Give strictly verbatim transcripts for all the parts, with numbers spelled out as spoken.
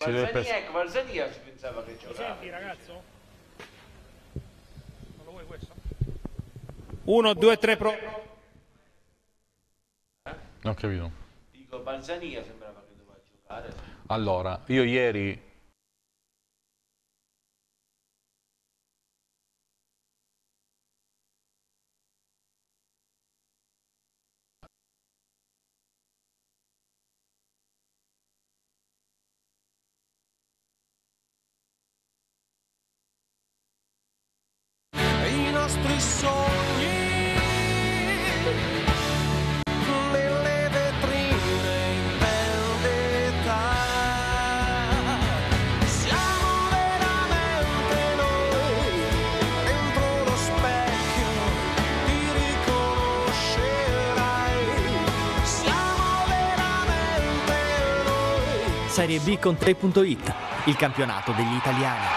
Valzania, ecco, Valzania si pensava che giocava. Senti ragazzo? Non lo vuoi questo? Uno, due, tre, pro. Eh? Non ho capito. Dico, Valzania sembrava che doveva giocare. Allora, io ieri... I nostri sogni nelle vetrine in vendetta, siamo veramente noi dentro lo specchio, ti riconoscerai, siamo veramente noi. Serie B con tre punto it, il campionato degli italiani.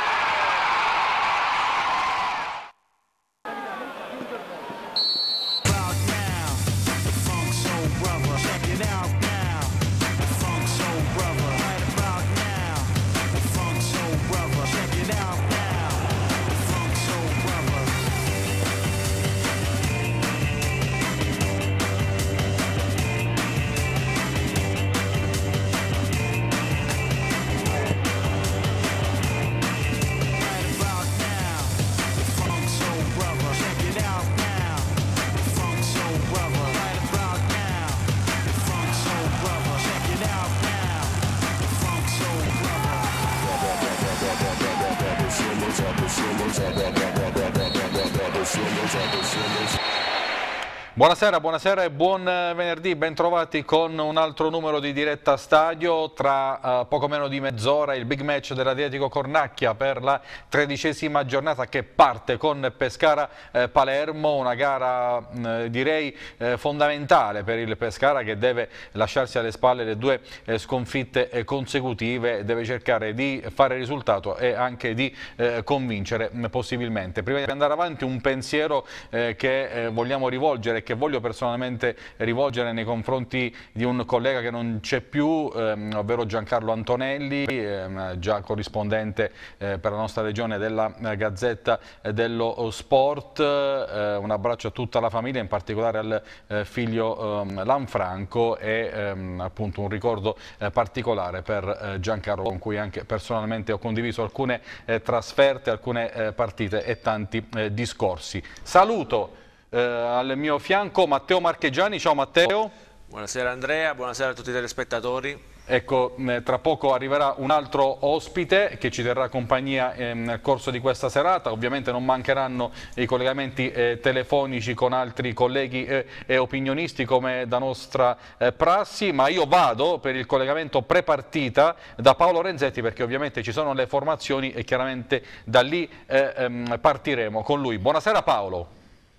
Buonasera, buonasera e buon venerdì, bentrovati con un altro numero di Diretta Stadio. Tra uh, poco meno di mezz'ora il big match dell'Atletico Cornacchia per la tredicesima giornata che parte con Pescara eh, Palermo, una gara eh, direi eh, fondamentale per il Pescara che deve lasciarsi alle spalle le due eh, sconfitte eh, consecutive, deve cercare di fare risultato e anche di eh, convincere mh, possibilmente. Prima di andare avanti un pensiero eh, che eh, vogliamo rivolgere, che voglio personalmente rivolgere nei confronti di un collega che non c'è più, ehm, ovvero Giancarlo Antonelli, ehm, già corrispondente eh, per la nostra regione della eh, Gazzetta eh, dello Sport. Eh, un abbraccio a tutta la famiglia, in particolare al eh, figlio ehm, Lanfranco e ehm, appunto un ricordo eh, particolare per eh, Giancarlo, con cui anche personalmente ho condiviso alcune eh, trasferte, alcune eh, partite e tanti eh, discorsi. Saluto Eh, al mio fianco Matteo Marchegiani. Ciao Matteo. Buonasera Andrea, buonasera a tutti i telespettatori. Ecco, eh, tra poco arriverà un altro ospite che ci terrà compagnia eh, nel corso di questa serata. Ovviamente non mancheranno i collegamenti eh, telefonici con altri colleghi eh, e opinionisti come da nostra eh, prassi, ma io vado per il collegamento pre-partita da Paolo Renzetti, perché ovviamente ci sono le formazioni e chiaramente da lì eh, ehm, partiremo con lui. Buonasera Paolo.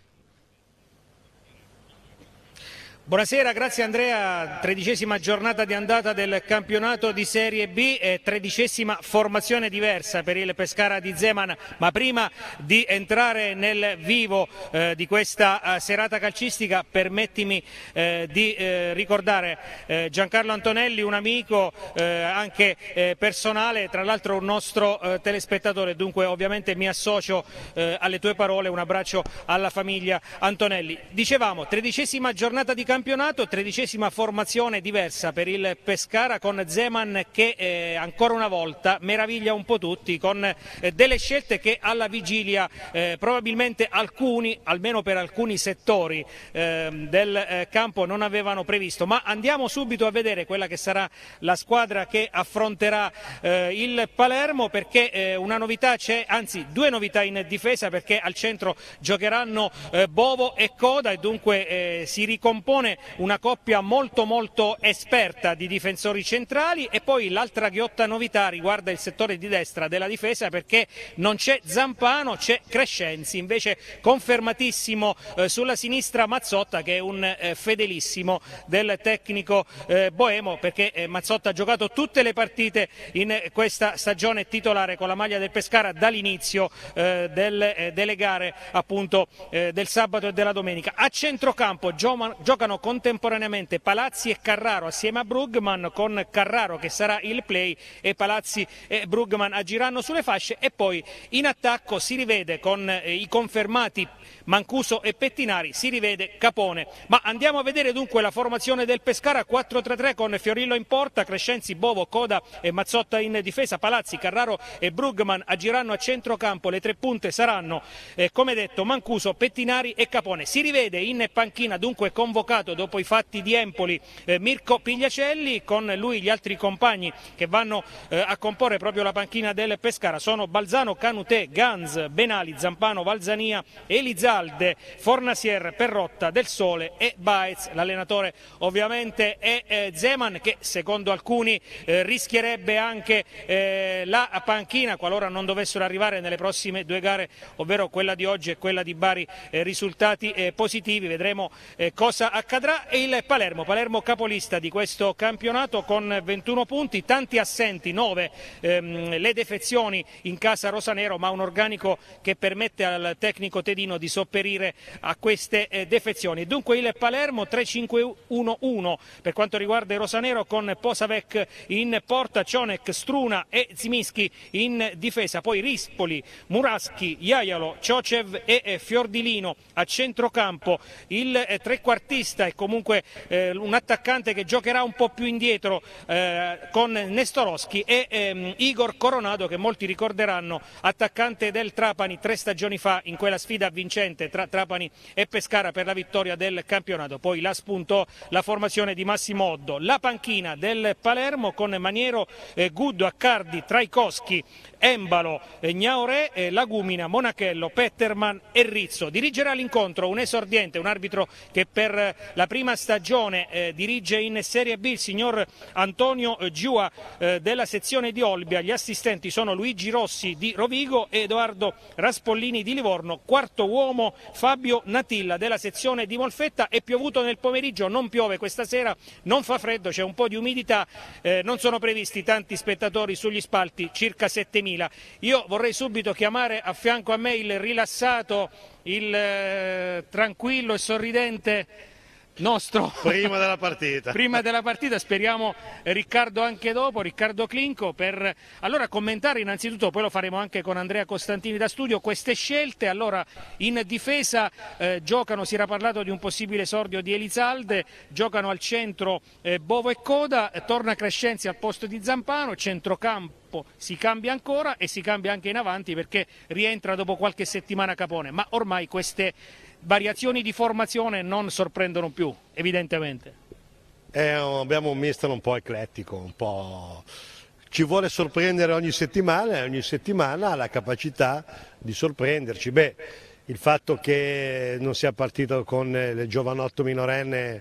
Buonasera, grazie Andrea. Tredicesima giornata di andata del campionato di Serie B e tredicesima formazione diversa per il Pescara di Zeman, ma prima di entrare nel vivo eh, di questa eh, serata calcistica permettimi eh, di eh, ricordare eh, Giancarlo Antonelli, un amico eh, anche eh, personale, tra l'altro un nostro eh, telespettatore, dunque ovviamente mi associo eh, alle tue parole, un abbraccio alla famiglia Antonelli. Dicevamo, tredicesima giornata di campionato campionato, tredicesima formazione diversa per il Pescara con Zeman che eh, ancora una volta meraviglia un po' tutti con eh, delle scelte che alla vigilia eh, probabilmente alcuni, almeno per alcuni settori eh, del eh, campo non avevano previsto, ma andiamo subito a vedere quella che sarà la squadra che affronterà eh, il Palermo, perché eh, una novità c'è, anzi due novità in difesa, perché al centro giocheranno eh, Bovo e Coda e dunque eh, si ricompone una coppia molto molto esperta di difensori centrali. E poi l'altra ghiotta novità riguarda il settore di destra della difesa, perché non c'è Zampano, c'è Crescenzi, invece confermatissimo eh, sulla sinistra Mazzotta, che è un eh, fedelissimo del tecnico eh, Boemo, perché eh, Mazzotta ha giocato tutte le partite in questa stagione titolare con la maglia del Pescara dall'inizio eh, del, eh, delle gare appunto eh, del sabato e della domenica. A centrocampo giocano giocano contemporaneamente Palazzi e Carraro assieme a Brugman, con Carraro che sarà il play e Palazzi e Brugman agiranno sulle fasce, e poi in attacco si rivede con eh, i confermati Mancuso e Pettinari, si rivede Capone. Ma andiamo a vedere dunque la formazione del Pescara: quattro tre tre con Fiorillo in porta, Crescenzi, Bovo, Coda e Mazzotta in difesa, Palazzi, Carraro e Brugman agiranno a centrocampo, le tre punte saranno eh, come detto Mancuso, Pettinari e Capone. Si rivede in panchina, dunque convocato dopo i fatti di Empoli, eh, Mirko Pigliacelli, con lui gli altri compagni che vanno eh, a comporre proprio la panchina del Pescara sono Balzano, Canutè, Ganz, Benali, Zampano, Valzania, Elizalde, Fornasier, Perrotta, Del Sole e Baez. L'allenatore ovviamente è eh, Zeman, che secondo alcuni eh, rischierebbe anche eh, la panchina qualora non dovessero arrivare nelle prossime due gare, ovvero quella di oggi e quella di Bari, eh, risultati eh, positivi. Vedremo eh, cosa accadrà. E il Palermo, Palermo capolista di questo campionato con ventuno punti, tanti assenti, nove ehm, le defezioni in casa rosanero, ma un organico che permette al tecnico tedino di sopperire a queste eh, defezioni. Dunque il Palermo tre cinque uno uno per quanto riguarda il rosanero, con Posavec in porta, Cionek, Struna e Zimischi in difesa, poi Rispoli, Muraschi, Jajalo, Ciocev e eh, Fiordilino a centrocampo. Il eh, trequartista è comunque eh, un attaccante che giocherà un po' più indietro eh, con Nestorowski e ehm, Igor Coronado, che molti ricorderanno attaccante del Trapani tre stagioni fa in quella sfida vincente tra Trapani e Pescara per la vittoria del campionato. Poi la spuntò la formazione di Massimo Oddo. La panchina del Palermo con Maniero, eh, Guddo, Accardi, Traikowski, Embalo, eh, Gnauré, eh, Lagumina, Monachello, Petterman e Rizzo. Dirigerà l'incontro un esordiente, un arbitro che per eh, la prima stagione eh, dirige in Serie B, il signor Antonio eh, Giua eh, della sezione di Olbia. Gli assistenti sono Luigi Rossi di Rovigo e Edoardo Raspollini di Livorno. Quarto uomo Fabio Natilla della sezione di Molfetta. È piovuto nel pomeriggio, non piove questa sera, non fa freddo, c'è un po' di umidità, eh, non sono previsti tanti spettatori sugli spalti, circa settemila. Io vorrei subito chiamare a fianco a me il rilassato, il eh, tranquillo e sorridente nostro prima della partita prima della partita, speriamo eh, Riccardo anche dopo, Riccardo Clinco, per allora commentare innanzitutto, poi lo faremo anche con Andrea Costantini da studio, queste scelte. Allora in difesa eh, giocano, si era parlato di un possibile esordio di Elizalde, giocano al centro eh, Bovo e Coda, eh, torna Crescenzi al posto di Zampano, centrocampo si cambia ancora e si cambia anche in avanti perché rientra dopo qualche settimana Capone, ma ormai queste variazioni di formazione non sorprendono più, evidentemente. Eh, abbiamo un mister un po' eclettico, un po'... ci vuole sorprendere ogni settimana e ogni settimana ha la capacità di sorprenderci. Beh, il fatto che non sia partito con il giovanotto minorenne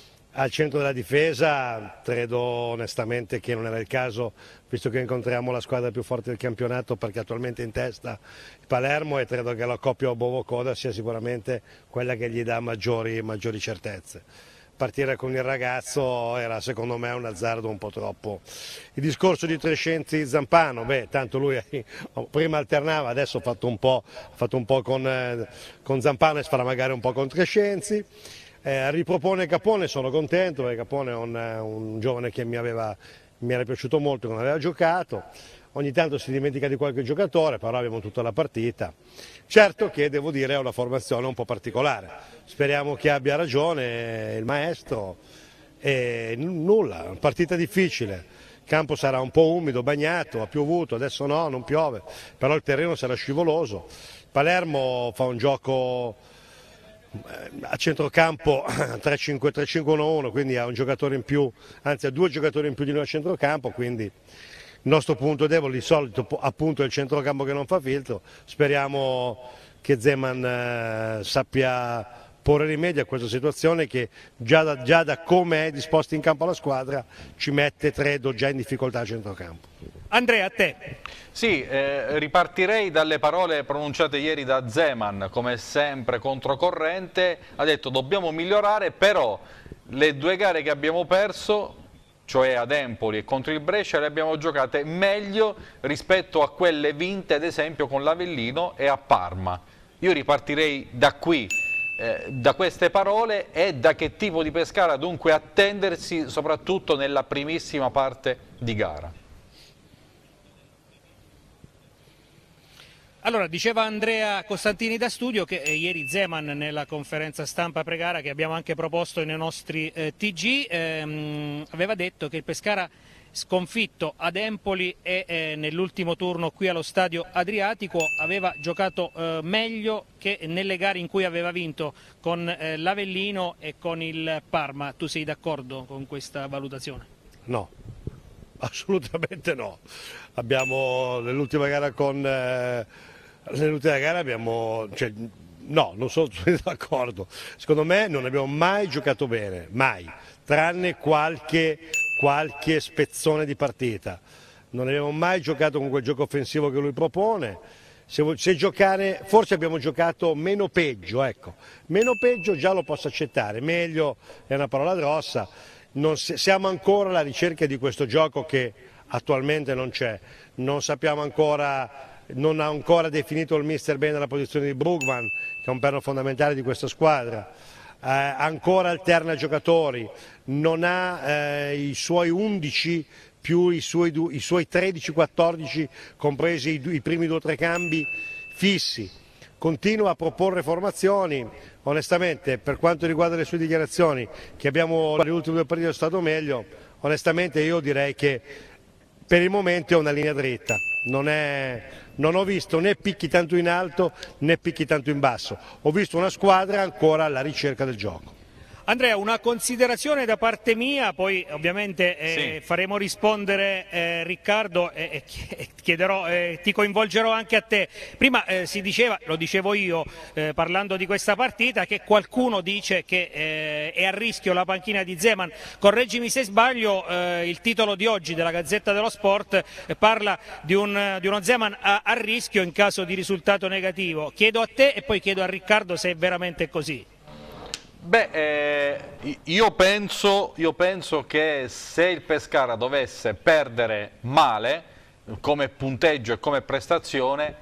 al centro della difesa, credo onestamente che non era il caso, visto che incontriamo la squadra più forte del campionato, perché attualmente in testa il Palermo, e credo che la coppia Bovo-Coda sia sicuramente quella che gli dà maggiori, maggiori certezze. Partire con il ragazzo era secondo me un azzardo un po' troppo. Il discorso di Crescenzi-Zampano, beh, tanto lui prima alternava, adesso ha fatto un po', ha fatto un po' con, eh, con Zampano e farà magari un po' con Crescenzi. Eh, ripropone Capone, sono contento perché Capone è un, un giovane che mi, aveva, mi era piaciuto molto quando aveva giocato. Ogni tanto si dimentica di qualche giocatore, però abbiamo tutta la partita. Certo che devo dire è una formazione un po' particolare, speriamo che abbia ragione il maestro. E nulla, partita difficile, il campo sarà un po' umido, bagnato, ha piovuto, adesso no, non piove, però il terreno sarà scivoloso. Palermo fa un gioco a centrocampo tre cinque uno uno, quindi ha un giocatore in più, anzi ha due giocatori in più di noi a centrocampo, quindi il nostro punto debole di solito appunto è il centrocampo che non fa filtro. Speriamo che Zeman eh, sappia porre rimedio a questa situazione che già da, già da come è disposta in campo la squadra ci mette, credo, già in difficoltà a centrocampo. Andrea, a te. Sì, eh, ripartirei dalle parole pronunciate ieri da Zeman, come sempre controcorrente. Ha detto dobbiamo migliorare, però le due gare che abbiamo perso, cioè ad Empoli e contro il Brescia, le abbiamo giocate meglio rispetto a quelle vinte ad esempio con l'Avellino e a Parma. Io ripartirei da qui, eh, da queste parole e da che tipo di Pescara dunque attendersi soprattutto nella primissima parte di gara. Allora, diceva Andrea Costantini da studio che eh, ieri Zeman nella conferenza stampa pre-gara che abbiamo anche proposto nei nostri eh, T G ehm, aveva detto che il Pescara sconfitto ad Empoli e eh, nell'ultimo turno qui allo Stadio Adriatico aveva giocato eh, meglio che nelle gare in cui aveva vinto con eh, l'Avellino e con il Parma. Tu sei d'accordo con questa valutazione? No, assolutamente no. Abbiamo nell'ultima gara con eh, nell'ultima gara abbiamo cioè, no, non sono d'accordo. Secondo me non abbiamo mai giocato bene, mai, tranne qualche qualche spezzone di partita. Non abbiamo mai giocato con quel gioco offensivo che lui propone. Se, se giocare, forse abbiamo giocato meno peggio, ecco. Meno peggio già lo posso accettare, meglio è una parola grossa. Non, siamo ancora alla ricerca di questo gioco che attualmente non c'è. Non sappiamo ancora, non ha ancora definito il mister bene la posizione di Brugman, che è un perno fondamentale di questa squadra. Eh, ancora alterna giocatori, non ha eh, i suoi undici più i suoi, i suoi tredici quattordici, compresi i, i primi due o tre cambi fissi. Continua a proporre formazioni, onestamente per quanto riguarda le sue dichiarazioni che abbiamo le ultime due partite stato meglio, onestamente io direi che per il momento è una linea dritta, non, è, non ho visto né picchi tanto in alto né picchi tanto in basso, ho visto una squadra ancora alla ricerca del gioco. Andrea, una considerazione da parte mia, poi ovviamente eh, sì. faremo rispondere eh, Riccardo e eh, chiederò, eh, ti coinvolgerò anche a te. Prima eh, si diceva, lo dicevo io eh, parlando di questa partita, che qualcuno dice che eh, è a rischio la panchina di Zeman. Correggimi se sbaglio, eh, il titolo di oggi della Gazzetta dello Sport eh, parla di, un, di uno Zeman a, a rischio in caso di risultato negativo. Chiedo a te e poi chiedo a Riccardo se è veramente così. Beh, eh, io, penso, io penso che se il Pescara dovesse perdere male come punteggio e come prestazione,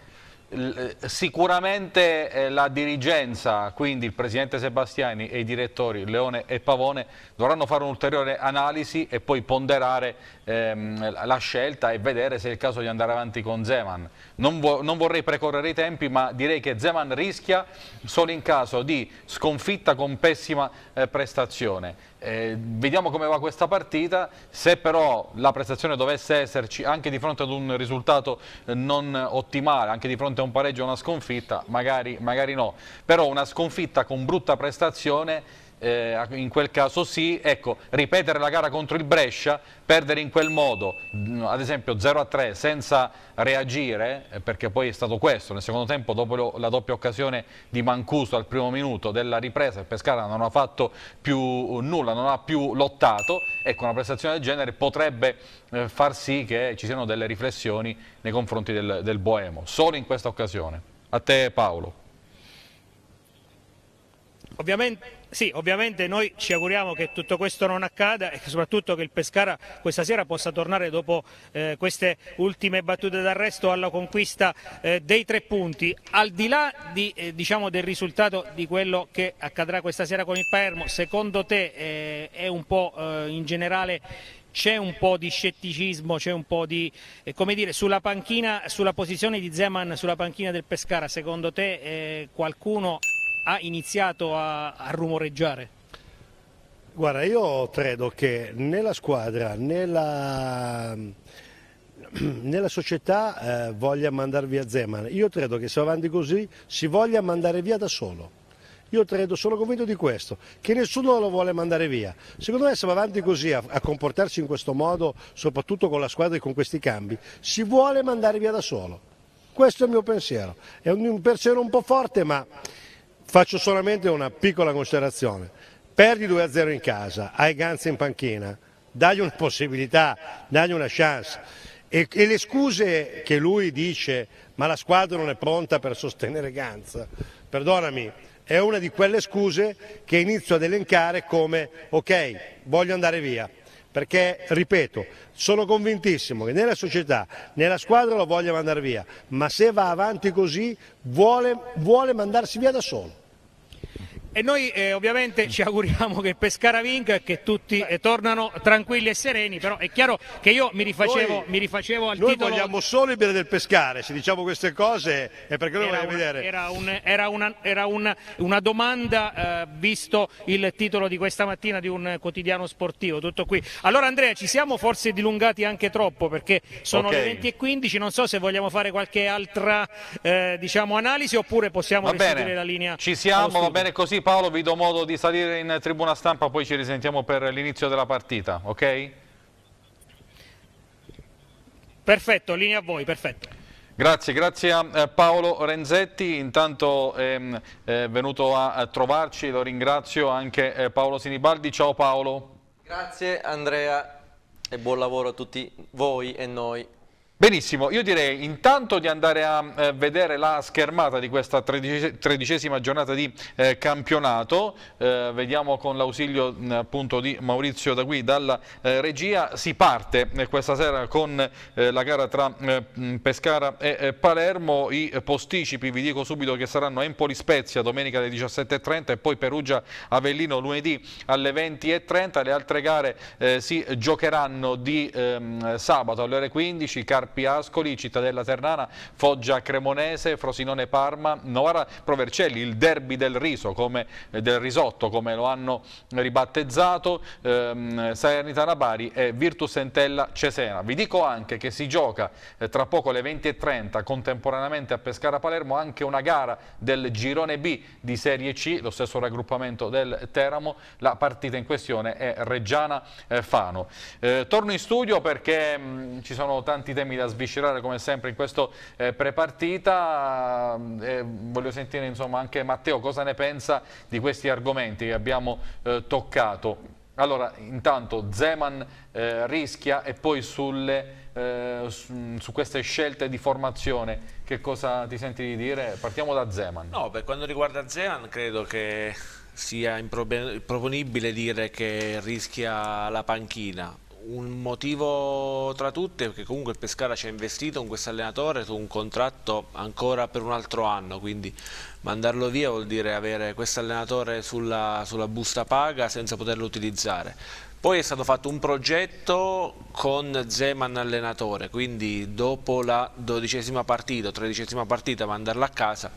sicuramente eh, la dirigenza, quindi il presidente Sebastiani e i direttori Leone e Pavone dovranno fare un'ulteriore analisi e poi ponderare ehm, la scelta e vedere se è il caso di andare avanti con Zeman. Non, vo non vorrei precorrere i tempi, ma direi che Zeman rischia solo in caso di sconfitta con pessima eh, prestazione. Eh, vediamo come va questa partita. Se però la prestazione dovesse esserci anche di fronte ad un risultato eh, non ottimale, anche di fronte a un pareggio o una sconfitta, magari, magari no, però una sconfitta con brutta prestazione, eh, in quel caso sì, ecco, ripetere la gara contro il Brescia, perdere in quel modo, ad esempio zero a tre senza reagire, eh, perché poi è stato questo, nel secondo tempo dopo lo, la doppia occasione di Mancuso al primo minuto della ripresa, il Pescara non ha fatto più nulla, non ha più lottato, ecco, una prestazione del genere potrebbe eh, far sì che ci siano delle riflessioni nei confronti del, del Boemo, solo in questa occasione. A te Paolo. Ovviamente, sì, ovviamente noi ci auguriamo che tutto questo non accada e soprattutto che il Pescara questa sera possa tornare dopo eh, queste ultime battute d'arresto alla conquista eh, dei tre punti. Al di là di, eh, diciamo del risultato di quello che accadrà questa sera con il Palermo, secondo te eh, è un po' eh, in generale c'è un po' di scetticismo, c'è un po' di, eh, come dire, sulla panchina, sulla posizione di Zeman sulla panchina del Pescara, secondo te eh, qualcuno ha iniziato a, a rumoreggiare? Guarda, io credo che nella squadra, nella, nella società eh, voglia mandare via Zeman. Io credo che se va avanti così si voglia mandare via da solo. Io credo, sono convinto di questo, che nessuno lo vuole mandare via. Secondo me se va avanti così a, a comportarsi in questo modo, soprattutto con la squadra e con questi cambi, si vuole mandare via da solo. Questo è il mio pensiero. È un, un pensiero un po' forte, ma faccio solamente una piccola considerazione. Perdi due a zero in casa, hai Ganza in panchina, dagli una possibilità, dagli una chance. E, e le scuse che lui dice, ma la squadra non è pronta per sostenere Ganza, perdonami, è una di quelle scuse che inizio ad elencare come, ok, voglio andare via. Perché, ripeto, sono convintissimo che nella società, nella squadra lo voglia mandare via, ma se va avanti così vuole, vuole mandarsi via da solo. E noi eh, ovviamente ci auguriamo che Pescara vinca e che tutti eh, tornano tranquilli e sereni, però è chiaro che io mi rifacevo, Noi- mi rifacevo al Noi titolo... vogliamo solo il bene del Pescara, se diciamo queste cose è perché noi Era, vogliamo una, vedere. era, un- era una, era una- una domanda, eh, visto il titolo di questa mattina di un quotidiano sportivo, tutto qui. Allora Andrea, ci siamo forse dilungati anche troppo perché sono Ok. le venti e quindici, non so se vogliamo fare qualche altra eh, diciamo, analisi oppure possiamo Va restituire bene, la linea. ci allo siamo, va studio. bene così Paolo, vi do modo di salire in tribuna stampa, poi ci risentiamo per l'inizio della partita, ok? Perfetto, linea a voi, perfetto. Grazie, grazie a eh, Paolo Renzetti, intanto ehm, è venuto a, a trovarci, lo ringrazio anche eh, Paolo Sinibaldi, ciao Paolo. Grazie Andrea e buon lavoro a tutti voi e noi. Benissimo, io direi intanto di andare a eh, vedere la schermata di questa tredicesima, tredicesima giornata di eh, campionato, eh, vediamo con l'ausilio appunto di Maurizio Dagui dalla eh, regia. Si parte eh, questa sera con eh, la gara tra eh, Pescara e eh, Palermo, i posticipi vi dico subito che saranno Empoli Spezia domenica alle diciassette e trenta e poi Perugia Avellino lunedì alle venti e trenta, le altre gare eh, si giocheranno di ehm, sabato alle ore quindici, Carpi Ascoli, Cittadella Ternana, Foggia Cremonese, Frosinone Parma, Novara Provercelli, il derby del riso, come, del risotto come lo hanno ribattezzato, ehm, Salernitana Bari e Virtus Entella Cesena. Vi dico anche che si gioca eh, tra poco alle venti e trenta contemporaneamente a Pescara Palermo anche una gara del girone B di Serie C, lo stesso raggruppamento del Teramo, la partita in questione è Reggiana eh, Fano. Eh, torno in studio perché mh, ci sono tanti temi da sviscerare come sempre in questo eh, prepartita, eh, voglio sentire insomma anche Matteo cosa ne pensa di questi argomenti che abbiamo eh, toccato. Allora intanto Zeman eh, rischia e poi sulle, eh, su, su queste scelte di formazione che cosa ti senti di dire? Partiamo da Zeman. No, per quanto riguarda Zeman credo che sia improponibile dire che rischia la panchina. Un motivo tra tutti è che comunque il Pescara ci ha investito in questo allenatore su un contratto ancora per un altro anno, quindi mandarlo via vuol dire avere questo allenatore sulla, sulla busta paga senza poterlo utilizzare. Poi è stato fatto un progetto con Zeman allenatore, quindi dopo la dodicesima partita o tredicesima partita mandarla a casa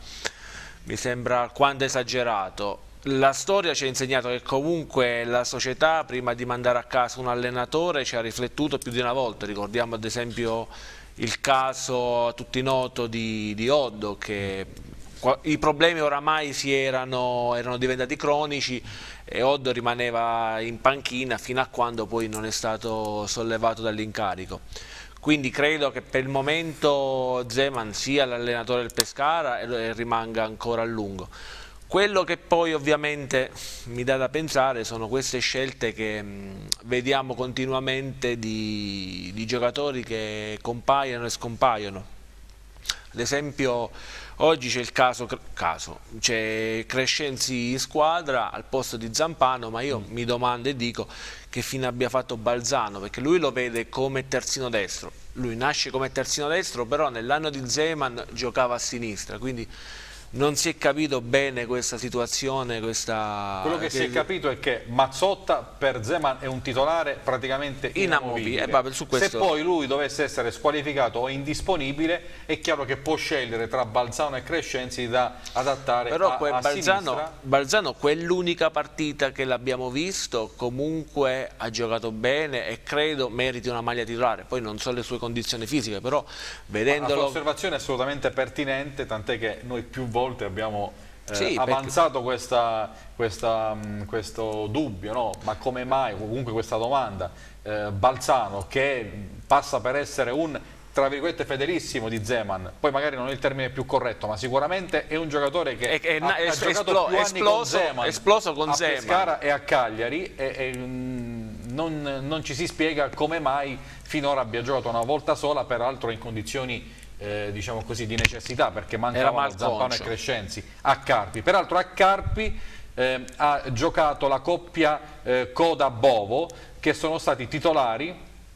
mi sembra alquanto esagerato. La storia ci ha insegnato che comunque la società prima di mandare a casa un allenatore ci ha riflettuto più di una volta, ricordiamo ad esempio il caso a tutti noto di, di Oddo, che i problemi oramai si erano, erano diventati cronici e Oddo rimaneva in panchina fino a quando poi non è stato sollevato dall'incarico. Quindi credo che per il momento Zeman sia l'allenatore del Pescara e rimanga ancora a lungo. Quello che poi ovviamente mi dà da pensare sono queste scelte che mh, vediamo continuamente di, di giocatori che compaiono e scompaiono. Ad esempio oggi c'è il caso, caso c'è Crescenzi in squadra al posto di Zampano, ma io mm. mi domando e dico che fine abbia fatto Balzano, perché lui lo vede come terzino destro, lui nasce come terzino destro, però nell'anno di Zeman giocava a sinistra, quindi non si è capito bene questa situazione. Questa... Quello che, che si è capito è che Mazzotta per Zeman è un titolare praticamente inamovibile. Eh, vabbè, su questo... Se poi lui dovesse essere squalificato o indisponibile è chiaro che può scegliere tra Balzano e Crescenzi da adattare Però a, quel a Balzano, sinistra. Balzano quell'unica partita che l'abbiamo visto comunque ha giocato bene e credo meriti una maglia titolare. Poi non so le sue condizioni fisiche, però vedendolo... La sua osservazione è assolutamente pertinente, tant'è che noi più volte volte abbiamo eh, sì, avanzato perché... questa, questa, mh, questo dubbio, no? Ma come mai, comunque questa domanda, eh, Balzano che passa per essere un tra virgolette fedelissimo di Zeman, poi magari non è il termine più corretto, ma sicuramente è un giocatore che è, è, ha, è, ha esplo, giocato più esploso, anni con Zeman, esploso con a Zeman. Pescara e a Cagliari e, e mh, non, non ci si spiega come mai finora abbia giocato una volta sola, peraltro in condizioni Eh, diciamo così di necessità, perché mancavano Zampano e Crescenzi a Carpi. Peraltro a Carpi eh, ha giocato la coppia eh, Coda-Bovo, che sono stati titolari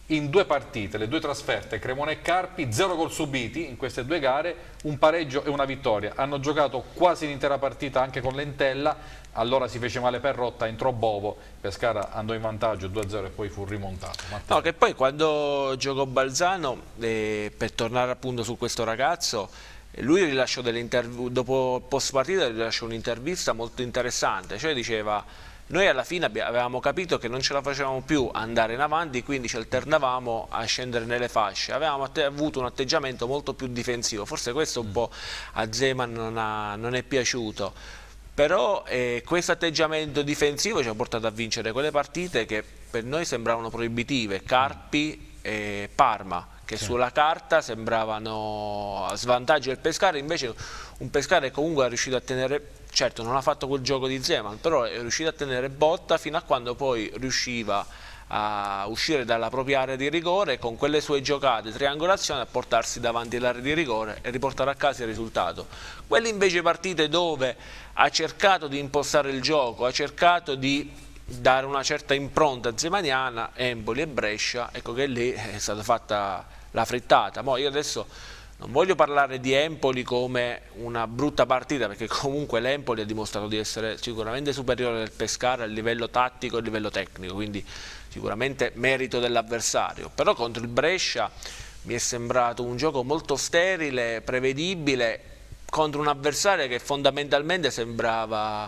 in due partite, le due trasferte, Cremona e Carpi, zero gol subiti in queste due gare, un pareggio e una vittoria. Hanno giocato quasi l'intera partita anche con Lentella, allora si fece male Perrotta, entrò Bovo, Pescara andò in vantaggio due a zero e poi fu rimontato. Matteo. No, che poi quando giocò Balzano, eh, per tornare appunto su questo ragazzo, lui rilasciò delle interviste, dopo il post partita rilasciò un'intervista molto interessante, cioè diceva: noi alla fine avevamo capito che non ce la facevamo più andare in avanti, quindi ci alternavamo a scendere nelle fasce, avevamo avuto un atteggiamento molto più difensivo, forse questo un po' a Zeman non, ha, non è piaciuto, però eh, questo atteggiamento difensivo ci ha portato a vincere quelle partite che per noi sembravano proibitive, Carpi e Parma, che sì. Sulla carta sembravano a svantaggio del Pescara, invece un Pescara che comunque è riuscito a tenere, certo non ha fatto quel gioco di Zeman, però è riuscito a tenere botta fino a quando poi riusciva a uscire dalla propria area di rigore con quelle sue giocate, triangolazione, a portarsi davanti all'area di rigore e riportare a casa il risultato. Quelle invece partite dove ha cercato di impostare il gioco, ha cercato di dare una certa impronta zemaniana, Empoli e Brescia, ecco che lì è stata fatta la frittata. Mo io adesso non voglio parlare di Empoli come una brutta partita, perché comunque l'Empoli ha dimostrato di essere sicuramente superiore del Pescara a livello tattico e a livello tecnico, quindi sicuramente merito dell'avversario, però contro il Brescia mi è sembrato un gioco molto sterile, prevedibile, contro un avversario che fondamentalmente sembrava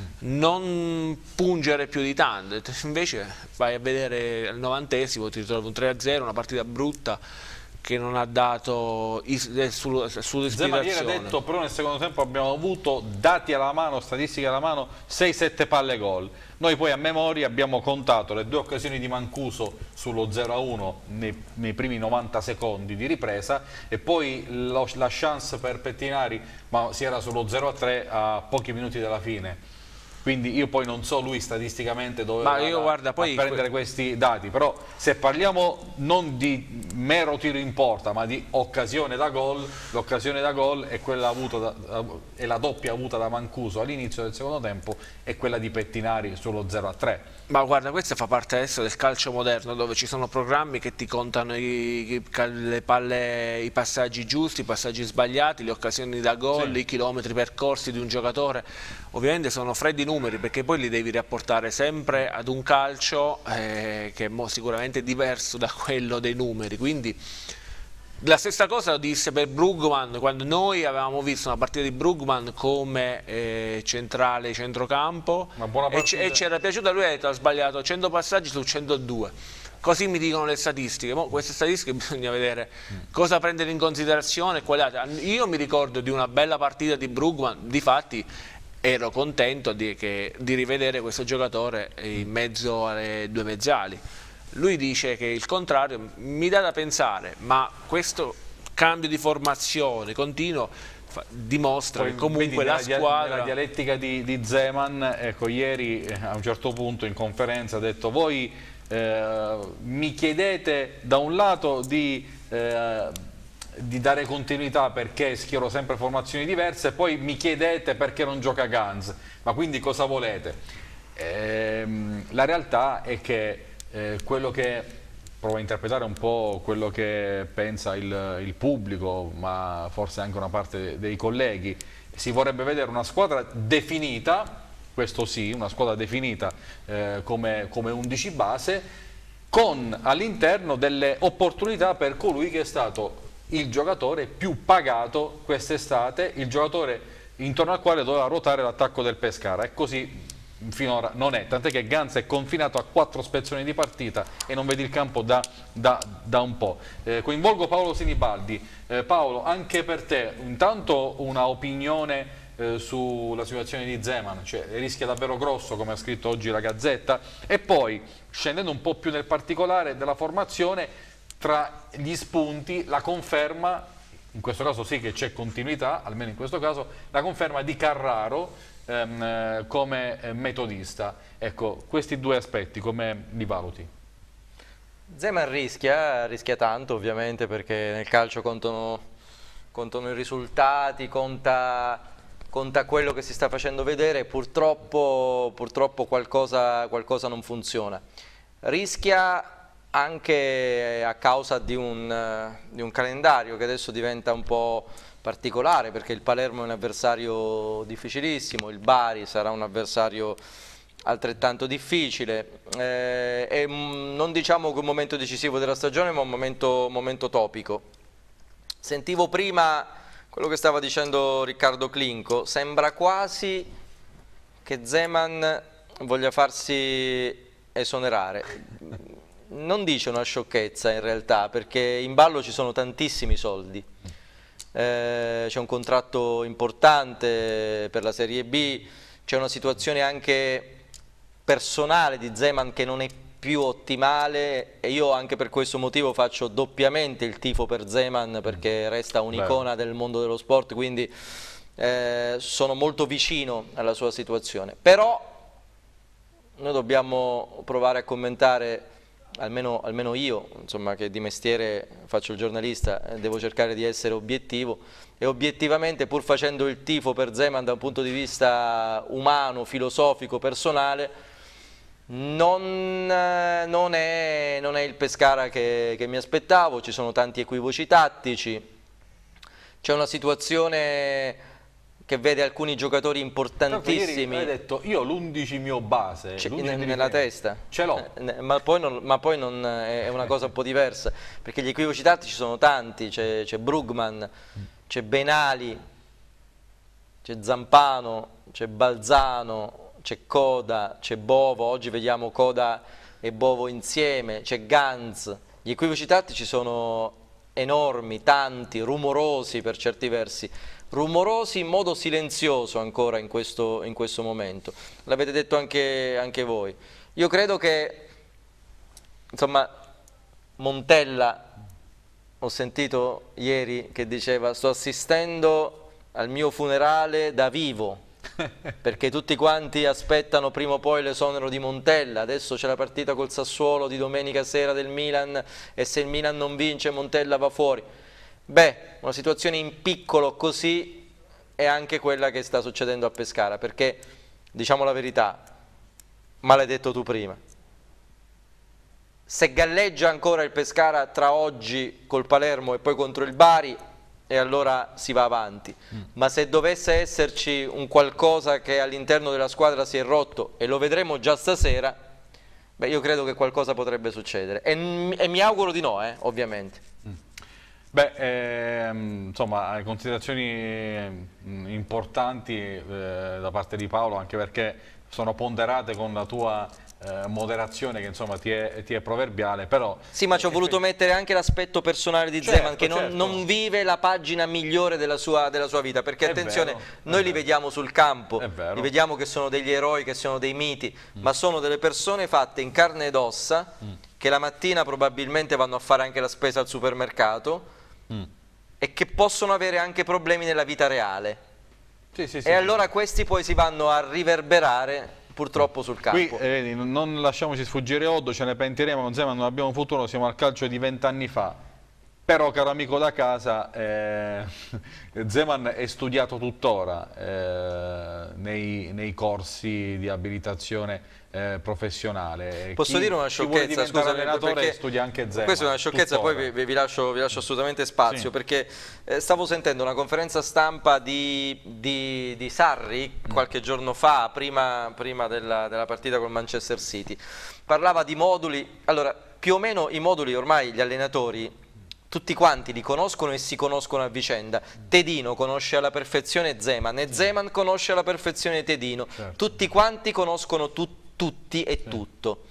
non pungere più di tanto. Invece vai a vedere al novantesimo, ti ritrovi un tre a zero, una partita brutta che non ha dato sull'ispirazione. Zeman ieri ha detto, però nel secondo tempo abbiamo avuto dati alla mano, statistiche alla mano, sei sette palle gol. Noi poi a memoria abbiamo contato le due occasioni di Mancuso sullo zero a uno nei, nei primi novanta secondi di ripresa e poi lo, la chance per Pettinari, ma si era sullo zero a tre a pochi minuti dalla fine. Quindi io poi non so lui statisticamente dove ma io, guarda, poi prendere questi dati, però se parliamo non di mero tiro in porta ma di occasione da gol, l'occasione da gol è quella avuta da, è la doppia avuta da Mancuso all'inizio del secondo tempo e quella di Pettinari sullo zero a tre. Ma guarda, questo fa parte adesso del calcio moderno, dove ci sono programmi che ti contano i, i, le palle, i passaggi giusti, i passaggi sbagliati, le occasioni da gol, sì. I chilometri percorsi di un giocatore. Ovviamente sono freddi numeri, perché poi li devi rapportare sempre ad un calcio eh, che è sicuramente diverso da quello dei numeri. Quindi la stessa cosa lo disse per Brugman, quando noi avevamo visto una partita di Brugman come eh, centrale centrocampo e ci era piaciuta. Lui ha detto: ha sbagliato cento passaggi su centodue. Così mi dicono le statistiche. Mo queste statistiche bisogna vedere cosa prendere in considerazione. Io mi ricordo di una bella partita di Brugman, difatti ero contento di, che, di rivedere questo giocatore in mezzo alle due mezzali. Lui dice che il contrario, mi dà da pensare, ma questo cambio di formazione continuo fa, dimostra poi che comunque la squadra... La dialettica di, di Zeman, ecco, ieri a un certo punto in conferenza ha detto: voi eh, mi chiedete da un lato di... Eh, di dare continuità perché schiero sempre formazioni diverse, poi mi chiedete perché non gioca Ganz, ma quindi cosa volete? Ehm, la realtà è che eh, quello che provo a interpretare un po' quello che pensa il, il pubblico, ma forse anche una parte dei colleghi, si vorrebbe vedere una squadra definita, questo sì, una squadra definita eh, come, come undici base, con all'interno delle opportunità per colui che è stato il giocatore più pagato quest'estate, il giocatore intorno al quale doveva ruotare l'attacco del Pescara, e così finora non è, tant'è che Ganz è confinato a quattro spezzoni di partita e non vedi il campo da, da, da un po'. Eh, coinvolgo Paolo Sinibaldi. Eh, Paolo, anche per te intanto una opinione eh, sulla situazione di Zeman, cioè rischia davvero grosso come ha scritto oggi la Gazzetta, e poi scendendo un po' più nel particolare della formazione, tra gli spunti la conferma, in questo caso sì che c'è continuità, almeno in questo caso, la conferma di Carraro ehm, come eh, metodista. Ecco, questi due aspetti come li valuti? Zeman rischia, rischia tanto ovviamente, perché nel calcio contano, contano i risultati, conta, conta quello che si sta facendo vedere, purtroppo, purtroppo qualcosa, qualcosa non funziona. Rischia anche a causa di un, eh, di un calendario che adesso diventa un po' particolare, perché il Palermo è un avversario difficilissimo, il Bari sarà un avversario altrettanto difficile, eh, è un- non diciamo che un momento decisivo della stagione, ma un momento, momento topico. Sentivo prima quello che stava dicendo Riccardo Clinco, sembra quasi che Zeman voglia farsi esonerare. Non dice una sciocchezza in realtà, perché in ballo ci sono tantissimi soldi. Eh, c'è un contratto importante per la Serie B, c'è una situazione anche personale di Zeman che non è più ottimale, e io anche per questo motivo faccio doppiamente il tifo per Zeman, perché resta un'icona del mondo dello sport, quindi eh, sono molto vicino alla sua situazione. Però noi dobbiamo provare a commentare, almeno, almeno io, insomma, che di mestiere faccio il giornalista, eh, devo cercare di essere obiettivo, e obiettivamente, pur facendo il tifo per Zeman da un punto di vista umano, filosofico, personale, non, eh, non, è, non è il Pescara che, che mi aspettavo. Ci sono tanti equivoci tattici, c'è una situazione che vede alcuni giocatori importantissimi. Hai detto io l'undici mio base, C'è- l'undici ne- di nella difesa. testa Ce l'ho. Eh, ne- ma poi, non, ma poi non, è una cosa un po' diversa, perché gli equivoci tattici sono tanti, c'è c'è Brugman, c'è Benali, c'è Zampano, c'è Balzano, c'è Coda, c'è Bovo, oggi vediamo Coda e Bovo insieme, c'è Ganz. Gli equivoci tattici sono enormi, tanti, rumorosi per certi versi, rumorosi in modo silenzioso ancora in questo, in questo momento. L'avete detto anche, anche voi. Io credo che, insomma, Montella, ho sentito ieri che diceva: sto assistendo al mio funerale da vivo, perché tutti quanti aspettano prima o poi l'esonero di Montella. Adesso c'è la partita col Sassuolo di domenica sera del Milan, e se il Milan non vince Montella va fuori. Beh, una situazione in piccolo così è anche quella che sta succedendo a Pescara, perché, diciamo la verità, ma l'hai detto tu prima, se galleggia ancora il Pescara tra oggi col Palermo e poi contro il Bari, e allora si va avanti, mm. ma se dovesse esserci un qualcosa che all'interno della squadra si è rotto, e lo vedremo già stasera, beh, io credo che qualcosa potrebbe succedere, e, e mi auguro di no, eh, ovviamente. Mm. Beh, ehm, insomma, considerazioni eh, importanti eh, da parte di Paolo, anche perché sono ponderate con la tua eh, moderazione, che insomma ti è, ti è proverbiale, però... Sì, ma ci ho voluto mettere anche l'aspetto personale di Certo, Zeman, che non, certo. non vive la pagina migliore della sua, della sua vita, perché È attenzione, vero, noi è li vero. vediamo sul campo, È vero. li vediamo che sono degli eroi, che sono dei miti, mm. ma sono delle persone fatte in carne ed ossa, mm. che la mattina probabilmente vanno a fare anche la spesa al supermercato, mm. e che possono avere anche problemi nella vita reale. Sì, sì, sì, e sì, allora sì. questi poi si vanno a riverberare purtroppo sul campo. Qui eh, non lasciamoci sfuggire Oddo, ce ne pentiremo, con Zeman non abbiamo futuro, siamo al calcio di vent'anni fa. Però, caro amico da casa, eh, Zeman è studiato tuttora eh, nei, nei corsi di abilitazione eh, professionale. Posso chi, dire una chi vuole sciocchezza, diventare scusami, allenatore perché studia anche Zeman. questa è una sciocchezza, tuttora. poi vi, vi, lascio, vi lascio assolutamente spazio, Sì. perché eh, stavo sentendo una conferenza stampa di, di, di Sarri qualche giorno fa, prima, prima della, della partita col Manchester City. Parlava di moduli. Allora, più o meno i moduli ormai gli allenatori tutti quanti li conoscono e si conoscono a vicenda. Tedino conosce alla perfezione Zeman, e Zeman conosce alla perfezione Tedino. Certo. Tutti quanti conoscono tu, tutti e tutto.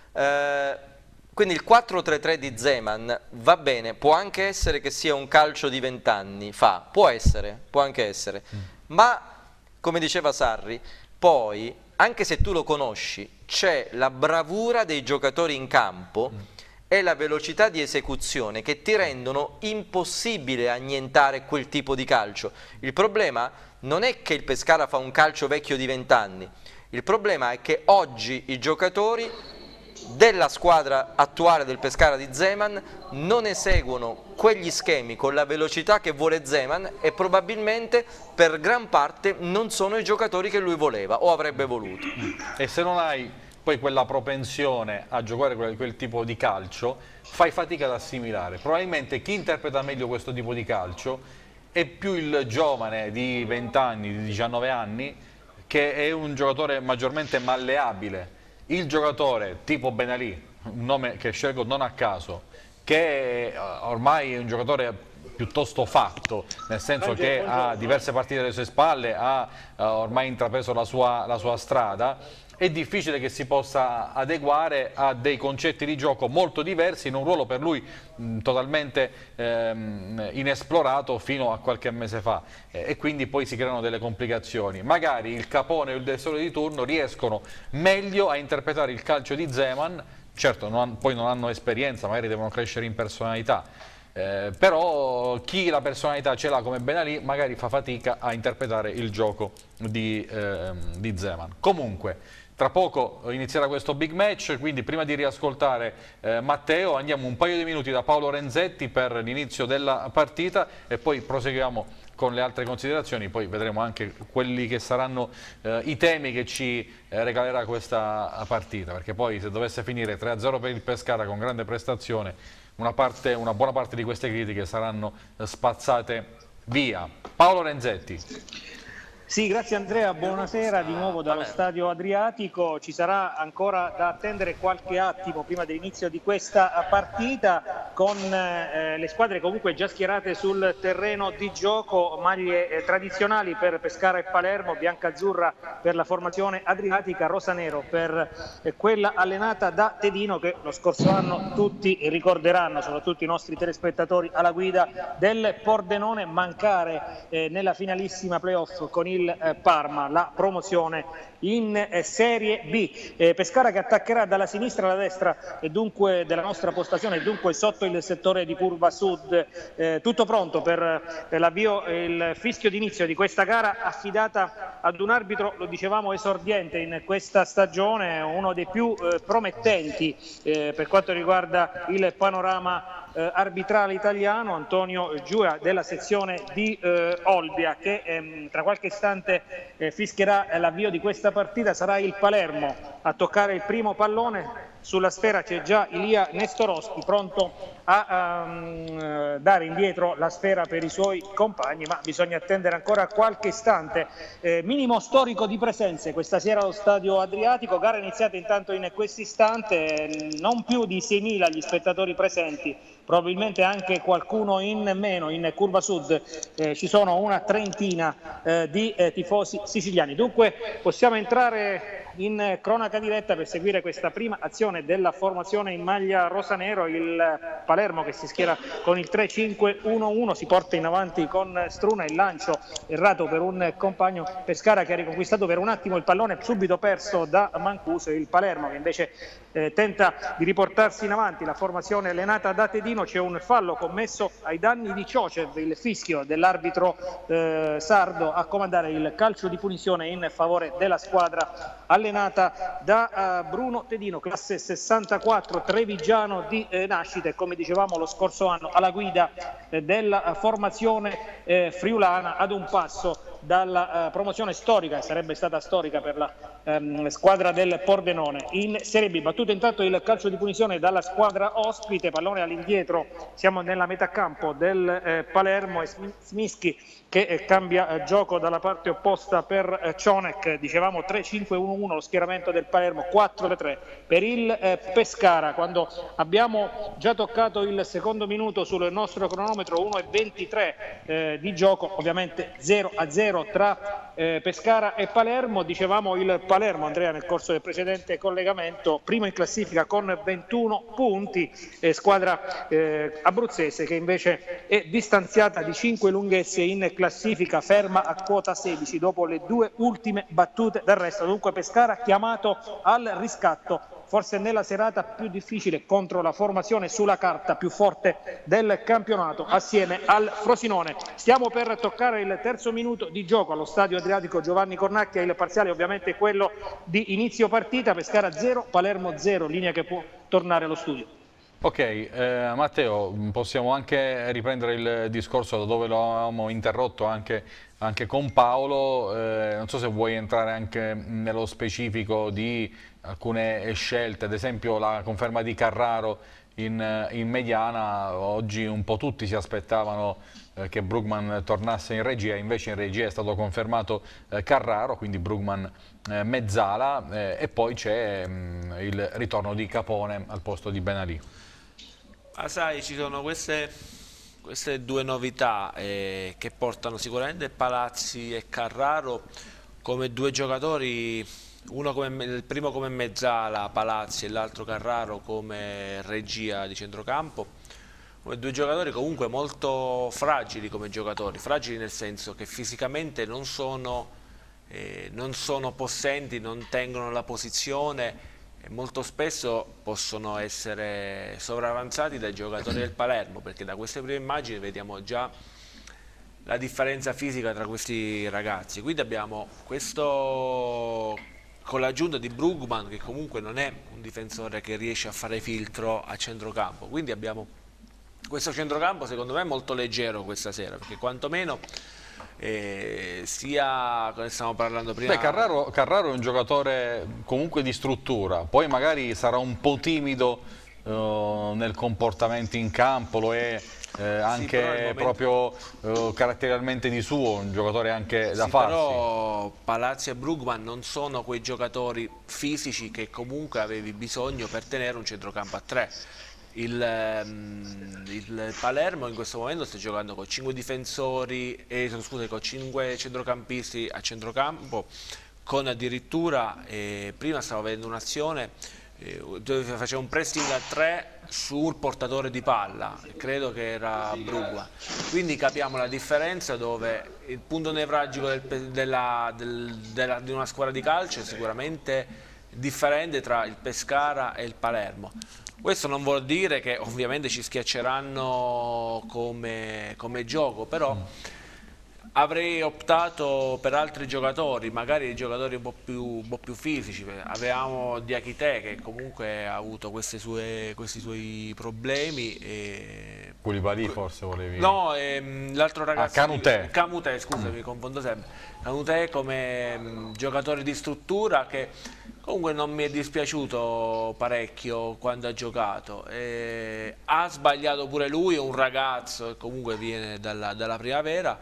Eh, quindi il quattro tre tre di Zeman va bene, può anche essere che sia un calcio di vent'anni fa, può essere, può anche essere, mm. ma come diceva Sarri, poi anche se tu lo conosci, c'è la bravura dei giocatori in campo, mm. e la velocità di esecuzione che ti rendono impossibile annientare quel tipo di calcio. Il problema non è che il Pescara fa un calcio vecchio di vent'anni, il problema è che oggi i giocatori della squadra attuale del Pescara di Zeman non eseguono quegli schemi con la velocità che vuole Zeman, e probabilmente per gran parte non sono i giocatori che lui voleva o avrebbe voluto. E se non hai poi quella propensione a giocare quel, quel tipo di calcio fai fatica ad assimilare. Probabilmente chi interpreta meglio questo tipo di calcio è più il giovane di venti anni, di diciannove anni, che è un giocatore maggiormente malleabile. Il giocatore tipo Ben Ali, un nome che scelgo non a caso, che ormai è un giocatore piuttosto fatto, nel senso che ha diverse partite alle sue spalle, ha uh, ormai intrapreso la sua, la sua strada, è difficile che si possa adeguare a dei concetti di gioco molto diversi in un ruolo per lui mh, totalmente ehm, inesplorato fino a qualche mese fa, eh, e quindi poi si creano delle complicazioni. Magari il Capone o il Del Sole di turno riescono meglio a interpretare il calcio di Zeman, certo non han, poi non hanno esperienza, magari devono crescere in personalità, Eh, però chi la personalità ce l'ha come Ben Ali magari fa fatica a interpretare il gioco di, eh, di Zeman. Comunque tra poco inizierà questo big match, quindi prima di riascoltare eh, Matteo andiamo un paio di minuti da Paolo Renzetti per l'inizio della partita e poi proseguiamo con le altre considerazioni, poi vedremo anche quelli che saranno eh, i temi che ci eh, regalerà questa partita, perché poi se dovesse finire tre a zero per il Pescara con grande prestazione, Una, parte, una buona parte di queste critiche saranno spazzate via. Paolo Renzetti. Sì, grazie Andrea, buonasera di nuovo dallo Stadio Adriatico. Ci sarà ancora da attendere qualche attimo prima dell'inizio di questa partita, con eh, le squadre comunque già schierate sul terreno di gioco, maglie eh, tradizionali per Pescara e Palermo, bianca-azzurra per la formazione adriatica, rosa-nero per eh, quella allenata da Tedino, che lo scorso anno tutti ricorderanno, soprattutto i nostri telespettatori alla guida del Pordenone, mancare eh, nella finalissima playoff con il Eh, Parma, la promozione in eh, Serie B. Eh, Pescara che attaccherà dalla sinistra alla destra e dunque della nostra postazione, dunque sotto il settore di curva sud. Eh, tutto pronto per eh, l'avvio e il fischio d'inizio di questa gara, affidata ad un arbitro, lo dicevamo, esordiente in questa stagione, uno dei più eh, promettenti eh, per quanto riguarda il panorama Eh, arbitrale italiano, Antonio Giua della sezione di eh, Olbia, che ehm, tra qualche istante eh, fischierà eh, l'avvio di questa partita. Sarà il Palermo a toccare il primo pallone. Sulla sfera c'è già Ilia Nestorowski, pronto a um, dare indietro la sfera per i suoi compagni, ma bisogna attendere ancora qualche istante. Eh, minimo storico di presenze questa sera allo Stadio Adriatico, gara iniziata intanto in quest'istante, non più di seimila gli spettatori presenti, probabilmente anche qualcuno in meno in curva sud, eh, ci sono una trentina eh, di eh, tifosi siciliani. Dunque possiamo entrare in cronaca diretta per seguire questa prima azione della formazione in maglia rosa-nero. Il Palermo che si schiera con il tre cinque uno uno, si porta in avanti con Struna, il lancio errato per un compagno. Pescara che ha riconquistato per un attimo il pallone, subito perso da Mancuso. Il Palermo che invece eh, tenta di riportarsi in avanti, la formazione allenata da Tedino. C'è un fallo commesso ai danni di Ciocev, il fischio dell'arbitro eh, sardo a comandare il calcio di punizione in favore della squadra allenata da uh, Bruno Tedino, classe sessantaquattro, trevigiano di eh, nascita e come dicevamo lo scorso anno alla guida eh, della uh, formazione eh, friulana, ad un passo dalla uh, promozione storica, che sarebbe stata storica per la um, squadra del Pordenone in Serie B. Battuto intanto il calcio di punizione dalla squadra ospite, pallone all'indietro, siamo nella metà campo del eh, Palermo, e Smischi che eh, cambia eh, gioco dalla parte opposta per eh, Cionek. Dicevamo tre cinque uno uno lo schieramento del Palermo, quattro tre tre per il eh, Pescara, quando abbiamo già toccato il secondo minuto sul nostro cronometro, uno e ventitré eh, di gioco, ovviamente zero a zero tra eh, Pescara e Palermo. Dicevamo il Palermo, Andrea, nel corso del precedente collegamento, primo in classifica con ventuno punti, eh, squadra eh, abruzzese che invece è distanziata di cinque lunghezze in classifica, ferma a quota sedici dopo le due ultime battute d'arresto. Dunque Pescara chiamato al riscatto, forse nella serata più difficile contro la formazione sulla carta più forte del campionato, assieme al Frosinone. Stiamo per toccare il terzo minuto di gioco allo Stadio Adriatico Giovanni Cornacchia, il parziale ovviamente quello di inizio partita, Pescara zero, Palermo zero, linea che può tornare allo studio. Ok, eh, Matteo, possiamo anche riprendere il discorso da dove lo avevamo interrotto anche, anche con Paolo. Eh, non so se vuoi entrare anche nello specifico di alcune scelte, ad esempio la conferma di Carraro in, in mediana. Oggi un po' tutti si aspettavano eh, che Brugman tornasse in regia, invece in regia è stato confermato eh, Carraro, quindi Brugman eh, mezzala, eh, e poi c'è mm, il ritorno di Capone al posto di Ben Ali. Ah, sai, ci sono queste, queste due novità eh, che portano sicuramente Palazzi e Carraro come due giocatori, uno come, il primo come mezzala Palazzi e l'altro Carraro come regia di centrocampo, come due giocatori comunque molto fragili come giocatori, fragili nel senso che fisicamente non sono, eh, non sono possenti, non tengono la posizione e molto spesso possono essere sovravanzati dai giocatori del Palermo, perché da queste prime immagini vediamo già la differenza fisica tra questi ragazzi. Quindi abbiamo questo, con l'aggiunta di Brugman, che comunque non è un difensore che riesce a fare filtro a centrocampo, quindi abbiamo questo centrocampo secondo me molto leggero questa sera, perché quantomeno Eh, sia, come stavamo parlando prima. Beh, Carraro, Carraro è un giocatore comunque di struttura, poi magari sarà un po' timido eh, nel comportamento in campo, lo è eh, anche sì, momento... proprio eh, caratterialmente di suo, un giocatore anche da sì, farsi. Però Palazzi e Brugman non sono quei giocatori fisici che comunque avevi bisogno per tenere un centrocampo a tre. Il, um, il Palermo in questo momento sta giocando con cinque difensori e scusa, con cinque centrocampisti a centrocampo, con addirittura eh, prima stavo vedendo un'azione eh, dove faceva un pressing a tre sul portatore di palla, credo che era Brugman, quindi capiamo la differenza, dove il punto nevralgico del, della, del, della, di una squadra di calcio è sicuramente differente tra il Pescara e il Palermo. Questo non vuol dire che ovviamente ci schiacceranno come, come gioco, però avrei optato per altri giocatori, magari giocatori un po' più, un po' più fisici. Avevamo Diakité che comunque ha avuto queste sue, questi suoi problemi. E... Koulibaly forse volevi? No, ehm, l'altro ragazzo... Ah, Canuté. Canuté, scusa, mm. mi confondo sempre. Canuté come mh, giocatore di struttura che... Comunque non mi è dispiaciuto parecchio quando ha giocato, eh, ha sbagliato pure lui, è un ragazzo e comunque viene dalla, dalla primavera,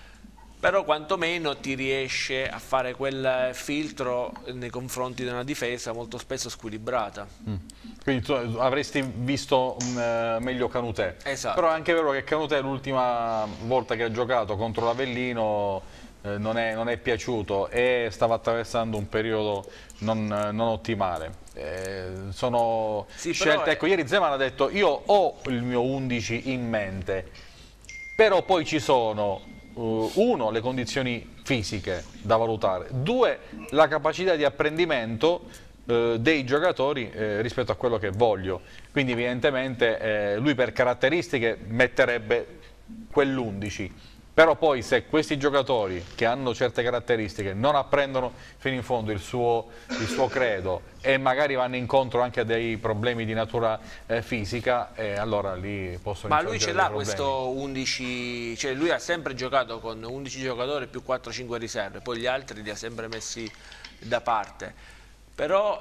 però quantomeno ti riesce a fare quel filtro nei confronti di una difesa molto spesso squilibrata. Mm. Quindi tu avresti visto um, meglio Canuté. Esatto. Però è anche vero che Canuté l'ultima volta che ha giocato contro l'Avellino eh, non, è, non è piaciuto e stava attraversando un periodo non, non ottimale. Eh, sono sì, scelte, è... ecco, ieri Zeman ha detto io ho il mio undici in mente, però poi ci sono uh, uno, le condizioni fisiche da valutare, due, la capacità di apprendimento uh, dei giocatori eh, rispetto a quello che voglio, quindi evidentemente eh, lui per caratteristiche metterebbe quell'undici. Però poi se questi giocatori che hanno certe caratteristiche non apprendono fino in fondo il suo, il suo credo e magari vanno incontro anche a dei problemi di natura eh, fisica, eh, allora lì possono Ma lui ce l'ha problemi. questo undici, cioè lui ha sempre giocato con undici giocatori più quattro cinque riserve, poi gli altri li ha sempre messi da parte. Però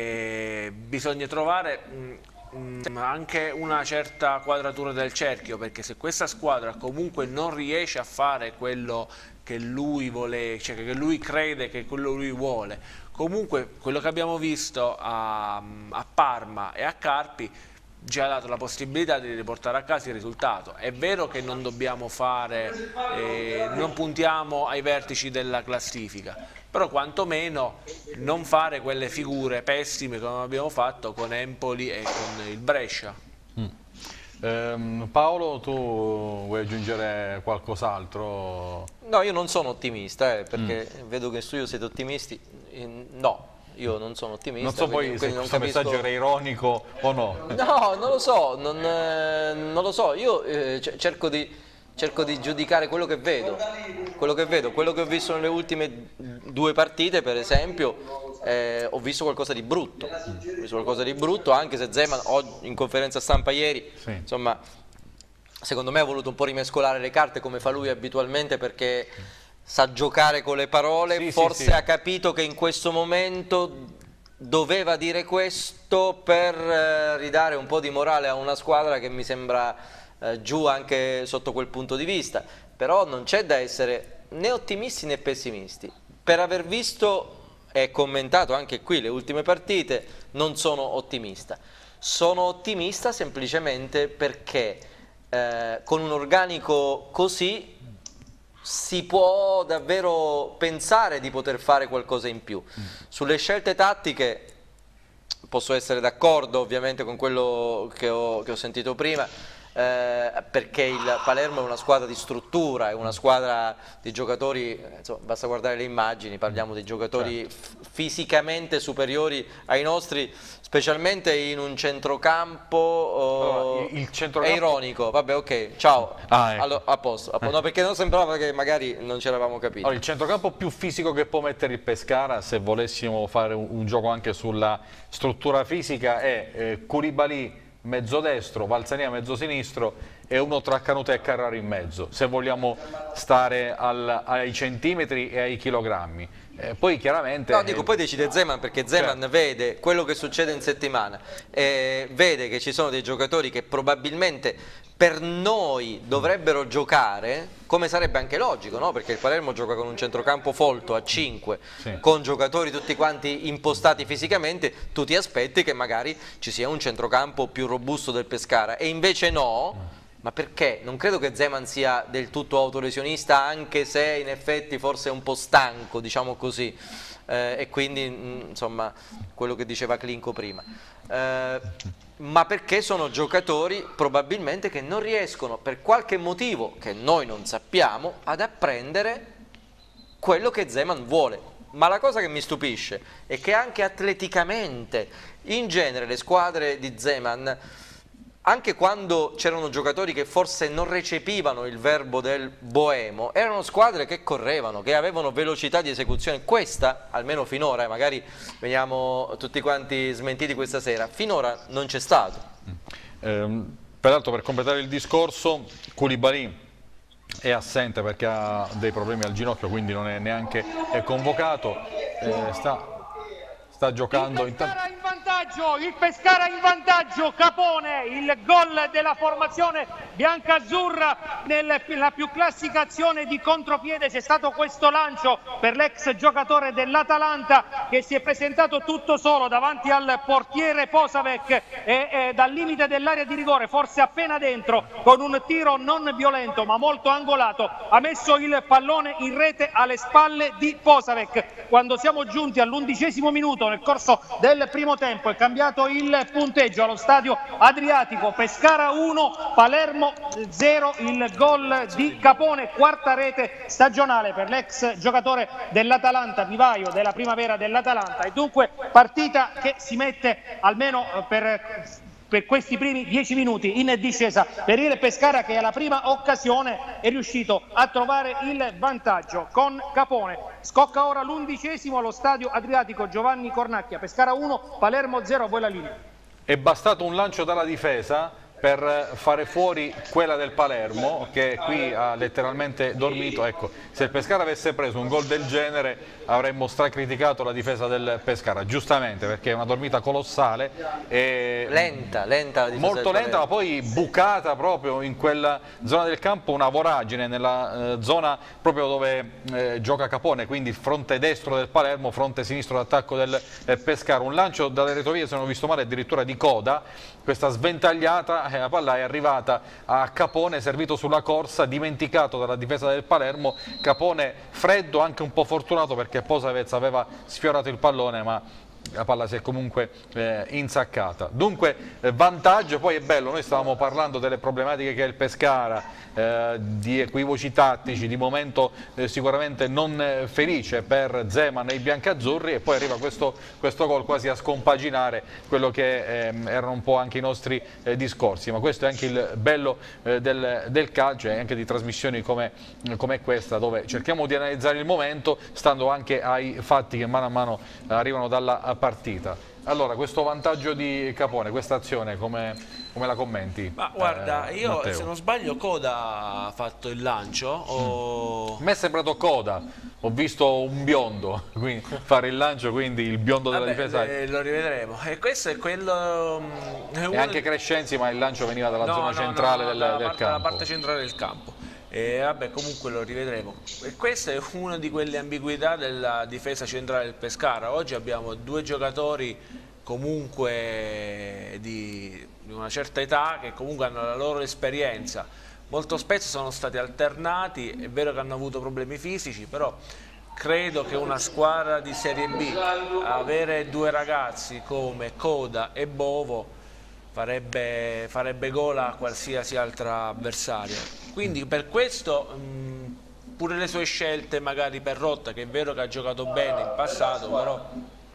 eh, bisogna trovare... Mh, anche una certa quadratura del cerchio, perché se questa squadra comunque non riesce a fare quello che lui vuole, cioè che lui crede che quello lui vuole, comunque quello che abbiamo visto a, a Parma e a Carpi già ha dato la possibilità di riportare a casa il risultato. È vero che non dobbiamo fare, eh, non puntiamo ai vertici della classifica, però quantomeno non fare quelle figure pessime come abbiamo fatto con Empoli e con il Brescia. Mm. Ehm, Paolo, tu vuoi aggiungere qualcos'altro? No, io non sono ottimista, eh, perché Mm. vedo che in studio siete ottimisti. Eh, no, io non sono ottimista. Non so quindi, poi se quindi non questo capisco... messaggio era ironico o no. No, non lo so, non, eh, non lo so. Io eh, cerco di... cerco di giudicare quello che vedo, quello che vedo, quello che ho visto nelle ultime due partite, per esempio, eh, ho visto qualcosa di brutto, ho visto qualcosa di brutto, anche se Zeman in conferenza stampa ieri, Sì. insomma, secondo me ha voluto un po' rimescolare le carte come fa lui abitualmente, perché sa giocare con le parole, Sì, forse sì, sì. ha capito che in questo momento doveva dire questo per eh, ridare un po' di morale a una squadra che mi sembra eh, giù anche sotto quel punto di vista, però non c'è da essere né ottimisti né pessimisti. Per aver visto e commentato anche qui le ultime partite non sono ottimista, sono ottimista semplicemente perché eh, con un organico così si può davvero pensare di poter fare qualcosa in più. Sulle scelte tattiche posso essere d'accordo ovviamente con quello che ho, che ho sentito prima, eh, perché il Palermo è una squadra di struttura, è una squadra di giocatori, insomma, basta guardare le immagini, parliamo di giocatori certo. fisicamente superiori ai nostri, specialmente in un centrocampo, oh, allora, il centrocampo... è ironico, vabbè ok, ciao, ah, ecco. allora, a posto, a posto. No, perché non sembrava che magari non ci eravamo capiti. Allora, il centrocampo più fisico che può mettere il Pescara, se volessimo fare un, un gioco anche sulla struttura fisica, è eh, Koulibaly mezzo destro, Valsania mezzo sinistro e uno tra Canute e Carraro in mezzo, se vogliamo stare al, ai centimetri e ai chilogrammi. Eh, poi chiaramente... No, dico, poi decide Zeman, perché Zeman certo. vede quello che succede in settimana, eh, vede che ci sono dei giocatori che probabilmente per noi dovrebbero giocare, come sarebbe anche logico, no? Perché il Palermo gioca con un centrocampo folto a cinque, sì. con giocatori tutti quanti impostati fisicamente, tu ti aspetti che magari ci sia un centrocampo più robusto del Pescara, e invece no. Ma perché? Non credo che Zeman sia del tutto autolesionista, anche se in effetti forse è un po' stanco, diciamo così, eh, e quindi mh, insomma quello che diceva Clinco prima, eh, ma perché sono giocatori probabilmente che non riescono per qualche motivo che noi non sappiamo ad apprendere quello che Zeman vuole. Ma la cosa che mi stupisce è che anche atleticamente, in genere le squadre di Zeman, anche quando c'erano giocatori che forse non recepivano il verbo del boemo, erano squadre che correvano, che avevano velocità di esecuzione. Questa, almeno finora, magari veniamo tutti quanti smentiti questa sera, finora non c'è stato. Eh, peraltro, per completare il discorso, Koulibaly è assente perché ha dei problemi al ginocchio, quindi non è neanche è convocato, eh, sta... sta giocando il Pescara in vantaggio, il Pescara in vantaggio, Capone, il gol della formazione biancazzurra nella più classica azione di contropiede. C'è stato questo lancio per l'ex giocatore dell'Atalanta che si è presentato tutto solo davanti al portiere Posavec e, e dal limite dell'area di rigore, forse appena dentro, con un tiro non violento ma molto angolato, ha messo il pallone in rete alle spalle di Posavec. Quando siamo giunti all'undicesimo minuto nel corso del primo tempo è cambiato il punteggio allo stadio Adriatico, Pescara uno, Palermo zero, il gol di Capone, quarta rete stagionale per l'ex giocatore dell'Atalanta, vivaio della primavera dell'Atalanta, e dunque partita che si mette almeno per... per questi primi dieci minuti in discesa per il Pescara, che alla prima occasione è riuscito a trovare il vantaggio con Capone. Scocca ora l'undicesimo allo stadio Adriatico, Giovanni Cornacchia, Pescara uno, Palermo zero, poi la linea. È bastato un lancio dalla difesa per fare fuori quella del Palermo, che qui ha letteralmente dormito. Ecco, se il Pescara avesse preso un gol del genere avremmo stracriticato la difesa del Pescara, giustamente, perché è una dormita colossale e lenta, lenta la difesa molto del lenta, ma poi bucata proprio in quella zona del campo, una voragine nella eh, zona proprio dove eh, gioca Capone, quindi fronte destro del Palermo, fronte sinistro d'attacco del eh, Pescara. Un lancio dalle retrovie, se non ho visto male, addirittura di coda, questa sventagliata, la palla è arrivata a Capone, servito sulla corsa, dimenticato dalla difesa del Palermo. Capone freddo, anche un po' fortunato perché Posavec aveva sfiorato il pallone, ma la palla si è comunque eh, insaccata. Dunque eh, vantaggio. Poi è bello, noi stavamo parlando delle problematiche che ha il Pescara, eh, di equivoci tattici, di momento eh, sicuramente non eh, felice per Zeman e i biancazzurri, e poi arriva questo, questo gol quasi a scompaginare quello che eh, erano un po' anche i nostri eh, discorsi. Ma questo è anche il bello eh, del, del calcio e anche di trasmissioni come, come questa, dove cerchiamo di analizzare il momento stando anche ai fatti che mano a mano arrivano dalla partita. Allora, questo vantaggio di Capone, questa azione, come, come la commenti? Ma guarda, eh, io Matteo? se non sbaglio Coda ha fatto il lancio. O... A me è sembrato Coda, ho visto un biondo quindi, fare il lancio, quindi il biondo della Vabbè, difesa. eh, lo rivedremo. E questo è quello... mm, è E uno anche di- Crescenzi, ma il lancio veniva dalla No, zona no, centrale no, no, del, dalla del parte, dalla campo. parte centrale del campo. E vabbè, comunque lo rivedremo. E questa è una di quelle ambiguità della difesa centrale del Pescara. Oggi abbiamo due giocatori comunque di, di una certa età che comunque hanno la loro esperienza. Molto spesso sono stati alternati, è vero che hanno avuto problemi fisici, però credo che una squadra di Serie B, avere due ragazzi come Coda e Bovo farebbe, farebbe gol a qualsiasi altro avversario. Quindi per questo mh, pure le sue scelte magari per Rotta, che è vero che ha giocato bene in passato, però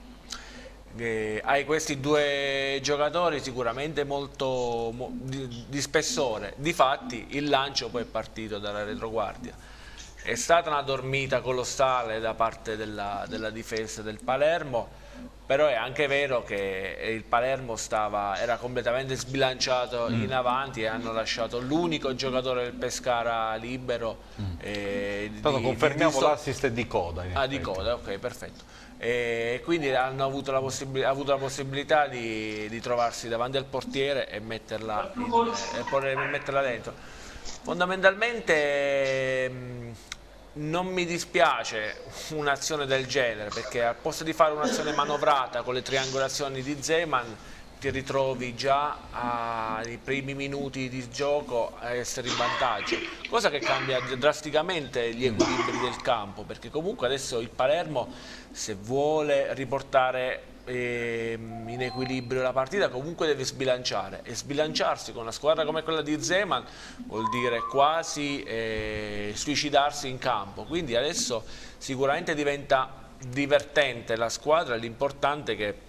eh, hai questi due giocatori sicuramente molto mo, di, di spessore. Difatti il lancio poi è partito dalla retroguardia. È stata una dormita colossale da parte della, della difesa del Palermo, però è anche vero che il Palermo stava, era completamente sbilanciato Mm. in avanti e hanno lasciato l'unico giocatore del Pescara libero. Mm. eh, Tanto di- confermiamo di- di- l'assist di Coda. in Ah, di effetti. Coda, ok, perfetto. E quindi hanno avuto la, possib- avuto la possibilità di, di trovarsi davanti al portiere e metterla, in, e porre- metterla dentro. Fondamentalmente mh, non mi dispiace un'azione del genere, perché al posto di fare un'azione manovrata con le triangolazioni di Zeman ti ritrovi già ai primi minuti di gioco a essere in vantaggio, cosa che cambia drasticamente gli equilibri del campo, perché comunque adesso il Palermo, se vuole riportare ehm, in equilibrio la partita, comunque deve sbilanciare, e sbilanciarsi con una squadra come quella di Zeman vuol dire quasi eh, suicidarsi in campo. Quindi adesso sicuramente diventa divertente la squadra, l'importante è che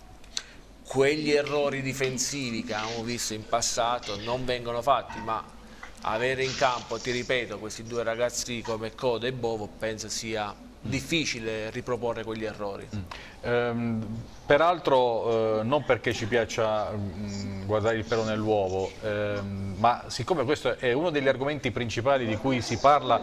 quegli errori difensivi che abbiamo visto in passato non vengono fatti, ma avere in campo, ti ripeto, questi due ragazzi come Coda e Bovo, penso sia difficile riproporre quegli errori. Ehm, peraltro eh, non perché ci piaccia mh, guardare il pelo nell'uovo, ehm, ma siccome questo è uno degli argomenti principali di cui si parla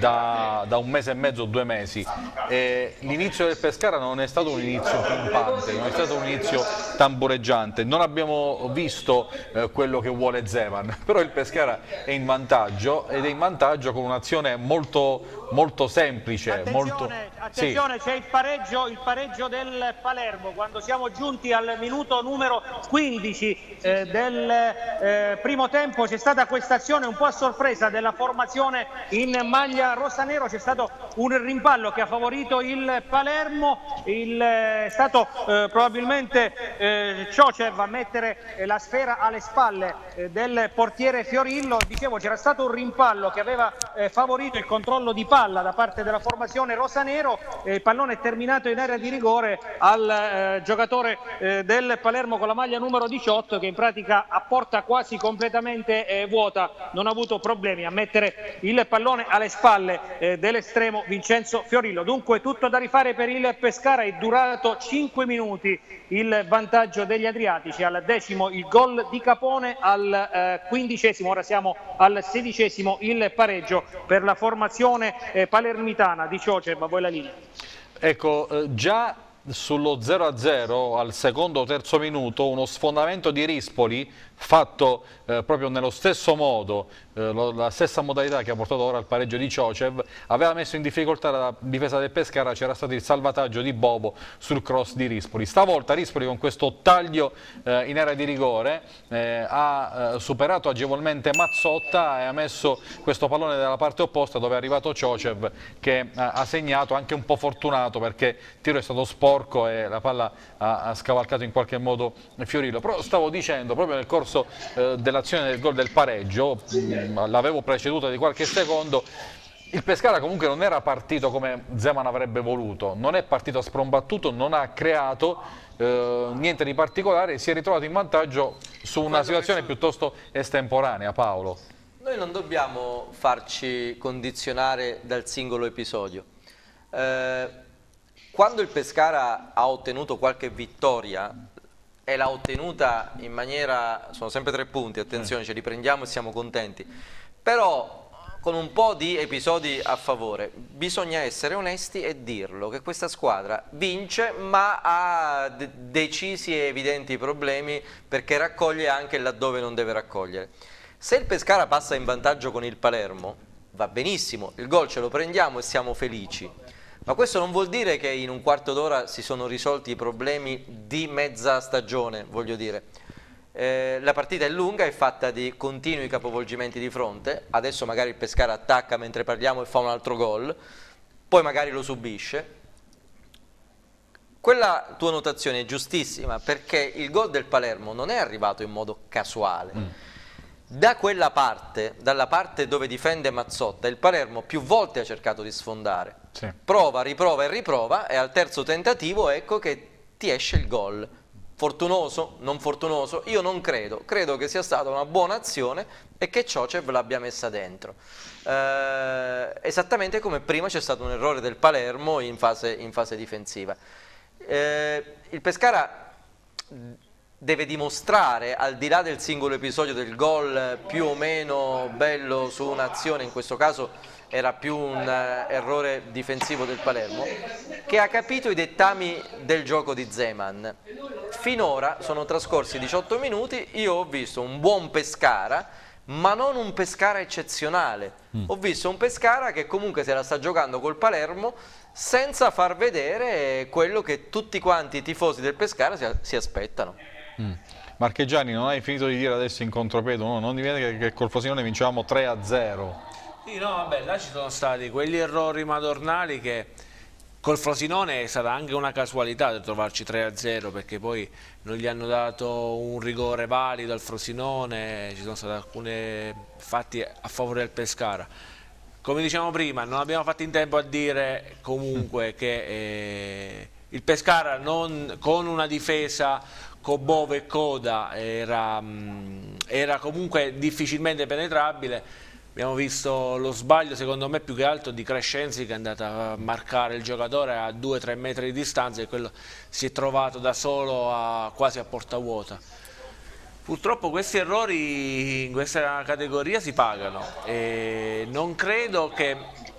da, da un mese e mezzo, due mesi, eh, l'inizio del Pescara non è stato un inizio pimpante, non è stato un inizio tambureggiante, non abbiamo visto eh, quello che vuole Zeman, però il Pescara è in vantaggio ed è in vantaggio con un'azione molto, molto semplice. Attenzione, molto... attenzione, Sì. c'è il pareggio, il pareggio del Palermo quando siamo giunti al minuto numero quindici eh, del eh, primo tempo. C'è stata questa azione un po' a sorpresa della formazione in maglia rossa-nero, c'è stato un rimpallo che ha favorito il Palermo, il, eh, è stato eh, probabilmente eh, Ciocev a mettere eh, la sfera alle spalle eh, del portiere Fiorillo. Dicevo, c'era stato un rimpallo che aveva eh, favorito il controllo di palla da parte della formazione rosa-nero, eh, il pallone è terminato in area di rigore al eh, giocatore eh, del Palermo con la maglia numero diciotto, che in pratica a porta quasi completamente eh, vuota non ha avuto problemi a mettere il pallone alle spalle eh, dell'estremo Vincenzo Fiorillo. Dunque tutto da rifare per il Pescara, è durato cinque minuti il vantaggio degli Adriatici, al decimo il gol di Capone, al eh, quindicesimo, ora siamo al sedicesimo, il pareggio per la formazione eh, palermitana di Ciocev. Voi la linea. Ecco, eh, già sullo zero a zero al secondo o terzo minuto uno sfondamento di Rispoli fatto eh, proprio nello stesso modo, eh, lo, la stessa modalità che ha portato ora al pareggio di Ciocev, aveva messo in difficoltà la difesa del Pescara, c'era stato il salvataggio di Bobo sul cross di Rispoli. Stavolta Rispoli con questo taglio eh, in area di rigore eh, ha eh, superato agevolmente Mazzotta e ha messo questo pallone dalla parte opposta, dove è arrivato Ciocev, che eh, ha segnato, anche un po' fortunato perché il tiro è stato sporco e la palla ha, ha scavalcato in qualche modo Fiorillo. Però stavo dicendo, proprio nel corso eh, dell'azione del gol del pareggio, l'avevo preceduta di qualche secondo, il Pescara comunque non era partito come Zeman avrebbe voluto, non è partito sprombattuto, non ha creato eh, niente di particolare, si è ritrovato in vantaggio su una situazione piuttosto estemporanea. Paolo. Noi non dobbiamo farci condizionare dal singolo episodio. Eh, quando il Pescara ha ottenuto qualche vittoria e l'ha ottenuta in maniera, sono sempre tre punti, attenzione, ce li prendiamo e siamo contenti, però con un po' di episodi a favore bisogna essere onesti e dirlo, che questa squadra vince ma ha de decisi e evidenti problemi, perché raccoglie anche laddove non deve raccogliere. Se il Pescara passa in vantaggio con il Palermo va benissimo, il gol ce lo prendiamo e siamo felici, ma questo non vuol dire che in un quarto d'ora si sono risolti i problemi di mezza stagione, voglio dire. Eh, la partita è lunga, è fatta di continui capovolgimenti di fronte, adesso magari il Pescara attacca mentre parliamo e fa un altro gol, poi magari lo subisce. Quella tua notazione è giustissima, perché il gol del Palermo non è arrivato in modo casuale. Mm. Da quella parte, dalla parte dove difende Mazzotta, il Palermo più volte ha cercato di sfondare, sì. prova, riprova e riprova, e al terzo tentativo ecco che ti esce il gol. Fortunoso, non fortunoso, io non credo, credo che sia stata una buona azione e che Ciocev l'abbia messa dentro. Eh, esattamente come prima c'è stato un errore del Palermo in fase, in fase difensiva. Eh, il Pescara deve dimostrare, al di là del singolo episodio del gol più o meno bello su un'azione, in questo caso era più un uh, errore difensivo del Palermo, che ha capito i dettami del gioco di Zeman. Finora sono trascorsi diciotto minuti, io ho visto un buon Pescara, ma non un Pescara eccezionale. Mm. Ho visto un Pescara che comunque se la sta giocando col Palermo senza far vedere quello che tutti quanti i tifosi del Pescara si, si aspettano. Mm. Marchegiani, non hai finito di dire adesso in contropiede, no, non dimentica che col Frosinone vincevamo tre a zero. Sì, no, vabbè, là ci sono stati quegli errori madornali che col Frosinone è stata anche una casualità di trovarci tre a zero, perché poi non gli hanno dato un rigore valido al Frosinone, ci sono stati alcuni fatti a favore del Pescara. Come diciamo prima, non abbiamo fatto in tempo a dire comunque che eh, il Pescara non, con una difesa con Bove e Coda era, mh, era comunque difficilmente penetrabile. Abbiamo visto lo sbaglio, secondo me, più che altro di Crescenzi, che è andato a marcare il giocatore a due tre metri di distanza, e quello si è trovato da solo a, quasi a porta vuota. Purtroppo questi errori in questa categoria si pagano e non credo che,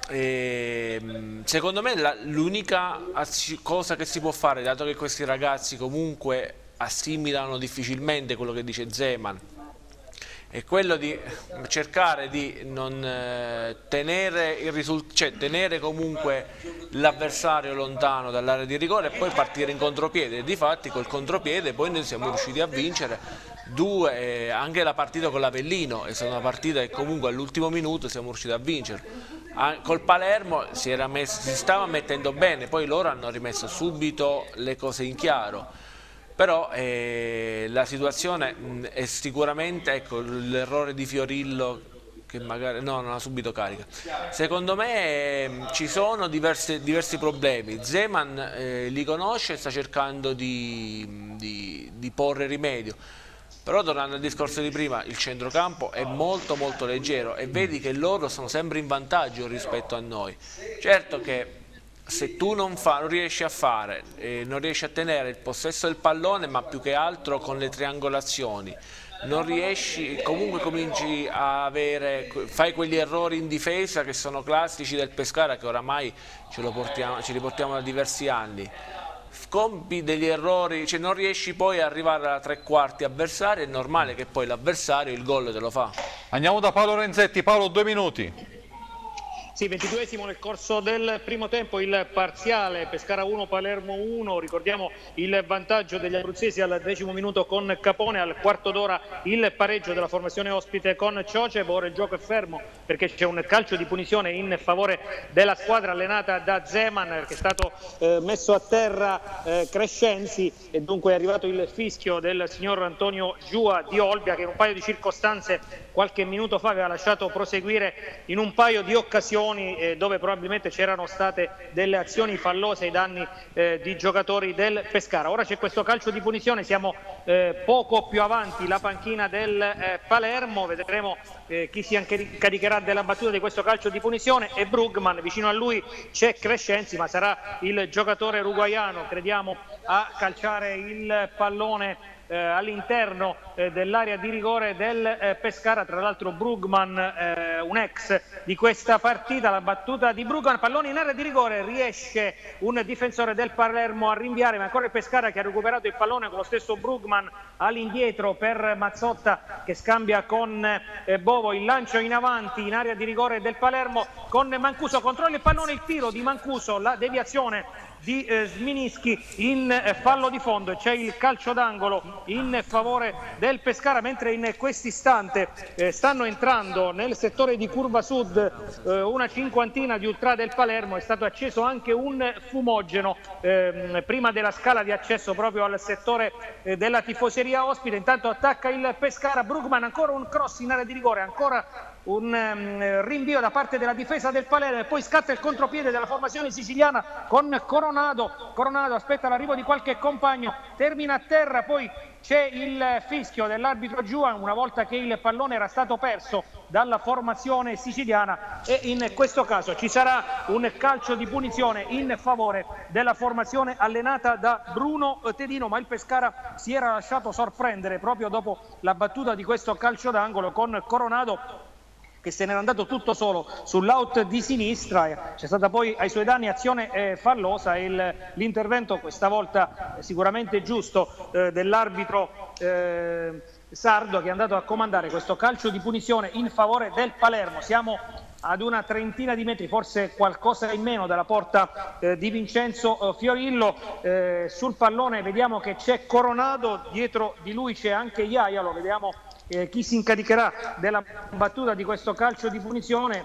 eh, secondo me l'unica cosa che si può fare, dato che questi ragazzi comunque assimilano difficilmente quello che dice Zeman, è quello di cercare di non eh, tenere, il risult- cioè, tenere comunque l'avversario lontano dall'area di rigore e poi partire in contropiede. E difatti col contropiede poi noi siamo riusciti a vincere due, eh, anche la partita con l'Avellino è stata una partita che comunque all'ultimo minuto siamo riusciti a vincere. Ah, col Palermo si, era messo, si stava mettendo bene, poi loro hanno rimesso subito le cose in chiaro. Però eh, la situazione mh, è sicuramente, ecco, l'errore di Fiorillo che magari no, non ha subito carica. Secondo me eh, ci sono diversi, diversi problemi. Zeman eh, li conosce e sta cercando di, di, di porre rimedio. Però tornando al discorso di prima, il centrocampo è molto molto leggero e vedi che loro sono sempre in vantaggio rispetto a noi. Certo che se tu non, fa, non riesci a fare, eh, non riesci a tenere il possesso del pallone, ma più che altro con le triangolazioni, non riesci, comunque cominci a avere, fai quegli errori in difesa che sono classici del Pescara, che oramai ce, lo portiamo, ce li portiamo da diversi anni. Compi degli errori, cioè non riesci poi ad arrivare alla tre quarti avversario, è normale che poi l'avversario il gol te lo fa. Andiamo da Paolo Renzetti. Paolo, due minuti. Sì, ventiduesimo nel corso del primo tempo, il parziale Pescara uno Palermo uno, ricordiamo il vantaggio degli abruzzesi al decimo minuto con Capone, al quarto d'ora il pareggio della formazione ospite con Ciocev. Ora il gioco è fermo perché c'è un calcio di punizione in favore della squadra allenata da Zeman, che è stato eh, messo a terra eh, Crescenzi, e dunque è arrivato il fischio del signor Antonio Giua di Olbia, che in un paio di circostanze qualche minuto fa aveva lasciato proseguire in un paio di occasioni eh, dove probabilmente c'erano state delle azioni fallose ai danni eh, di giocatori del Pescara. Ora c'è questo calcio di punizione, siamo eh, poco più avanti la panchina del eh, Palermo, vedremo eh, chi si caricherà della battuta di questo calcio di punizione. E Brugman, vicino a lui c'è Crescenzi, ma sarà il giocatore uruguaiano, crediamo, a calciare il pallone Eh, all'interno eh, dell'area di rigore del eh, Pescara. Tra l'altro Brugman, eh, un ex di questa partita, la battuta di Brugman, pallone in area di rigore, riesce un difensore del Palermo a rinviare, ma ancora il Pescara che ha recuperato il pallone con lo stesso Brugman all'indietro per Mazzotta che scambia con eh, Bovo, il lancio in avanti in area di rigore del Palermo con Mancuso, controlla il pallone, il tiro di Mancuso, la deviazione di eh, Sminischi in eh, fallo di fondo. C'è il calcio d'angolo in favore del Pescara, mentre in quest'istante eh, stanno entrando nel settore di curva sud eh, una cinquantina di ultra del Palermo. È stato acceso anche un fumogeno eh, prima della scala di accesso proprio al settore eh, della tifoseria ospite. Intanto attacca il Pescara, Brugman, ancora un cross in area di rigore, ancora un um, rinvio da parte della difesa del Palermo e poi scatta il contropiede della formazione siciliana con Coronado. Coronado aspetta l'arrivo di qualche compagno, termina a terra, poi c'è il fischio dell'arbitro Giuan una volta che il pallone era stato perso dalla formazione siciliana, e in questo caso ci sarà un calcio di punizione in favore della formazione allenata da Bruno Tedino, ma il Pescara si era lasciato sorprendere proprio dopo la battuta di questo calcio d'angolo con Coronado che se n'era andato tutto solo sull'out di sinistra. C'è stata poi ai suoi danni azione eh, fallosa e il, l'intervento questa volta eh, sicuramente giusto eh, dell'arbitro eh, sardo, che è andato a comandare questo calcio di punizione in favore del Palermo. Siamo ad una trentina di metri, forse qualcosa in meno, dalla porta eh, di Vincenzo eh, Fiorillo. Eh, sul pallone vediamo che c'è Coronado, dietro di lui c'è anche Iaialo, vediamo Eh, chi si incaricherà della battuta di questo calcio di punizione.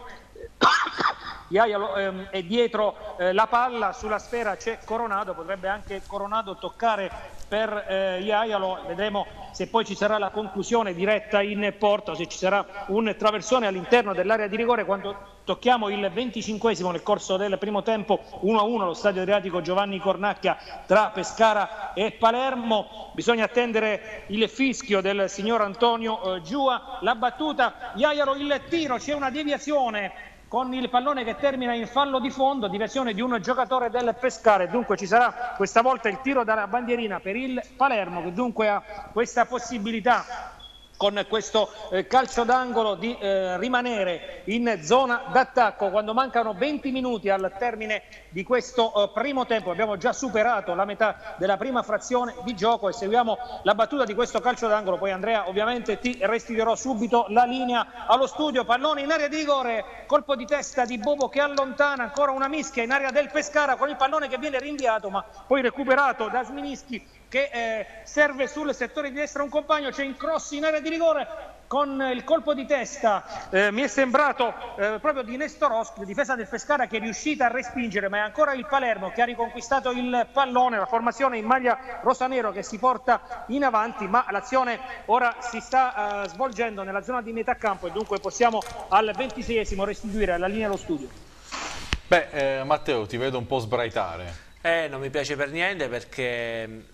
Iaialo ehm, è dietro eh, la palla, sulla sfera c'è Coronado, potrebbe anche Coronado toccare per eh, Iaialo, vedremo se poi ci sarà la conclusione diretta in porta, se ci sarà un traversone all'interno dell'area di rigore. Quando tocchiamo il venticinquesimo nel corso del primo tempo, uno a uno allo stadio Adriatico Giovanni Cornacchia tra Pescara e Palermo. Bisogna attendere il fischio del signor Antonio eh, Giua. La battuta, Iaialo, il tiro, c'è una deviazione con il pallone che termina in fallo di fondo, deviazione di un giocatore del Pescara, e dunque ci sarà questa volta il tiro dalla bandierina per il Palermo, che dunque ha questa possibilità con questo eh, calcio d'angolo di eh, rimanere in zona d'attacco quando mancano venti minuti al termine di questo eh, primo tempo. Abbiamo già superato la metà della prima frazione di gioco e seguiamo la battuta di questo calcio d'angolo. Poi Andrea, ovviamente ti restituirò subito la linea allo studio. Pallone in area di rigore, colpo di testa di Bobo che allontana, ancora una mischia in area del Pescara con il pallone che viene rinviato ma poi recuperato da Sminischi, che eh, serve sul settore di destra un compagno. C'è in cross in area di rigore con il colpo di testa, eh, mi è sembrato eh, proprio di Nestorowski, difesa del Pescara che è riuscita a respingere, ma è ancora il Palermo che ha riconquistato il pallone, la formazione in maglia rosanero che si porta in avanti, ma l'azione ora si sta eh, svolgendo nella zona di metà campo e dunque possiamo al ventiseiesimo restituire la linea allo studio. Beh, eh, Matteo, ti vedo un po' sbraitare. Eh, non mi piace per niente, perché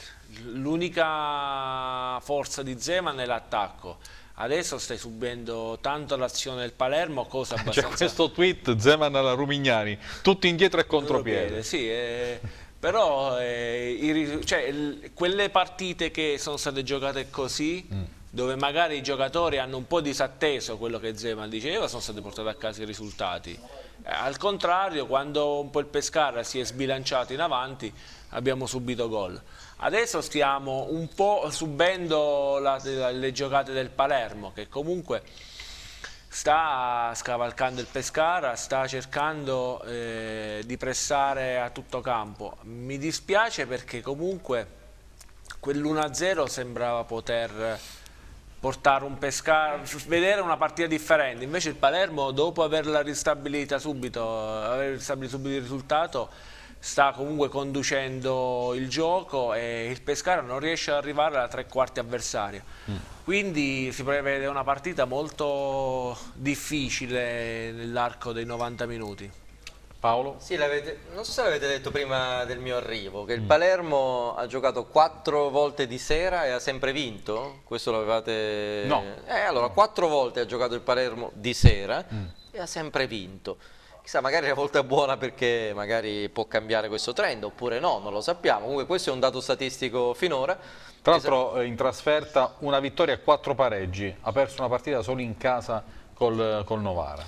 l'unica forza di Zeman è l'attacco. Adesso stai subendo tanto l'azione del Palermo, cosa abbastanza... C'è questo tweet, Zeman alla Rumignani, tutti indietro e contropiede. Sì, eh, però eh, i, cioè, il, quelle partite che sono state giocate così, mm. dove magari i giocatori hanno un po' disatteso quello che Zeman diceva, sono state portate a casa i risultati. Eh, al contrario, quando un po' il Pescara si è sbilanciato in avanti, abbiamo subito gol. Adesso stiamo un po' subendo la, la, le giocate del Palermo, che comunque sta scavalcando il Pescara, sta cercando eh, di pressare a tutto campo. Mi dispiace perché comunque quell'uno a zero sembrava poter portare un Pescara, vedere una partita differente. Invece il Palermo, dopo averla ristabilita subito, aver ristabilito subito il risultato, sta comunque conducendo il gioco e il Pescara non riesce ad arrivare alla tre quarti avversaria. Mm. Quindi si prevede una partita molto difficile nell'arco dei novanta minuti. Paolo? Sì, non so se l'avete detto prima del mio arrivo, che il Palermo ha giocato quattro volte di sera e ha sempre vinto? Questo l'avevate... No. Eh, allora, quattro volte ha giocato il Palermo di sera mm. e ha sempre vinto. Chissà, magari la volta è buona perché magari può cambiare questo trend, oppure no, non lo sappiamo. Comunque questo è un dato statistico finora. Tra l'altro in trasferta una vittoria e quattro pareggi, ha perso una partita solo in casa col, col Novara.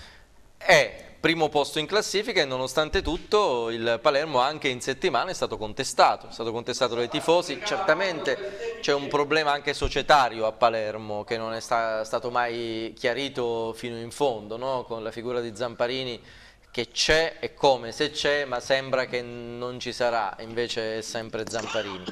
È primo posto in classifica e nonostante tutto il Palermo anche in settimana è stato contestato, è stato contestato dai tifosi. Certamente c'è un problema anche societario a Palermo che non è sta, stato mai chiarito fino in fondo, no? Con la figura di Zamparini che c'è e come se c'è, ma sembra che non ci sarà, invece è sempre Zamparini.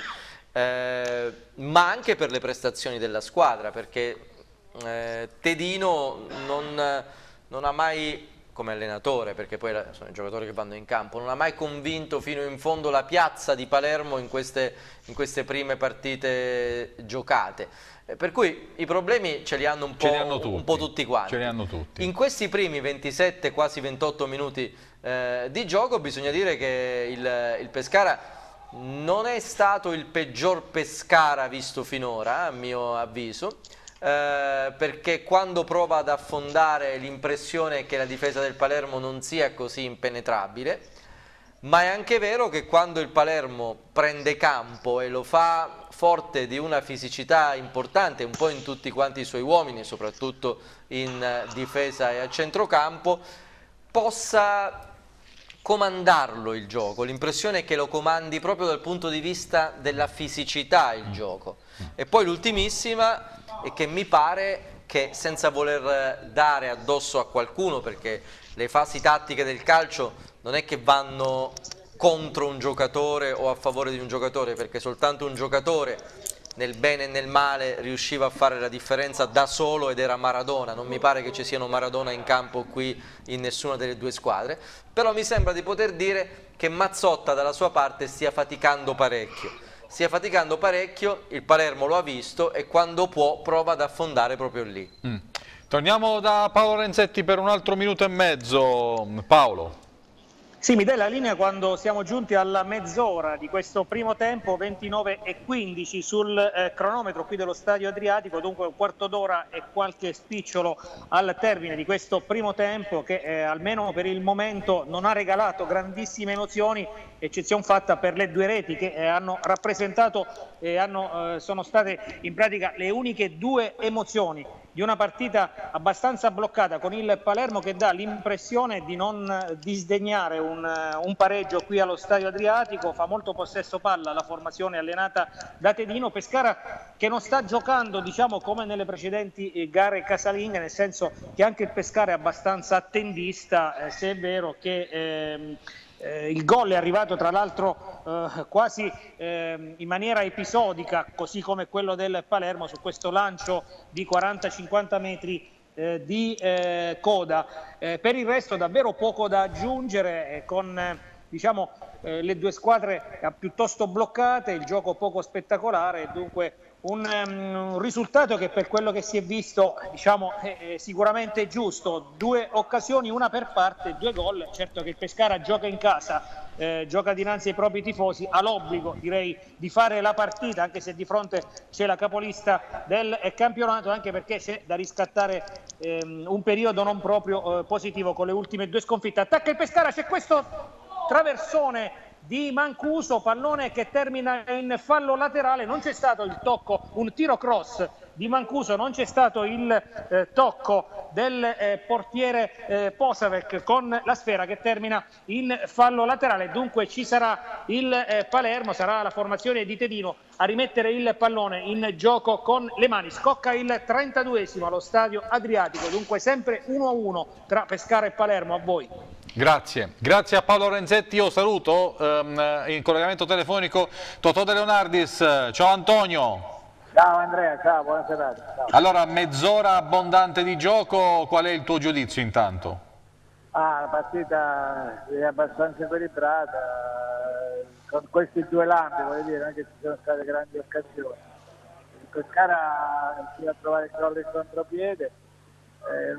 Eh, ma anche per le prestazioni della squadra, perché eh, Tedino non, non ha mai, come allenatore, perché poi sono i giocatori che vanno in campo, non ha mai convinto fino in fondo la piazza di Palermo in queste, in queste prime partite giocate. Eh, per cui i problemi ce li hanno un po', ce li hanno tutti, un po' tutti quanti. Ce li hanno tutti. In questi primi ventisette, quasi ventotto minuti eh, di gioco bisogna dire che il, il Pescara non è stato il peggior Pescara visto finora, a mio avviso, eh, perché quando prova ad affondare l'impressione è che la difesa del Palermo non sia così impenetrabile, ma è anche vero che quando il Palermo prende campo e lo fa forte di una fisicità importante, un po' in tutti quanti i suoi uomini, soprattutto in difesa e a centrocampo, possa comandarlo il gioco. L'impressione è che lo comandi proprio dal punto di vista della fisicità il gioco. E poi l'ultimissima è che mi pare che, senza voler dare addosso a qualcuno, perché le fasi tattiche del calcio non è che vanno contro un giocatore o a favore di un giocatore, perché soltanto un giocatore nel bene e nel male riusciva a fare la differenza da solo ed era Maradona. Non mi pare che ci siano Maradona in campo qui in nessuna delle due squadre, però mi sembra di poter dire che Mazzotta dalla sua parte stia faticando parecchio stia faticando parecchio, il Palermo lo ha visto e quando può prova ad affondare proprio lì. Mm. Torniamo da Paolo Renzetti per un altro minuto e mezzo. Paolo. Sì, mi dai la linea quando siamo giunti alla mezz'ora di questo primo tempo, ventinove e quindici sul eh, cronometro qui dello Stadio Adriatico, dunque un quarto d'ora e qualche spicciolo al termine di questo primo tempo che eh, almeno per il momento non ha regalato grandissime emozioni, eccezione fatta per le due reti che eh, hanno rappresentato e hanno, eh, sono state in pratica le uniche due emozioni di una partita abbastanza bloccata, con il Palermo che dà l'impressione di non disdegnare un, un pareggio qui allo Stadio Adriatico. Fa molto possesso palla la formazione allenata da Tedino. Pescara che non sta giocando, diciamo, come nelle precedenti gare casalinghe, nel senso che anche il Pescara è abbastanza attendista, eh, se è vero che ehm, Eh, il gol è arrivato tra l'altro eh, quasi eh, in maniera episodica, così come quello del Palermo su questo lancio di quaranta cinquanta metri eh, di eh, coda. Eh, per il resto davvero poco da aggiungere, eh, con eh, diciamo, eh, le due squadre eh, piuttosto bloccate, il gioco poco spettacolare, dunque un, um, un risultato che per quello che si è visto, diciamo, è, è sicuramente giusto. Due occasioni, una per parte, due gol. Certo che il Pescara gioca in casa, eh, gioca dinanzi ai propri tifosi, ha l'obbligo, direi, di fare la partita, anche se di fronte c'è la capolista del eh, campionato, anche perché c'è da riscattare ehm, un periodo non proprio eh, positivo con le ultime due sconfitte. Attacca il Pescara, c'è questo traversone di Mancuso, pallone che termina in fallo laterale. Non c'è stato il tocco, un tiro cross di Mancuso, non c'è stato il eh, tocco del eh, portiere eh, Posavec con la sfera che termina in fallo laterale. Dunque ci sarà il eh, Palermo, sarà la formazione di Tedino a rimettere il pallone in gioco con le mani. Scocca il trentaduesimo allo Stadio Adriatico, dunque sempre uno a uno tra Pescara e Palermo. A voi. Grazie, grazie a Paolo Renzetti. Io saluto ehm, in collegamento telefonico Totò De Leonardis. Ciao Antonio. Ciao Andrea, ciao, buona serata. Ciao. Allora, mezz'ora abbondante di gioco, qual è il tuo giudizio intanto? Ah, la partita è abbastanza equilibrata, con questi due lampi, voglio dire, non è che ci sono state grandi occasioni. Pescara si va a trovare il gol in contropiede eh,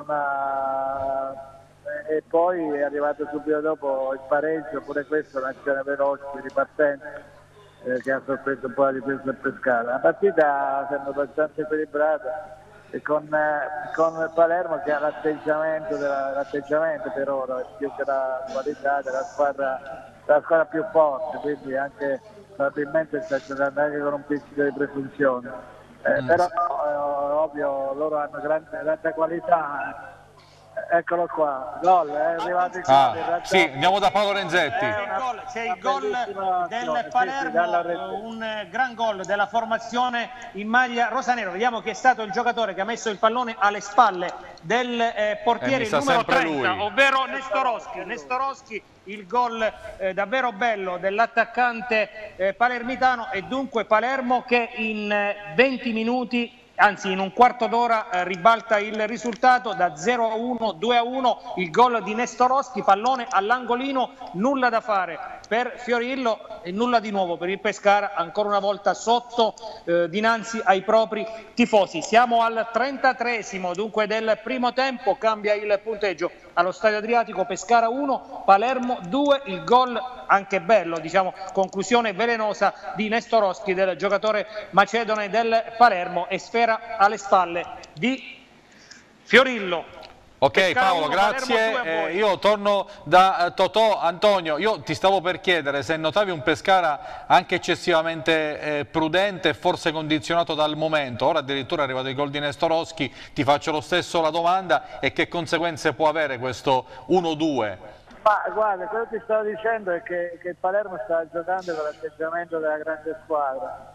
una... e poi è arrivato subito dopo il pareggio, pure questo un'azione veloce, ripartente, eh, che ha sorpreso un po' la difesa del Pescara. La partita sembra abbastanza equilibrata e con, eh, con Palermo che ha l'atteggiamento, della, l'atteggiamento per ora, più che la qualità della squadra, della squadra più forte, quindi anche probabilmente sta giocando anche con un pizzico di presunzione. Eh, Mm. però eh, ovvio loro hanno grande, grande qualità. Eccolo qua, gol, è arrivato il gol. Ah, in realtà- sì, andiamo da Paolo Renzetti. È una- gol, c'è il una gol bellissima del azione, sì, sì, Palermo, dalla eh, rete. un eh, gran gol della formazione in maglia rosanero. Vediamo chi è stato il giocatore che ha messo il pallone alle spalle del eh, Eh, portiere, mi il sa numero sempre trenta, lui. ovvero Nestorowski. Nestorowski, il gol eh, davvero bello dell'attaccante eh, palermitano, e dunque Palermo che in eh, venti minuti, anzi in un quarto d'ora, eh, ribalta il risultato da zero a uno, due a uno, il gol di Nestorowski, pallone all'angolino, nulla da fare per Fiorillo e nulla di nuovo per il Pescara, ancora una volta sotto eh, dinanzi ai propri tifosi. Siamo al trentatreesimo dunque del primo tempo, cambia il punteggio allo Stadio Adriatico, Pescara uno, Palermo due, il gol anche bello, diciamo, conclusione velenosa di Nestorowski, del giocatore macedone del Palermo, e sfera alle spalle di Fiorillo. Ok Pescara Paolo, uno, Palermo grazie. due a Eh, voi. io torno da eh, Totò. Antonio, io ti stavo per chiedere se notavi un Pescara anche eccessivamente eh, prudente e forse condizionato dal momento. Ora addirittura è arrivato il gol di Nestorowski, ti faccio lo stesso la domanda, e che conseguenze può avere questo uno due? Ma guarda, quello che ti stavo dicendo è che, che il Palermo sta giocando con l'atteggiamento della grande squadra.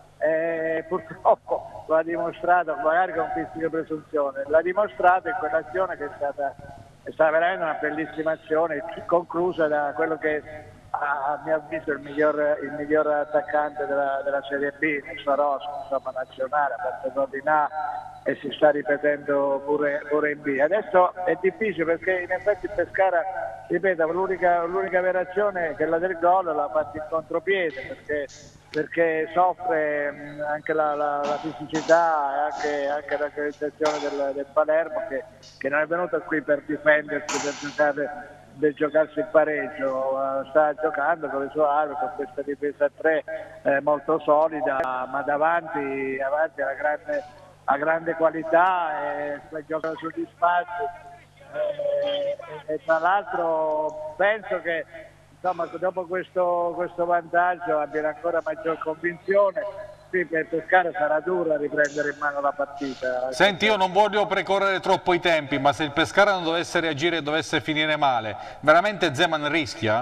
E purtroppo lo ha dimostrato, magari con fisica presunzione, l'ha dimostrato in quell'azione che è stata, è stata veramente una bellissima azione, conclusa da quello che a, a mio avviso il miglior, il miglior attaccante della, della Serie B, Nestorowski, insomma nazionale, ha fatto gol in A e si sta ripetendo pure, pure in B. Adesso è difficile perché in effetti il Pescara, ripeto, l'unica, l'unica vera azione, quella del gol, l'ha fatta in contropiede perché perché soffre mh, anche la, la, la fisicità e anche, anche la realizzazione del, del Palermo che, che non è venuto qui per difendersi, per giocare, per giocarsi il pareggio, uh, sta giocando con le sue armi, con questa difesa a tre eh, molto solida, ma davanti, avanti ha grande, ha grande qualità e gioca sugli spazi e, e tra l'altro penso che insomma dopo questo, questo vantaggio abbiano ancora maggior convinzione. Sì, per Pescara sarà duro riprendere in mano la partita. Senti, io non voglio precorrere troppo i tempi, ma se il Pescara non dovesse reagire e dovesse finire male, veramente Zeman rischia?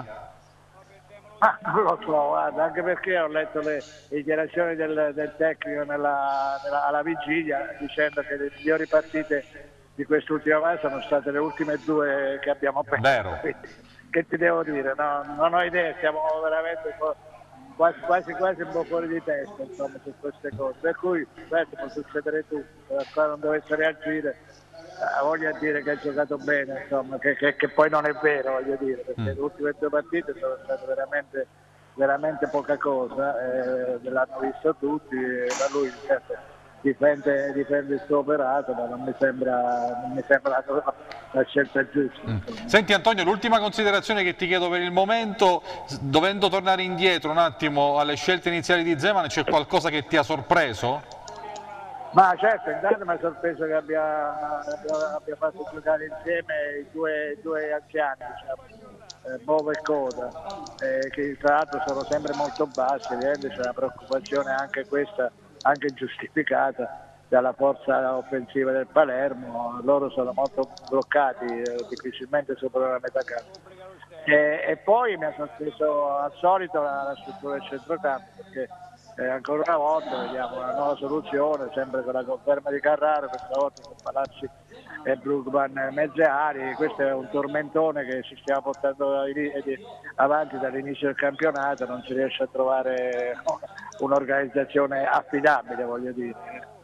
Ma non lo so, guarda, anche perché ho letto le dichiarazioni del, del tecnico nella, nella, alla vigilia dicendo che le migliori partite di quest'ultima fase sono state le ultime due che abbiamo perso. Vero. Quindi, che ti devo dire? No, non ho idea, siamo veramente un po', quasi, quasi quasi un po' fuori di testa insomma, su queste cose. Per cui certo, può succedere tutto, se la squadra non dovesse reagire, eh, voglio dire che ha giocato bene, insomma, che, che, che poi non è vero, voglio dire, perché Mm. le ultime due partite sono state veramente, veramente poca cosa, eh, l'hanno visto tutti, e da lui certo, difende, difende il suo operato, ma non mi sembra, non mi sembra la, la scelta giusta. Mm. Senti Antonio, l'ultima considerazione che ti chiedo per il momento, s- dovendo tornare indietro un attimo alle scelte iniziali di Zeman, c'è qualcosa che ti ha sorpreso? Ma certo, intanto mi ha sorpreso che abbia, abbia, abbia fatto giocare insieme i due, i due anziani, diciamo, eh, Bovo e Coda, eh, che tra l'altro sono sempre molto bassi, evidente c'è una preoccupazione anche questa, anche giustificata dalla forza offensiva del Palermo, loro sono molto bloccati, eh, difficilmente superano la metà campo. E, e poi mi ha sorpreso al solito la, la struttura del centrocampo, perché eh, ancora una volta vediamo una nuova soluzione, sempre con la conferma di Carraro, questa volta con Palazzi e Brugman mezze ali. Questo è un tormentone che ci stiamo portando avanti dall'inizio del campionato, non si riesce a trovare un'organizzazione affidabile, voglio dire.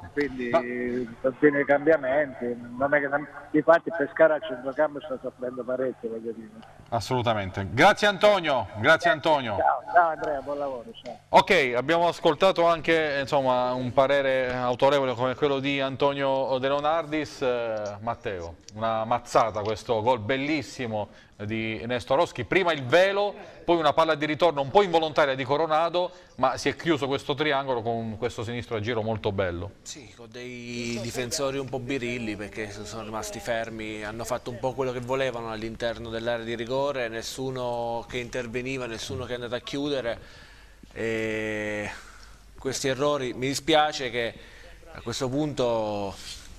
quindi Ma- continui cambiamenti, non è che non- difatti Pescara al centrocampo sta soffrendo parecchio, voglio dire. Assolutamente. Grazie Antonio, grazie Antonio. Ciao, ciao Andrea, buon lavoro, ciao. Ok, abbiamo ascoltato anche insomma, un parere autorevole come quello di Antonio De Leonardis. Eh, Matteo, una mazzata questo gol bellissimo di Nestorowski, prima il velo, poi una palla di ritorno un po' involontaria di Coronado, ma si è chiuso questo triangolo con questo sinistro a giro molto bello. Sì, con dei difensori un po' birilli perché sono rimasti fermi, hanno fatto un po' quello che volevano all'interno dell'area di rigore, nessuno che interveniva, nessuno che è andato a chiudere. E questi errori, mi dispiace che a questo punto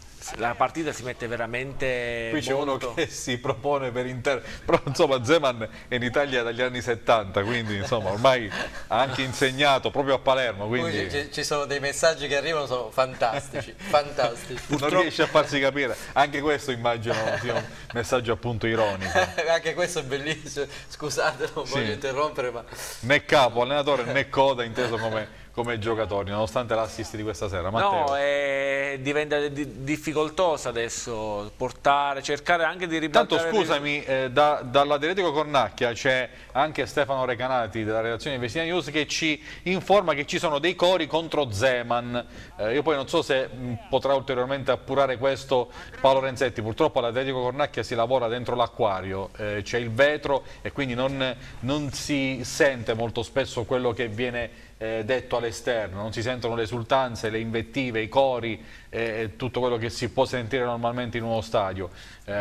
la partita si mette veramente Qui c'è molto... uno che si propone per intero, però insomma Zeman è in Italia dagli anni settanta, quindi insomma ormai ha anche insegnato proprio a Palermo. Quindi... Poi ci, ci sono dei messaggi che arrivano, sono fantastici, fantastici. Non riesce a farsi capire, anche questo immagino sia un messaggio appunto ironico. Anche questo è bellissimo, scusate, non Sì. voglio interrompere, ma Né capo, allenatore né coda inteso come, come giocatori, nonostante l'assist di questa sera. Matteo. No, è, diventa di- difficoltosa adesso portare, cercare anche di ribaltare... Tanto scusami, eh, da, dall'Atletico Cornacchia c'è anche Stefano Recanati della redazione di Vestina News che ci informa che ci sono dei cori contro Zeman. Eh, io poi non so se mh, potrà ulteriormente appurare questo Paolo Renzetti. Purtroppo all'Atletico Cornacchia si lavora dentro l'acquario, eh, c'è il vetro e quindi non, non si sente molto spesso quello che viene eh, detto all'esterno, non si sentono le esultanze, le invettive, i cori, eh, tutto quello che si può sentire normalmente in uno stadio,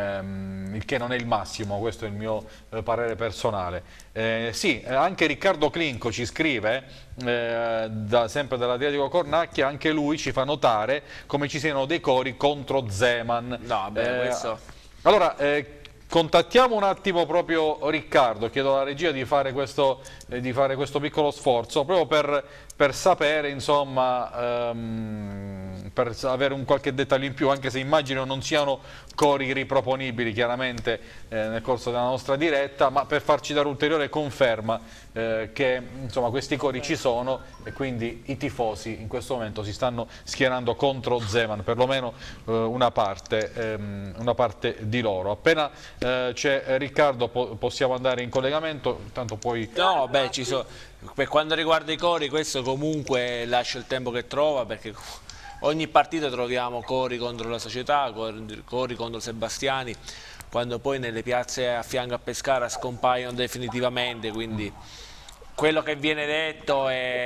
ehm, il che non è il massimo, questo è il mio eh, parere personale. Eh, sì, eh, anche Riccardo Clinco ci scrive, eh, da, sempre dall'Atletico Cornacchia, anche lui ci fa notare come ci siano dei cori contro Zeman. No, beh, Eh, questo... Allora, eh, contattiamo un attimo proprio Riccardo, chiedo alla regia di fare questo, eh, di fare questo piccolo sforzo, proprio per, per sapere, insomma, ehm, per avere un qualche dettaglio in più, anche se immagino non siano cori riproponibili chiaramente eh, nel corso della nostra diretta, ma per farci dare ulteriore conferma eh, che insomma, questi cori ci sono e quindi i tifosi in questo momento si stanno schierando contro Zeman, perlomeno eh, una, parte, ehm, una parte di loro. Appena eh, c'è Riccardo po possiamo andare in collegamento, tanto poi... No, beh, ci sono... Per quanto riguarda i cori, questo comunque lascia il tempo che trova, perché ogni partita troviamo cori contro la società, cori contro Sebastiani, quando poi nelle piazze a fianco a Pescara scompaiono definitivamente, quindi quello che viene detto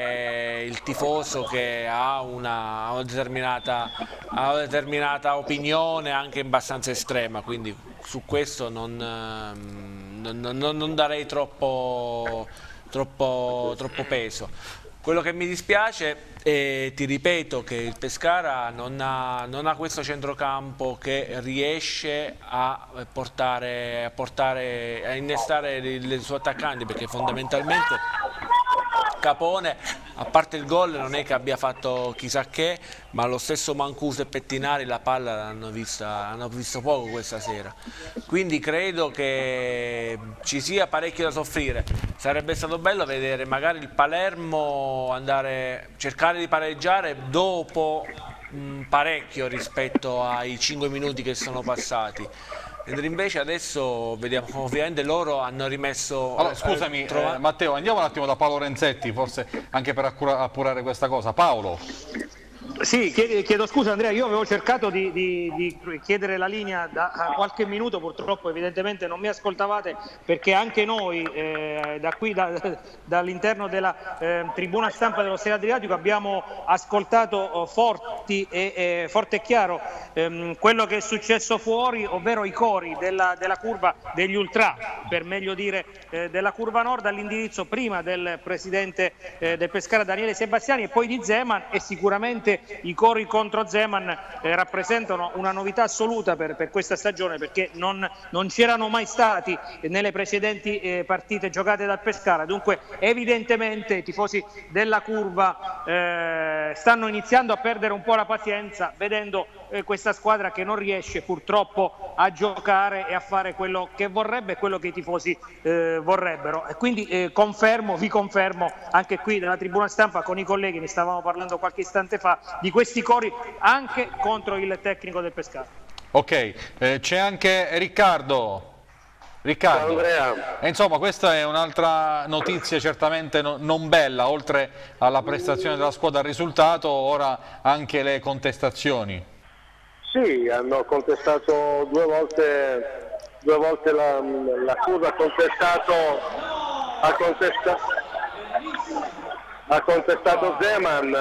è il tifoso che ha una, una, determinata, ha una determinata opinione anche abbastanza estrema, quindi su questo non, non, non, non darei troppo, troppo, troppo peso. Quello che mi dispiace, eh, ti ripeto, che il Pescara non ha, non ha questo centrocampo che riesce a portare, a, portare, a innestare i suoi attaccanti, perché fondamentalmente Capone, a parte il gol, non è che abbia fatto chissà che, ma lo stesso Mancuso e Pettinari la palla l'hanno vista, hanno visto poco questa sera. Quindi credo che ci sia parecchio da soffrire. Sarebbe stato bello vedere magari il Palermo andare, cercare di pareggiare dopo mh, parecchio rispetto ai cinque minuti che sono passati. Mentre invece adesso vediamo, ovviamente loro hanno rimesso... Allora, scusami trova... eh, Matteo, andiamo un attimo da Paolo Renzetti, forse anche per appurare questa cosa. Paolo. Sì, chiedo scusa Andrea, io avevo cercato di, di, di chiedere la linea da qualche minuto, purtroppo evidentemente non mi ascoltavate, perché anche noi eh, da qui, da, dall'interno della eh, tribuna stampa dello Stadio Adriatico abbiamo ascoltato oh, forti e, eh, forte e chiaro ehm, quello che è successo fuori, ovvero i cori della, della curva degli ultra, per meglio dire eh, della curva nord, all'indirizzo prima del presidente eh, del Pescara Daniele Sebastiani e poi di Zeman, e sicuramente i cori contro Zeman eh, rappresentano una novità assoluta per, per questa stagione, perché non, non c'erano mai stati nelle precedenti eh, partite giocate dal Pescara. Dunque evidentemente i tifosi della curva eh, stanno iniziando a perdere un po' la pazienza, vedendo eh, questa squadra che non riesce purtroppo a giocare e a fare quello che vorrebbe e quello che i tifosi eh, vorrebbero. E quindi eh, confermo, vi confermo anche qui dalla tribuna stampa con i colleghi, ne stavamo parlando qualche istante fa, di questi cori anche contro il tecnico del Pescara. Ok, eh, c'è anche Riccardo. Riccardo, e insomma questa è un'altra notizia certamente no, non bella, oltre alla prestazione della squadra al risultato, ora anche le contestazioni. Sì, hanno contestato due volte, due volte la, la curva, ha contestato, ha, contesta, ha contestato Zeman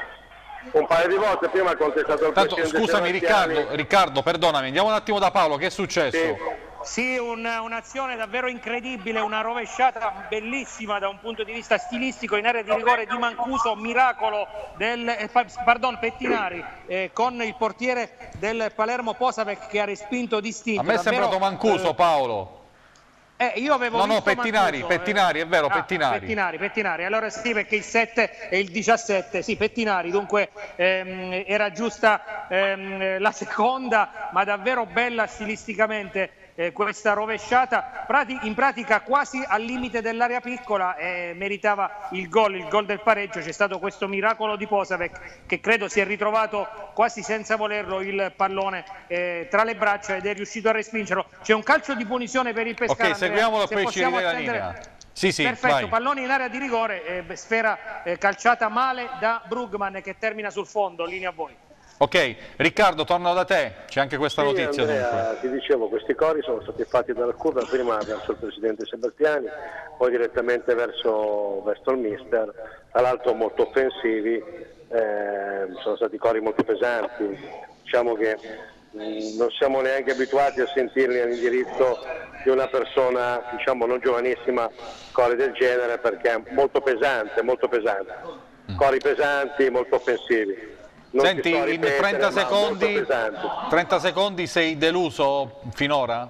un paio di volte, prima ha contestato il Tanto, presidente scusami Riccardo, Riccardo, perdonami, andiamo un attimo da Paolo, che è successo? Sì. Sì, un, un'azione davvero incredibile, una rovesciata bellissima da un punto di vista stilistico in area di rigore di Mancuso, miracolo del eh, pardon, Pettinari eh, con il portiere del Palermo Posavec che ha respinto distinto. A me è sembrato Mancuso, eh, Paolo. Eh, io avevo no, no, visto Pettinari, Mancuso, Pettinari, eh. è vero, ah, Pettinari. Pettinari, Pettinari, allora sì, perché il sette e il diciassette, sì, Pettinari, dunque ehm, era giusta ehm, la seconda, ma davvero bella stilisticamente. Eh, questa rovesciata in pratica quasi al limite dell'area piccola eh, meritava il gol, il gol del pareggio. C'è stato questo miracolo di Posavec che credo si è ritrovato quasi senza volerlo il pallone eh, tra le braccia ed è riuscito a respingerlo. C'è un calcio di punizione per il Pescara. Ok, seguiamolo e poi ci ridai la attendere... linea. Sì, sì, perfetto, vai. Pallone in area di rigore, eh, sfera eh, calciata male da Brugman che termina sul fondo, linea a voi. Ok, Riccardo, torno da te, c'è anche questa sì, notizia. Andrea, dunque. ti dicevo, questi cori sono stati fatti dalla curva prima verso il presidente Sebastiani, poi direttamente verso, verso il mister, tra l'altro molto offensivi, eh, sono stati cori molto pesanti, diciamo che mh, non siamo neanche abituati a sentirli all'indirizzo di una persona, diciamo, non giovanissima, cori del genere, perché è molto pesante, molto pesante, cori pesanti, molto offensivi. Non Senti, so in ripetere, trenta secondi, trenta secondi sei deluso finora?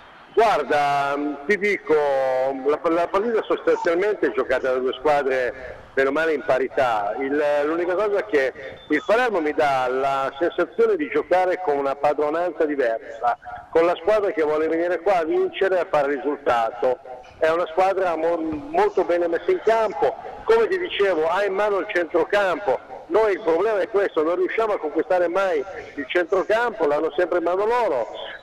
Guarda, ti dico, la, la partita sostanzialmente è giocata da due squadre meno male in parità. L'unica cosa è che il Palermo mi dà la sensazione di giocare con una padronanza diversa, con la squadra che vuole venire qua a vincere e a fare risultato. È una squadra mo molto bene messa in campo, come ti dicevo ha in mano il centrocampo. Noi il problema è questo, non riusciamo a conquistare mai il centrocampo, l'hanno sempre in mano loro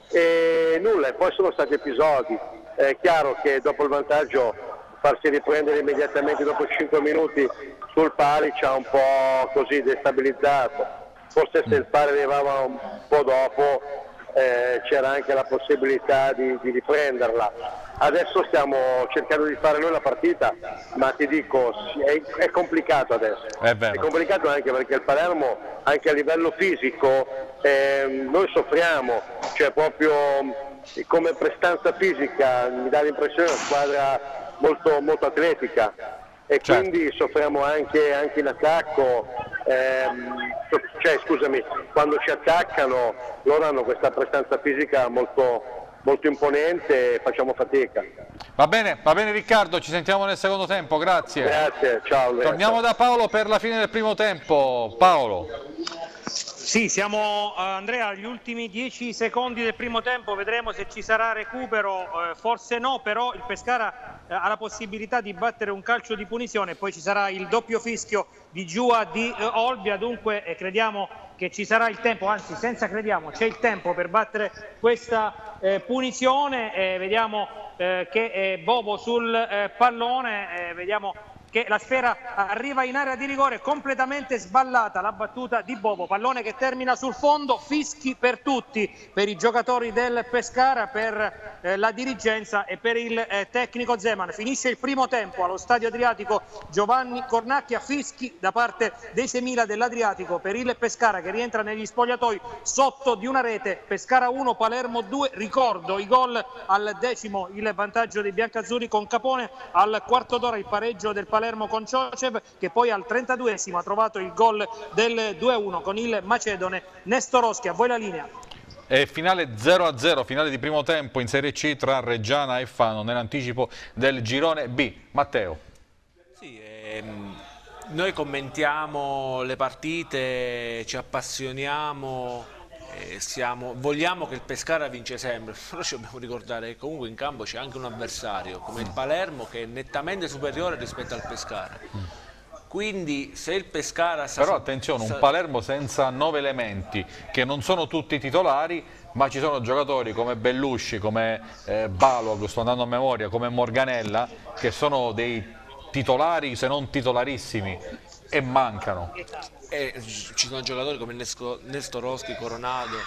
e nulla, e poi sono stati episodi. È chiaro che dopo il vantaggio farsi riprendere immediatamente dopo cinque minuti sul pari ci ha un po' così destabilizzato, forse se il pari arrivava un po' dopo eh, c'era anche la possibilità di, di riprenderla. Adesso stiamo cercando di fare noi la partita, ma ti dico, è, è complicato adesso. È vero. È complicato anche perché il Palermo, anche a livello fisico, eh, noi soffriamo, cioè proprio come prestanza fisica mi dà l'impressione di una squadra molto, molto atletica e certo. Quindi soffriamo anche, anche in attacco, ehm, cioè scusami, quando ci attaccano loro hanno questa prestanza fisica molto molto imponente e facciamo fatica. Va bene, va bene Riccardo, ci sentiamo nel secondo tempo, grazie. Grazie, ciao. Grazie. Torniamo da Paolo per la fine del primo tempo. Paolo. Sì, siamo Andrea agli ultimi dieci secondi del primo tempo, vedremo se ci sarà recupero, eh, forse no, però il Pescara eh, ha la possibilità di battere un calcio di punizione, poi ci sarà il doppio fischio di Giua di eh, Olbia, dunque eh, crediamo che ci sarà il tempo, anzi senza crediamo, c'è il tempo per battere questa eh, punizione, eh, vediamo eh, che è Bobo sul eh, pallone, eh, vediamo che la sfera arriva in area di rigore completamente sballata, la battuta di Bobo, pallone che termina sul fondo, fischi per tutti, per i giocatori del Pescara, per eh, la dirigenza e per il eh, tecnico Zeman. Finisce il primo tempo allo Stadio Adriatico Giovanni Cornacchia, fischi da parte dei seimila dell'Adriatico per il Pescara che rientra negli spogliatoi sotto di una rete, Pescara uno, Palermo due, ricordo i gol al decimo il vantaggio dei biancazzurri con Capone, al quarto d'ora il pareggio del Palermo con Ciocev che poi al trentaduesimo ha trovato il gol del due a uno con il macedone Nestorowski. A voi la linea. E finale zero a zero, finale di primo tempo in Serie C tra Reggiana e Fano nell'anticipo del girone B. Matteo. Sì, ehm, noi commentiamo le partite, ci appassioniamo eh, siamo, vogliamo che il Pescara vince sempre, però ci dobbiamo ricordare che comunque in campo c'è anche un avversario come il Palermo che è nettamente superiore rispetto al Pescara. Quindi se il Pescara sa... Però attenzione, un Palermo senza nove elementi, che non sono tutti titolari, ma ci sono giocatori come Bellusci, come eh, Balog, sto andando a memoria, come Morganella, che sono dei titolari se non titolarissimi e mancano. E ci sono giocatori come Nesco, Nestorowski, Coronado,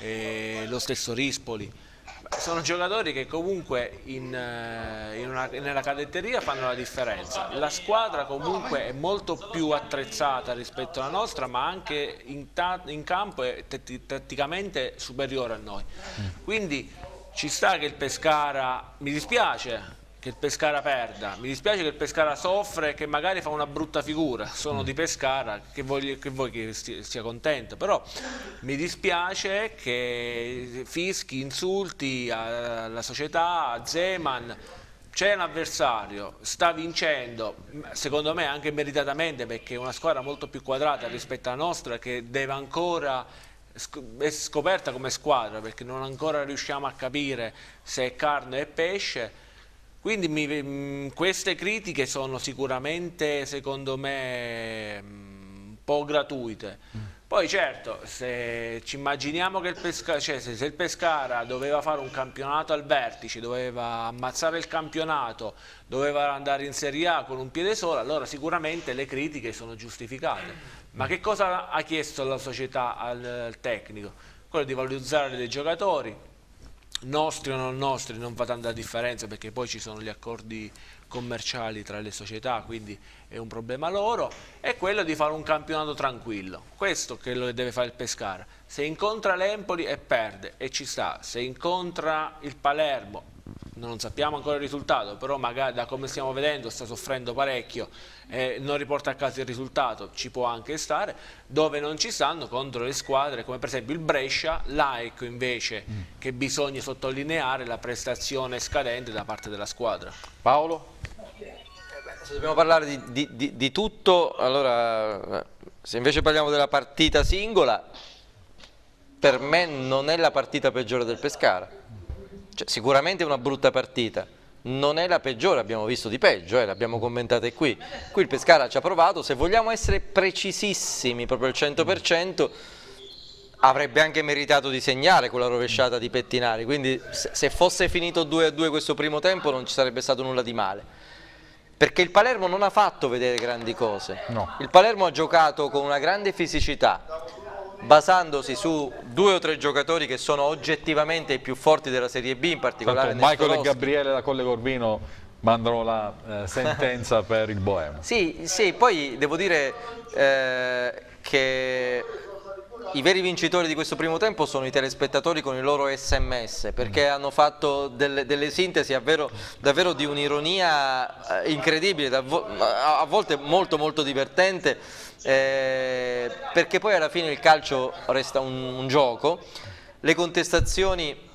e lo stesso Rispoli. Sono giocatori che comunque in, in una, nella cadetteria fanno la differenza. La squadra comunque è molto più attrezzata rispetto alla nostra, ma anche in, in campo è tatticamente superiore a noi. Quindi ci sta che il Pescara, mi dispiace che il Pescara perda, mi dispiace che il Pescara soffre e che magari fa una brutta figura, sono di Pescara, che vuoi che, vuoi che stia, sia contento, però mi dispiace che fischi, insulti alla società, a Zeman. C'è un avversario, sta vincendo, secondo me anche meritatamente, perché è una squadra molto più quadrata rispetto alla nostra, che deve ancora essere scoperta come squadra, perché non ancora riusciamo a capire se è carne e pesce. Quindi mi, queste critiche sono sicuramente, secondo me, un po' gratuite. Poi certo, se ci immaginiamo che il Pescara, cioè se, se il Pescara doveva fare un campionato al vertice, doveva ammazzare il campionato, doveva andare in Serie A con un piede solo, allora sicuramente le critiche sono giustificate. Ma che cosa ha chiesto la società al, al tecnico? Quello di valorizzare dei giocatori, nostri o non nostri, non fa tanta differenza, perché poi ci sono gli accordi commerciali tra le società, quindi è un problema loro, è quello di fare un campionato tranquillo. Questo che lo deve fare il Pescara. Se incontra l'Empoli e perde, e ci sta. Se incontra il Palermo, non sappiamo ancora il risultato, però magari da come stiamo vedendo sta soffrendo parecchio e non riporta a casa il risultato, ci può anche stare. Dove non ci stanno, contro le squadre come per esempio il Brescia, là ecco invece mm. che bisogna sottolineare la prestazione scadente da parte della squadra. Paolo? Se dobbiamo parlare di, di, di, di tutto, allora se invece parliamo della partita singola, per me non è la partita peggiore del Pescara. Cioè, sicuramente è una brutta partita, non è la peggiore, abbiamo visto di peggio, eh, l'abbiamo commentate qui. Qui il Pescara ci ha provato, se vogliamo essere precisissimi, proprio al cento per cento, avrebbe anche meritato di segnare con la rovesciata di Pettinari, quindi se fosse finito due a due questo primo tempo non ci sarebbe stato nulla di male. Perché il Palermo non ha fatto vedere grandi cose, no. Il Palermo ha giocato con una grande fisicità, basandosi su due o tre giocatori che sono oggettivamente i più forti della Serie B, in particolare Tanto Michael e Gabriele da Colle Corvino mandano la eh, sentenza per il Boemo. Sì, sì, poi devo dire eh, che i veri vincitori di questo primo tempo sono i telespettatori con i loro sms, perché mm. hanno fatto delle, delle sintesi davvero, davvero di un'ironia incredibile, a volte molto molto divertente. Eh, perché poi alla fine il calcio resta un, un gioco, le contestazioni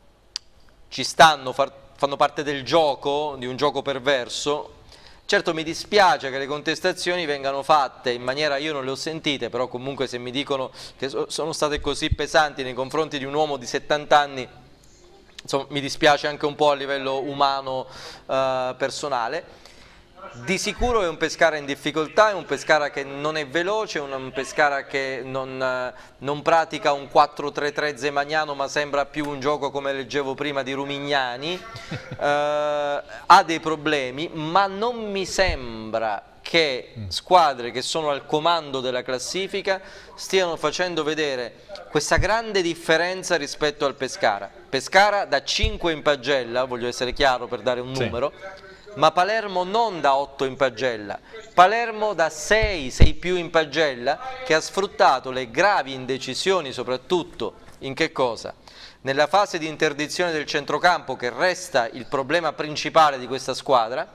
ci stanno, far, fanno parte del gioco, di un gioco perverso. Certo mi dispiace che le contestazioni vengano fatte in maniera, io non le ho sentite, però comunque se mi dicono che so, sono state così pesanti nei confronti di un uomo di settanta anni, insomma mi dispiace anche un po' a livello umano, eh, personale. Di sicuro è un Pescara in difficoltà, è un Pescara che non è veloce, è un Pescara che non, non pratica un quattro tre tre zemaniano, ma sembra più un gioco, come leggevo prima, di Rumignani, eh, ha dei problemi, ma non mi sembra che squadre che sono al comando della classifica stiano facendo vedere questa grande differenza rispetto al Pescara. Pescara da cinque in pagella, voglio essere chiaro per dare un numero, sì. Ma Palermo non da otto in pagella, Palermo da sei, sei più in pagella, che ha sfruttato le gravi indecisioni soprattutto in che cosa? Nella fase di interdizione del centrocampo, che resta il problema principale di questa squadra,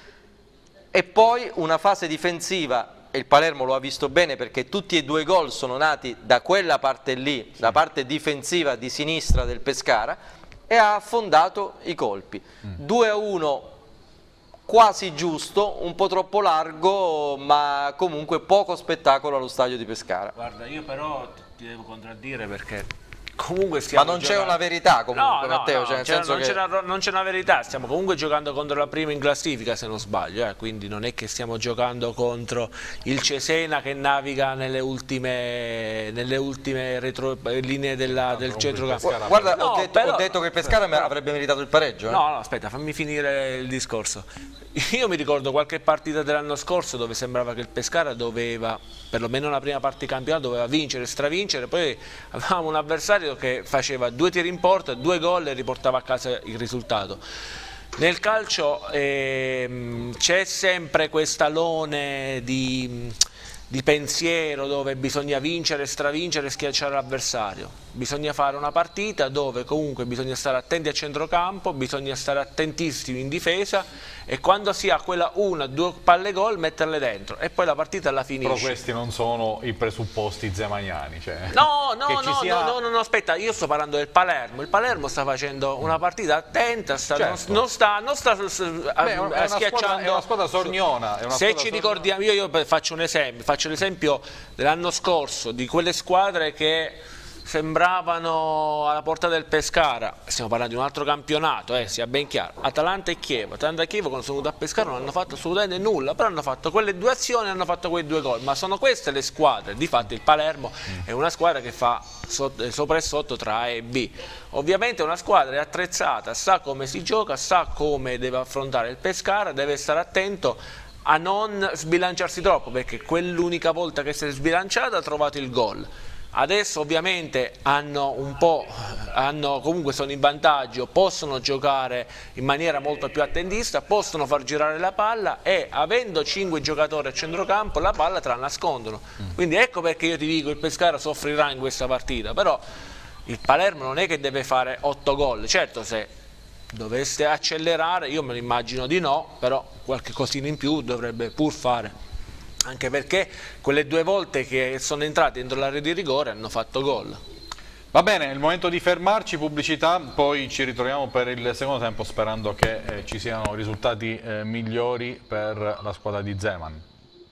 e poi una fase difensiva, e il Palermo lo ha visto bene perché tutti e due gol sono nati da quella parte lì, la parte difensiva di sinistra del Pescara, e ha affondato i colpi. due a uno quasi giusto, un po' troppo largo, ma comunque poco spettacolo allo stadio di Pescara. Guarda, io però ti devo contraddire perché comunque stiamo Ma non c'è giocando... una verità comunque, no, Matteo, no, cioè nel cioè, senso non, che... c'è una, non c'è una verità, stiamo comunque giocando contro la prima in classifica se non sbaglio, eh? Quindi non è che stiamo giocando contro il Cesena che naviga nelle ultime, nelle ultime retro, linee della, del centrocampo. Guarda, No, ho, detto, però- ho detto che il Pescara però- avrebbe meritato il pareggio. Eh? No, no, aspetta, fammi finire il discorso. Io mi ricordo qualche partita dell'anno scorso dove sembrava che il Pescara doveva, perlomeno la prima parte di campionato, doveva vincere, stravincere, poi avevamo un avversario che faceva due tiri in porta, due gol e riportava a casa il risultato. Nel calcio ehm, c'è sempre quest'alone di, di pensiero dove bisogna vincere, stravincere e schiacciare l'avversario. Bisogna fare una partita dove comunque bisogna stare attenti a centrocampo, bisogna stare attentissimi in difesa e quando si ha quella una, due palle gol metterle dentro e poi la partita la finisce. Però questi non sono i presupposti zemaniani. Cioè, No, no, che ci no, sia... no, no, no, aspetta, io sto parlando del Palermo. Il Palermo sta facendo una partita attenta, sta, Certo. non, non sta, non sta Beh, è una- è una schiacciando. squadra- è una squadra sorniona, è una Se squadra ci ricordiamo, io, io faccio un esempio, faccio l'esempio dell'anno scorso di quelle squadre che sembravano alla portata del Pescara, stiamo parlando di un altro campionato, eh, sia ben chiaro, Atalanta e Chievo. Atalanta e Chievo quando sono venuti a Pescara non hanno fatto assolutamente nulla, però hanno fatto quelle due azioni e hanno fatto quei due gol, ma sono queste le squadre. Difatti il Palermo è una squadra che fa sotto, sopra e sotto tra A e B, ovviamente è una squadra è attrezzata, sa come si gioca, sa come deve affrontare il Pescara, deve stare attento a non sbilanciarsi troppo, perché quell'unica volta che si è sbilanciata ha trovato il gol. Adesso ovviamente hanno un po', hanno, comunque sono in vantaggio, possono giocare in maniera molto più attendista, possono far girare la palla e avendo cinque giocatori a centrocampo la palla te la nascondono. Quindi ecco perché io ti dico il Pescara soffrirà in questa partita, però il Palermo non è che deve fare otto gol, certo se dovesse accelerare, io me lo immagino di no, però qualche cosina in più dovrebbe pur fare. Anche perché quelle due volte che sono entrati dentro l'area di rigore hanno fatto gol. Va bene, è il momento di fermarci, pubblicità, poi ci ritroviamo per il secondo tempo sperando che eh, ci siano risultati eh, migliori per la squadra di Zeman.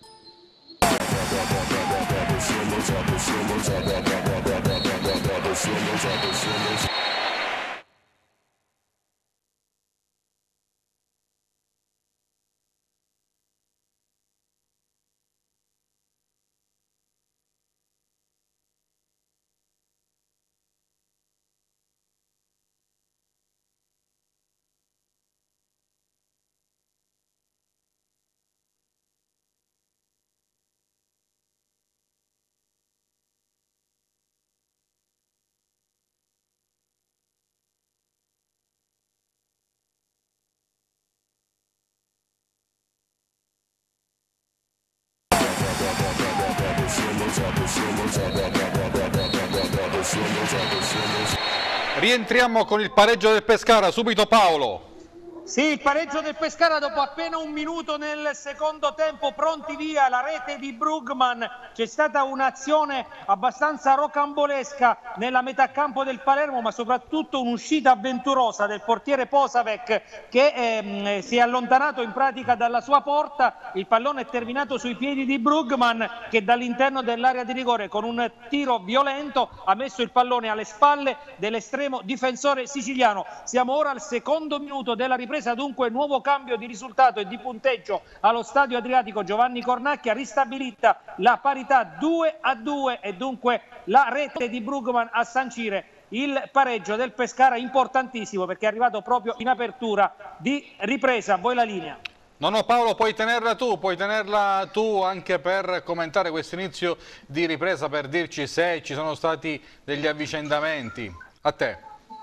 Rientriamo con il pareggio del Pescara, subito Paolo. Sì, il pareggio del Pescara dopo appena un minuto nel secondo tempo, pronti via, la rete di Brugman. C'è stata un'azione abbastanza rocambolesca nella metà campo del Palermo, ma soprattutto un'uscita avventurosa del portiere Posavec che ehm, si è allontanato in pratica dalla sua porta. Il pallone è terminato sui piedi di Brugman che dall'interno dell'area di rigore con un tiro violento ha messo il pallone alle spalle dell'estremo difensore siciliano. Siamo ora al secondo minuto della ripresa. Dunque nuovo cambio di risultato e di punteggio allo Stadio Adriatico Giovanni Cornacchia, ristabilita la parità due a due e dunque la rete di Brugman a sancire il pareggio del Pescara, importantissimo perché è arrivato proprio in apertura di ripresa. A voi la linea. No, no Paolo, puoi tenerla tu, puoi tenerla tu anche per commentare questo inizio di ripresa, per dirci se ci sono stati degli avvicendamenti. A te.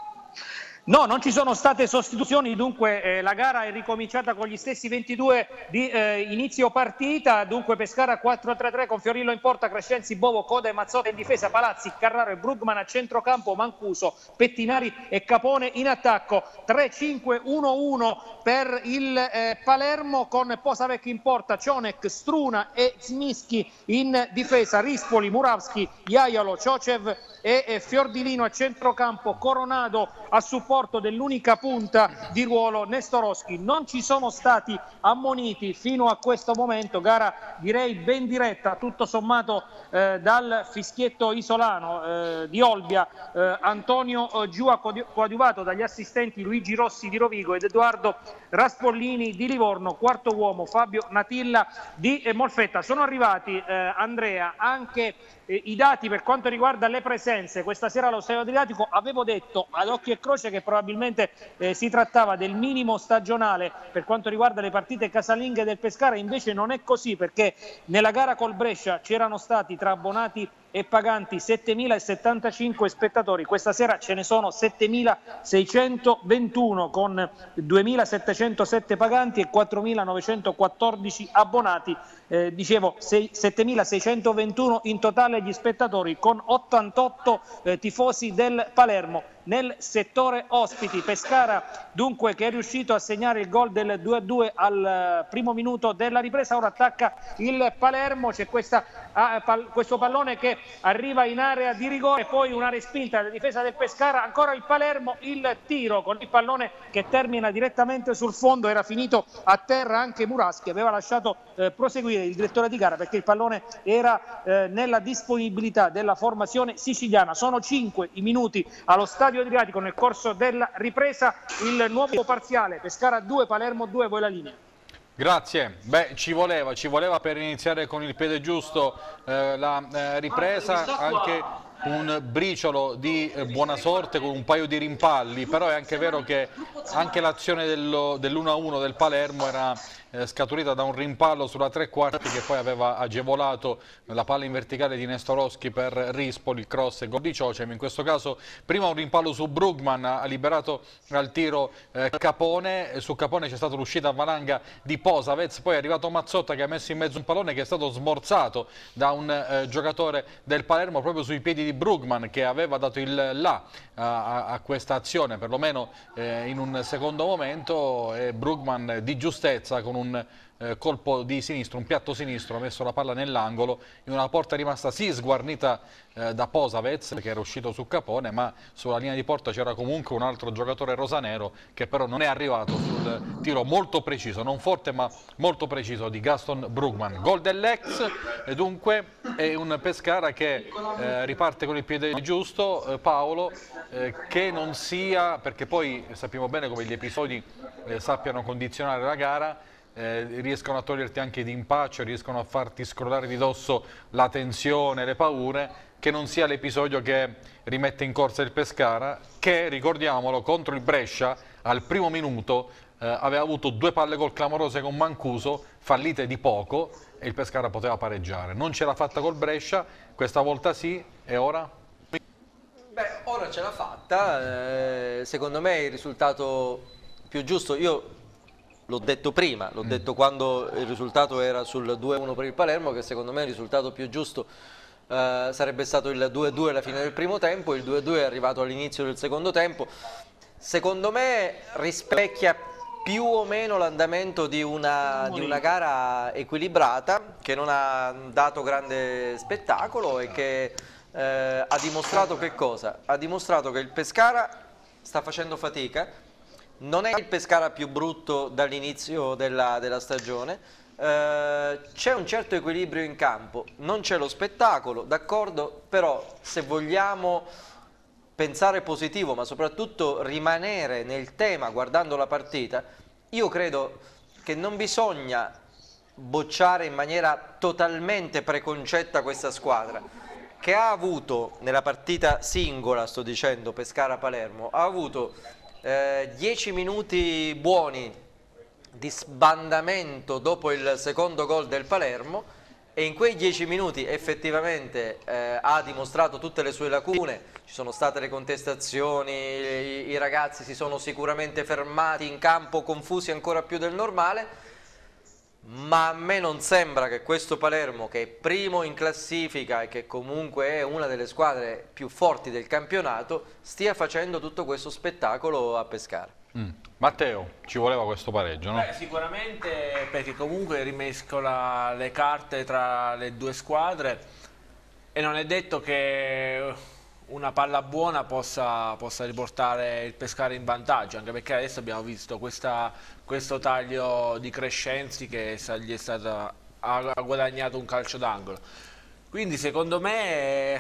No, non ci sono state sostituzioni, dunque eh, la gara è ricominciata con gli stessi ventidue di eh, inizio partita, dunque Pescara quattro a tre tre con Fiorillo in porta, Crescenzi, Bovo, Coda e Mazzotta in difesa, Palazzi, Carraro e Brugman a centrocampo, Mancuso, Pettinari e Capone in attacco, tre cinque uno uno per il eh, Palermo con Posavec in porta, Cionek, Struna e Smischi in difesa, Rispoli, Muravski, Jajalo, Ciocev e eh, Fiordilino a centrocampo, Coronado a supporto trasporto dell'unica punta di ruolo Nestorowski. Non ci sono stati ammoniti fino a questo momento, gara direi ben diretta tutto sommato eh, dal fischietto isolano eh, di Olbia, eh, Antonio eh, Giua coadiuvato dagli assistenti Luigi Rossi di Rovigo ed Edoardo Raspollini di Livorno, quarto uomo Fabio Natilla di eh, Molfetta. Sono arrivati eh, Andrea anche eh, i dati per quanto riguarda le presenze questa sera allo Stadio Adriatico. Avevo detto ad occhio e croce che probabilmente eh, si trattava del minimo stagionale per quanto riguarda le partite casalinghe del Pescara, invece non è così, perché nella gara col Brescia c'erano stati tra abbonati e paganti settemilasettantacinque spettatori, questa sera ce ne sono settemiseicentoventuno con duemilasettecentosette paganti e quattromilanovecentoquattordici abbonati, eh, dicevo settemiseicentoventuno in totale gli spettatori con ottantotto eh, tifosi del Palermo. Nel settore ospiti Pescara dunque che è riuscito a segnare il gol del due a due al primo minuto della ripresa, ora attacca il Palermo, c'è questa, ah, pal, questo pallone che arriva in area di rigore, poi una respinta della difesa del Pescara, ancora il Palermo, il tiro con il pallone che termina direttamente sul fondo, era finito a terra anche Muraschi, aveva lasciato eh, proseguire il direttore di gara perché il pallone era eh, nella disponibilità della formazione siciliana. Sono cinque i minuti allo stadio Adriatico nel corso della ripresa, il nuovo parziale Pescara due Palermo due, voi la linea. Grazie, beh ci voleva, ci voleva per iniziare con il piede giusto eh, la eh, ripresa, anche un briciolo di eh, buona sorte con un paio di rimpalli, però è anche vero che anche l'azione dell'uno a uno del Palermo era eh, scaturita da un rimpallo sulla tre quarti che poi aveva agevolato la palla in verticale di Nestorowski per Rispoli, il cross e gol di Ciocem. In questo caso prima un rimpallo su Brugman, ha liberato al tiro eh, Capone, su Capone c'è stata l'uscita a valanga di Posavez, poi è arrivato Mazzotta che ha messo in mezzo un pallone che è stato smorzato da un eh, giocatore del Palermo proprio sui piedi di Brugman, che aveva dato il là a, a questa azione, perlomeno eh, in un secondo momento, e Brugman di giustezza con un eh, colpo di sinistro, un piatto sinistro, ha messo la palla nell'angolo in una porta rimasta sì sguarnita eh, da Posavez che era uscito su Capone, ma sulla linea di porta c'era comunque un altro giocatore rosanero che però non è arrivato sul tiro molto preciso, non forte ma molto preciso di Gaston Brugman. Gol dell'ex e dunque è un Pescara che eh, riparte con il piede giusto, eh, Paolo, eh, che non sia, perché poi sappiamo bene come gli episodi eh, sappiano condizionare la gara, eh, riescono a toglierti anche di impaccio, riescono a farti scrollare di dosso la tensione, le paure, che non sia l'episodio che rimette in corsa il Pescara, che ricordiamolo contro il Brescia al primo minuto eh, aveva avuto due palle gol clamorose con Mancuso, fallite di poco, e il Pescara poteva pareggiare. Non ce l'ha fatta col Brescia, questa volta sì, e ora? Beh, ora ce l'ha fatta, eh, secondo me il risultato più giusto, io l'ho detto prima, l'ho mm. detto quando il risultato era sul due a uno per il Palermo, che secondo me il risultato più giusto eh, sarebbe stato il due a due alla fine del primo tempo, il due a due è arrivato all'inizio del secondo tempo, secondo me rispecchia più o meno l'andamento di una, di una gara equilibrata, che non ha dato grande spettacolo e che eh, ha dimostrato che cosa? Ha dimostrato che il Pescara sta facendo fatica, non è il Pescara più brutto dall'inizio della, della stagione, eh, c'è un certo equilibrio in campo, non c'è lo spettacolo, d'accordo, però se vogliamo pensare positivo ma soprattutto rimanere nel tema guardando la partita, io credo che non bisogna bocciare in maniera totalmente preconcetta questa squadra, che ha avuto nella partita singola, sto dicendo Pescara-Palermo, ha avuto dieci minuti buoni di sbandamento dopo il secondo gol del Palermo, e in quei dieci minuti effettivamente eh, ha dimostrato tutte le sue lacune, ci sono state le contestazioni, i, i ragazzi si sono sicuramente fermati in campo confusi ancora più del normale, ma a me non sembra che questo Palermo, che è primo in classifica e che comunque è una delle squadre più forti del campionato, stia facendo tutto questo spettacolo a Pescara. Mm. Matteo, ci voleva questo pareggio, no? Beh, sicuramente, perché comunque rimescola le carte tra le due squadre e non è detto che una palla buona possa, possa riportare il Pescara in vantaggio, anche perché adesso abbiamo visto questa, questo taglio di Crescenzi che gli è stata, ha guadagnato un calcio d'angolo. Quindi secondo me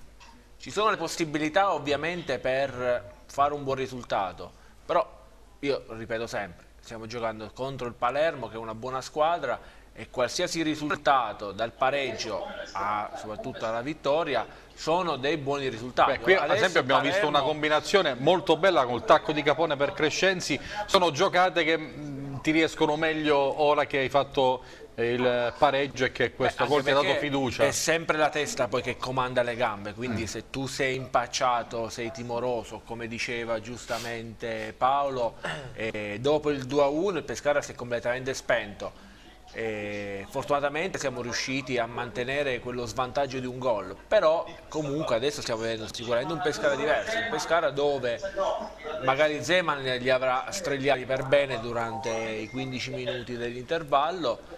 ci sono le possibilità ovviamente per fare un buon risultato, però io ripeto sempre, stiamo giocando contro il Palermo che è una buona squadra e qualsiasi risultato dal pareggio a soprattutto alla vittoria sono dei buoni risultati. Beh, qui ad esempio abbiamo Palermo... visto una combinazione molto bella col tacco di Capone per Crescenzi, sono giocate che mh, ti riescono meglio ora che hai fatto il pareggio e che questo gol ti ha dato fiducia. È sempre la testa poi che comanda le gambe, quindi mm. se tu sei impacciato, sei timoroso, come diceva giustamente Paolo, eh, dopo il due a uno il Pescara si è completamente spento. E fortunatamente siamo riusciti a mantenere quello svantaggio di un gol, però comunque adesso stiamo vedendo sicuramente un Pescara diverso, un Pescara dove magari Zeman li avrà stregliati per bene durante i quindici minuti dell'intervallo.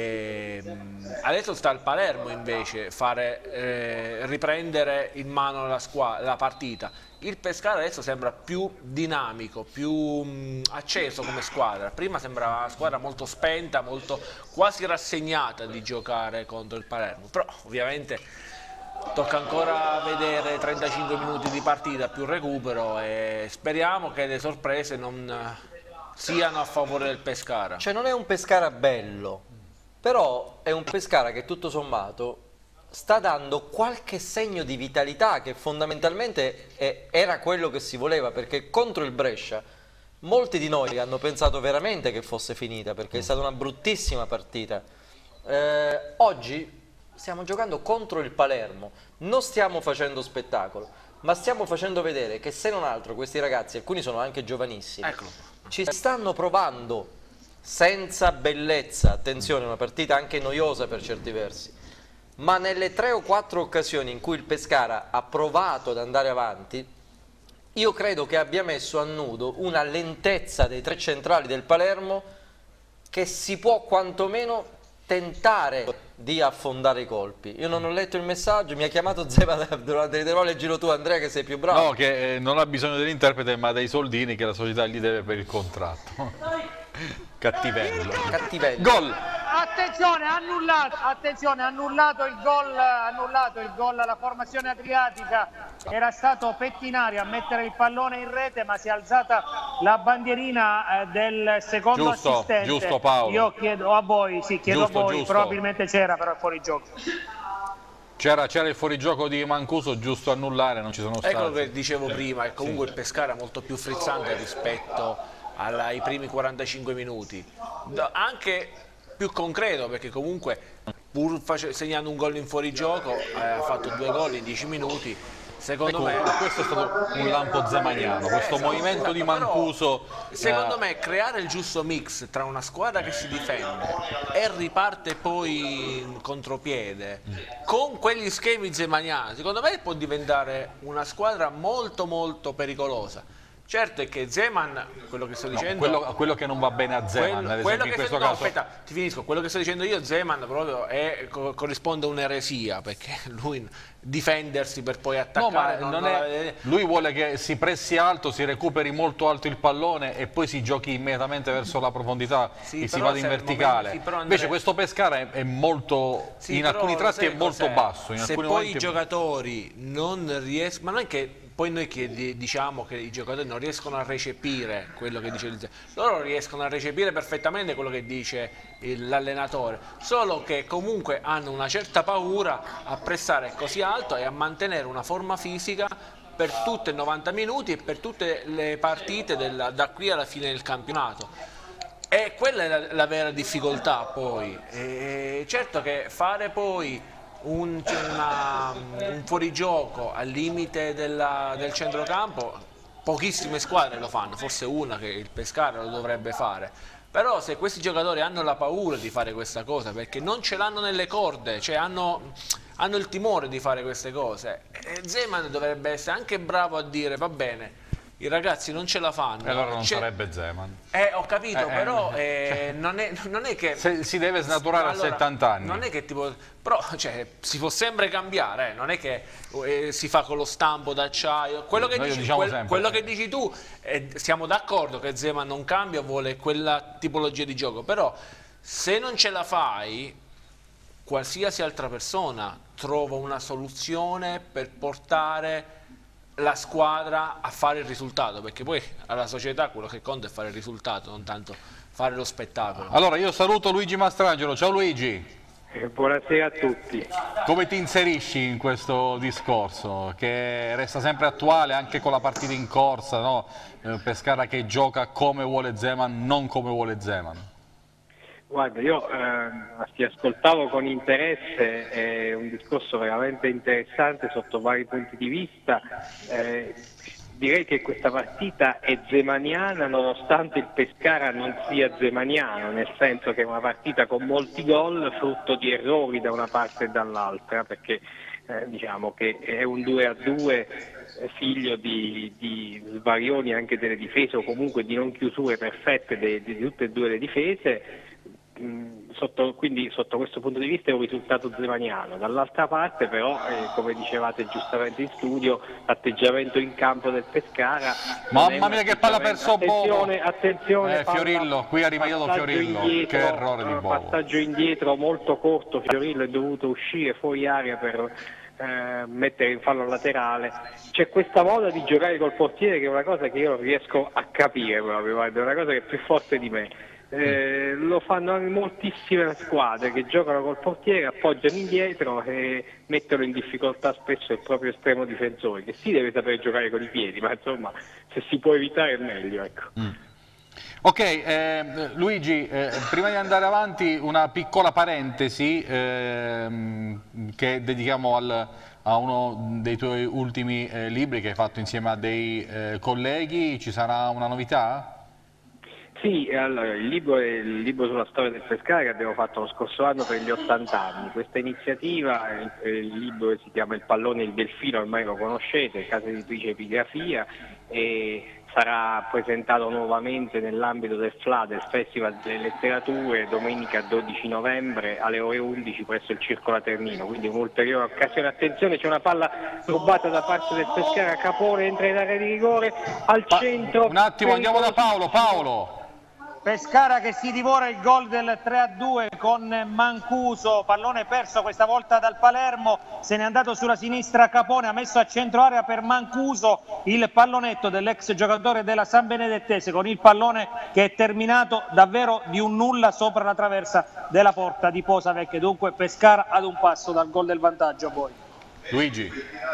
E adesso sta al Palermo invece fare, eh, riprendere in mano la, squadra, la partita. Il Pescara adesso sembra più dinamico, più mh, acceso come squadra. Prima sembrava una squadra molto spenta, molto quasi rassegnata di giocare contro il Palermo, però ovviamente tocca ancora vedere trentacinque minuti di partita più recupero e speriamo che le sorprese non siano a favore del Pescara. Cioè non è un Pescara bello, però è un Pescara che tutto sommato sta dando qualche segno di vitalità che fondamentalmente è, era quello che si voleva, perché contro il Brescia molti di noi hanno pensato veramente che fosse finita perché è stata una bruttissima partita. Eh, oggi stiamo giocando contro il Palermo, non stiamo facendo spettacolo, ma stiamo facendo vedere che se non altro questi ragazzi, alcuni sono anche giovanissimi, Eccolo. ci stanno provando senza bellezza. Attenzione, una partita anche noiosa per certi versi, ma nelle tre o quattro occasioni in cui il Pescara ha provato ad andare avanti, io credo che abbia messo a nudo una lentezza dei tre centrali del Palermo che si può quantomeno tentare di affondare i colpi. Io non ho letto il messaggio, mi ha chiamato Zeman durante l'intervallo, leggilo tu Andrea che sei più bravo. No, che eh, non ha bisogno dell'interprete ma dei soldini che la società gli deve per il contratto. Cattivello. Cattivello. Gol! Attenzione, annullato, attenzione, annullato il gol, annullato il gol alla formazione adriatica. Era stato Pettinari a mettere il pallone in rete, ma si è alzata la bandierina eh, del secondo giusto, assistente. Giusto Paolo. Io chiedo a voi, sì, chiedo giusto, a voi, giusto. probabilmente c'era però fuori gioco. C'era il fuorigioco di Mancuso, giusto annullare, non ci sono stati. Ecco che dicevo prima, è comunque sì. Il Pescara è molto più frizzante rispetto alla, ai primi quarantacinque minuti. Anche più concreto, perché comunque pur segnando un gol in fuorigioco eh, ha fatto due gol in dieci minuti. Secondo ecco, me questo è stato un lampo zemaniano, questo esatto, movimento di Mancuso. Però, secondo eh... me creare il giusto mix tra una squadra che si difende e riparte poi in contropiede con quegli schemi zemaniani, secondo me può diventare una squadra molto molto pericolosa. Certo è che Zeman, quello che sto dicendo... No, quello, quello che non va bene a Zeman, quello, ad quello esempio, in questo se, caso... No, aspetta, ti finisco. Quello che sto dicendo io, Zeman, proprio è, corrisponde a un'eresia, perché lui difendersi per poi attaccare... No, ma non, non non è, la... lui vuole che si pressi alto, si recuperi molto alto il pallone e poi si giochi immediatamente verso la profondità sì, e si vada in verticale. Sì, Andrea... Invece questo Pescara è, è molto... Sì, in alcuni tratti è molto basso. In se alcuni poi momenti... i giocatori non riescono... Ma non è che... Poi noi che diciamo che i giocatori non riescono a recepire quello che dice il Zeman, loro riescono a recepire perfettamente quello che dice l'allenatore, solo che comunque hanno una certa paura a pressare così alto e a mantenere una forma fisica per tutti i novanta minuti e per tutte le partite della, da qui alla fine del campionato. E quella è la, la vera difficoltà poi. E certo che fare poi Un, una, un fuorigioco al limite della, del centrocampo, pochissime squadre lo fanno, forse una che il Pescara lo dovrebbe fare, però se questi giocatori hanno la paura di fare questa cosa perché non ce l'hanno nelle corde, cioè hanno, hanno il timore di fare queste cose, e Zeman dovrebbe essere anche bravo a dire va bene, i ragazzi non ce la fanno. E allora non C'è- sarebbe Zeman. Eh, ho capito, Eh, eh, però eh, eh, non, è, non è che... Se- si deve snaturare Allora, a settanta anni. Non è che tipo... Però cioè, si può sempre cambiare, eh, non è che eh, si fa con lo stampo d'acciaio. Quello, che Noi lo dici, diciamo quel- sempre. quello che dici tu, eh, siamo d'accordo che Zeman non cambia, vuole quella tipologia di gioco, però se non ce la fai, qualsiasi altra persona trova una soluzione per portare la squadra a fare il risultato, perché poi alla società quello che conta è fare il risultato, non tanto fare lo spettacolo. Allora io saluto Luigi Mastrangelo. Ciao Luigi. Eh, Buonasera a tutti. Come ti inserisci in questo discorso che resta sempre attuale anche con la partita in corsa, no? Eh, Pescara che gioca come vuole Zeman, non come vuole Zeman? Guarda, io eh, ti ascoltavo con interesse, è un discorso veramente interessante sotto vari punti di vista. Eh, direi che questa partita è zemaniana nonostante il Pescara non sia zemaniano, nel senso che è una partita con molti gol, frutto di errori da una parte e dall'altra, perché eh, diciamo che è un due a due eh, figlio di, di svarioni anche delle difese o comunque di non chiusure perfette di, di tutte e due le difese. Sotto, quindi sotto questo punto di vista è un risultato zemaniano. Dall'altra parte però, eh, come dicevate giustamente in studio, l'atteggiamento in campo del Pescara... Mamma mia che palla perso Bobo! Attenzione, attenzione, Eh, Fiorillo, qui ha rimediato passaggio Fiorillo, indietro, che errore di Bobo. passaggio indietro molto corto, Fiorillo è dovuto uscire fuori area per eh, mettere in fallo laterale. C'è questa moda di giocare col portiere che è una cosa che io non riesco a capire proprio, guarda, è una cosa che è più forte di me. Eh, lo fanno anche moltissime squadre che giocano col portiere, appoggiano indietro e mettono in difficoltà spesso il proprio estremo difensore, che si deve sapere giocare con i piedi, ma insomma se si può evitare è meglio, ecco. Mm. Ok, eh, Luigi, eh, prima di andare avanti una piccola parentesi ehm, che dedichiamo al, a uno dei tuoi ultimi eh, libri che hai fatto insieme a dei eh, colleghi. Ci sarà una novità? Sì, allora, il libro è il libro sulla storia del Pescara che abbiamo fatto lo scorso anno per gli ottanta anni. Questa iniziativa, il, il libro si chiama Il pallone e il delfino, ormai lo conoscete, casa editrice Epigrafia, e sarà presentato nuovamente nell'ambito del F L A, del Festival delle Letterature, domenica dodici novembre alle ore undici presso il Circolo Ternino, quindi un'ulteriore occasione. Attenzione, c'è una palla rubata da parte del Pescara, Capone entra in area di rigore, al centro... Un attimo, andiamo da Paolo, Paolo! Pescara che si divora il gol del tre a due con Mancuso, pallone perso questa volta dal Palermo, se n'è andato sulla sinistra Capone, ha messo a centro area per Mancuso il pallonetto dell'ex giocatore della San Benedettese, con il pallone che è terminato davvero di un nulla sopra la traversa della porta di Posa Vecchia. Dunque Pescara ad un passo dal gol del vantaggio. Poi Luigi.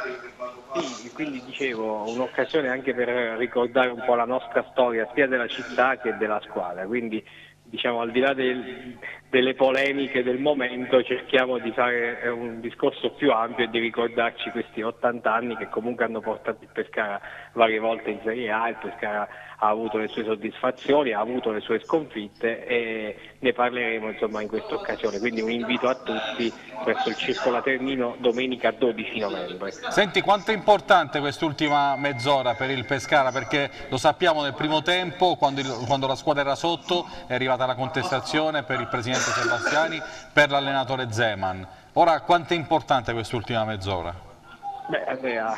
Sì, quindi dicevo, un'occasione anche per ricordare un po' la nostra storia sia della città che della squadra, quindi diciamo al di là del, delle polemiche del momento cerchiamo di fare un discorso più ampio e di ricordarci questi ottanta anni che comunque hanno portato il Pescara varie volte in Serie A. Il Pescara ha avuto le sue soddisfazioni, ha avuto le sue sconfitte e ne parleremo insomma in questa occasione, quindi un invito a tutti presso il Circolo Ternino domenica dodici novembre. Senti, quanto è importante quest'ultima mezz'ora per il Pescara, perché lo sappiamo nel primo tempo quando, il, quando la squadra era sotto è arrivata la contestazione per il presidente Sebastiani, per l'allenatore Zeman. Ora quanto è importante quest'ultima mezz'ora? Beh, Andrea,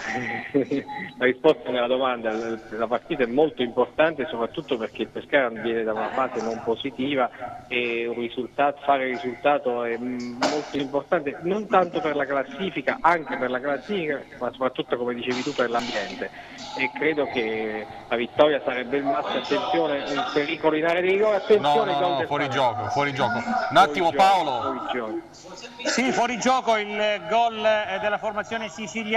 la risposta nella domanda, la partita è molto importante soprattutto perché il Pescara viene da una fase non positiva e un risultato, fare il risultato è molto importante non tanto per la classifica, anche per la classifica, ma soprattutto come dicevi tu per l'ambiente, e credo che la vittoria sarebbe il massimo. Attenzione, un pericolo in area di rigore, attenzione, no, no, no, fuori gioco, fuori gioco. Un attimo fuori Paolo. Gioco, fuori gioco. sì, fuori gioco il gol della formazione siciliana.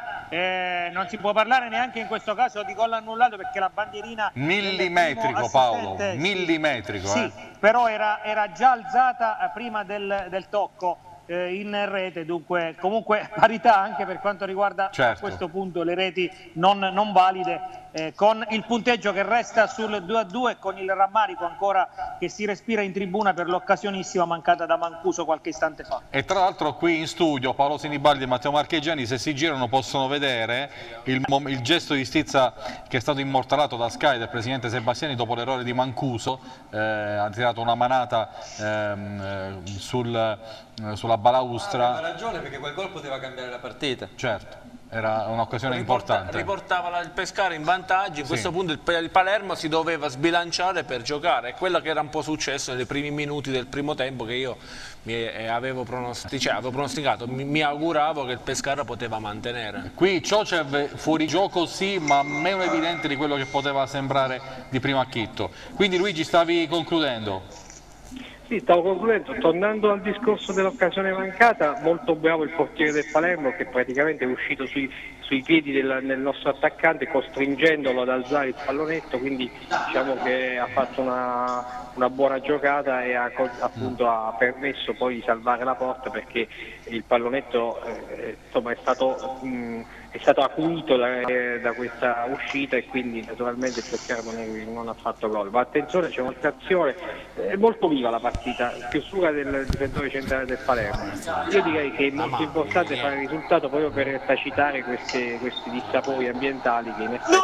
Eh, non si può parlare neanche in questo caso di gol annullato perché la bandierina millimetrico Paolo, millimetrico sì, eh. però era, era già alzata prima del, del tocco eh, in rete, dunque comunque parità anche per quanto riguarda Certo. a questo punto le reti non, non valide, eh, con il punteggio che resta sul due a due e con il rammarico ancora che si respira in tribuna per l'occasionissima mancata da Mancuso qualche istante fa. E tra l'altro qui in studio Paolo Sinibaldi e Matteo Marchegiani, se si girano possono vedere il, mom- il gesto di stizza che è stato immortalato da Sky del presidente Sebastiani dopo l'errore di Mancuso, eh, ha tirato una manata ehm, eh, sul, eh, sulla balaustra. Ha ragione, perché quel gol poteva cambiare la partita. Certo, era un'occasione Riporta- importante. riportava la- il Pescara in vantaggio, in Sì. questo punto il, il Palermo si doveva sbilanciare per giocare, è quello che era un po' successo nei primi minuti del primo tempo, che io mi eh, avevo, pronosti- cioè, avevo pronosticato, mi, mi auguravo che il Pescara poteva mantenere. Qui Ciocev fuori gioco sì, ma meno evidente di quello che poteva sembrare di primo acchitto. Quindi Luigi, stavi concludendo? Sì, stavo concludendo, tornando al discorso dell'occasione mancata, molto bravo il portiere del Palermo che praticamente è uscito sui, sui piedi del, del nostro attaccante costringendolo ad alzare il pallonetto, quindi diciamo che ha fatto una, una buona giocata e ha, appunto, ha permesso poi di salvare la porta, perché il pallonetto eh, insomma, è stato... Mh, è stato acuito da, da questa uscita e quindi naturalmente il Pescara non, è, non ha fatto gol. Ma attenzione, c'è un'azione, è molto viva la partita, chiusura del difensore centrale del Palermo. Io direi che è molto importante fare il risultato proprio per tacitare queste, questi dissapori ambientali che in effetti...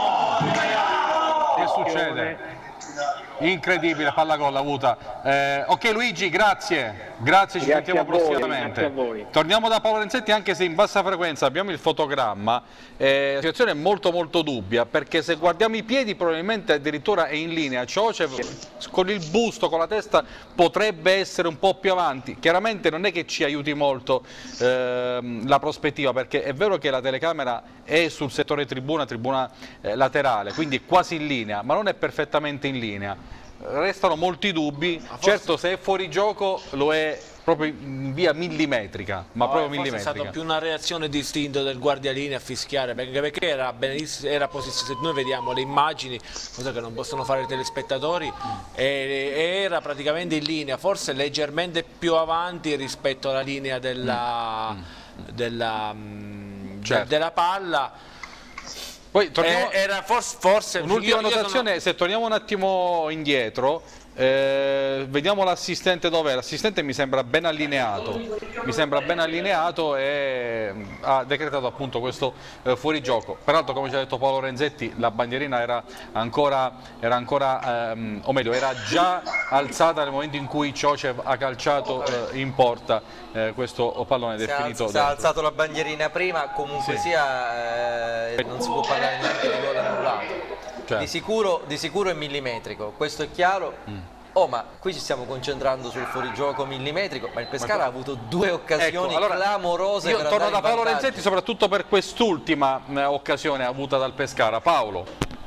Che succede? Incredibile palla gol avuta. Eh, ok Luigi, grazie, grazie, ci Grazie sentiamo a voi, prossimamente. grazie a voi. Torniamo da Paolo Renzetti, anche se in bassa frequenza abbiamo il fotogramma. Eh, la situazione è molto molto dubbia, perché se guardiamo i piedi probabilmente addirittura è in linea. Ciocev con il busto, con la testa potrebbe essere un po' più avanti. Chiaramente non è che ci aiuti molto ehm, la prospettiva, perché è vero che la telecamera è sul settore tribuna, tribuna eh, laterale, quindi è quasi in linea, ma non è perfettamente in linea. Restano molti dubbi, certo se è fuori gioco lo è proprio in via millimetrica, ma No, proprio forse millimetrica. è stata più una reazione distinta del guardialinea a fischiare, perché, perché era, era posizionato, noi vediamo le immagini, cosa che non possono fare i telespettatori, e, era praticamente in linea, forse leggermente più avanti rispetto alla linea della, mm. della, certo. de, della palla. Poi torniamo, eh, era forse, forse un'ultima io- io notazione, sono- se torniamo un attimo indietro, eh, vediamo l'assistente dov'è, l'assistente mi sembra ben allineato, mi sembra ben allineato e ha decretato appunto questo eh, fuorigioco. Peraltro, come ci ha detto Paolo Renzetti, la bandierina era ancora, era ancora ehm, o meglio, era già alzata nel momento in cui Ciocev ha calciato eh, in porta eh, questo pallone ed Si è è, finito alz- si è dentro. alzato la bandierina prima, comunque Sì. sia eh, non si può parlare neanche di gol annullato. Certo. Di sicuro, di sicuro è millimetrico, questo è chiaro. Mm. Oh, ma qui ci stiamo concentrando sul fuorigioco millimetrico, ma il Pescara ha avuto due occasioni Ecco, allora, clamorose io per torno andare da in Paolo vantaggio. Renzetti soprattutto per quest'ultima eh, occasione avuta dal Pescara. Paolo.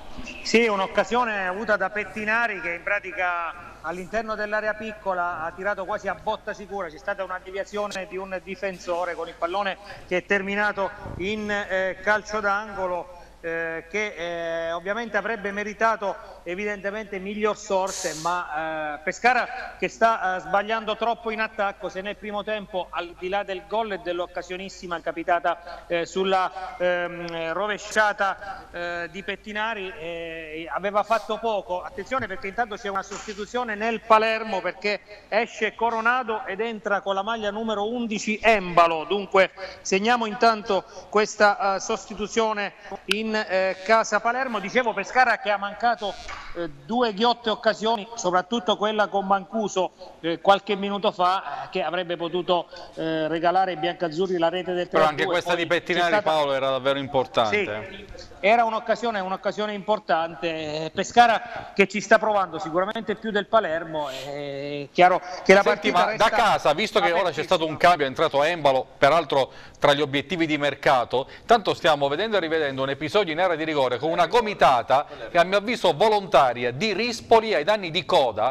Sì, un'occasione avuta da Pettinari che in pratica all'interno dell'area piccola ha tirato quasi a botta sicura, c'è stata una deviazione di un difensore con il pallone che è terminato in eh, calcio d'angolo. Eh, che eh, ovviamente avrebbe meritato evidentemente miglior sorte, ma eh, Pescara che sta eh, sbagliando troppo in attacco, se nel primo tempo al di là del gol e dell'occasionissima capitata eh, sulla ehm, rovesciata eh, di Pettinari eh, aveva fatto poco. Attenzione, perché intanto c'è una sostituzione nel Palermo, perché esce Coronado ed entra con la maglia numero undici Embalo, dunque segniamo intanto questa uh, sostituzione in Eh, casa Palermo. Dicevo, Pescara che ha mancato eh, due ghiotte occasioni, soprattutto quella con Mancuso eh, qualche minuto fa, eh, che avrebbe potuto eh, regalare ai biancazzurri la rete del tre a due. Però anche questa Poi di Pettinari, c'è stata... Paolo, era davvero importante. Sì, era un'occasione, un'occasione importante. Pescara che ci sta provando sicuramente più del Palermo, è chiaro che la Senti, partita ma resta da casa, visto che ora c'è stato un cambio, è entrato Embalo, peraltro tra gli obiettivi di mercato, tanto stiamo vedendo e rivedendo un episodio in area di rigore con una gomitata che a mio avviso volontaria di Rispoli ai danni di Coda,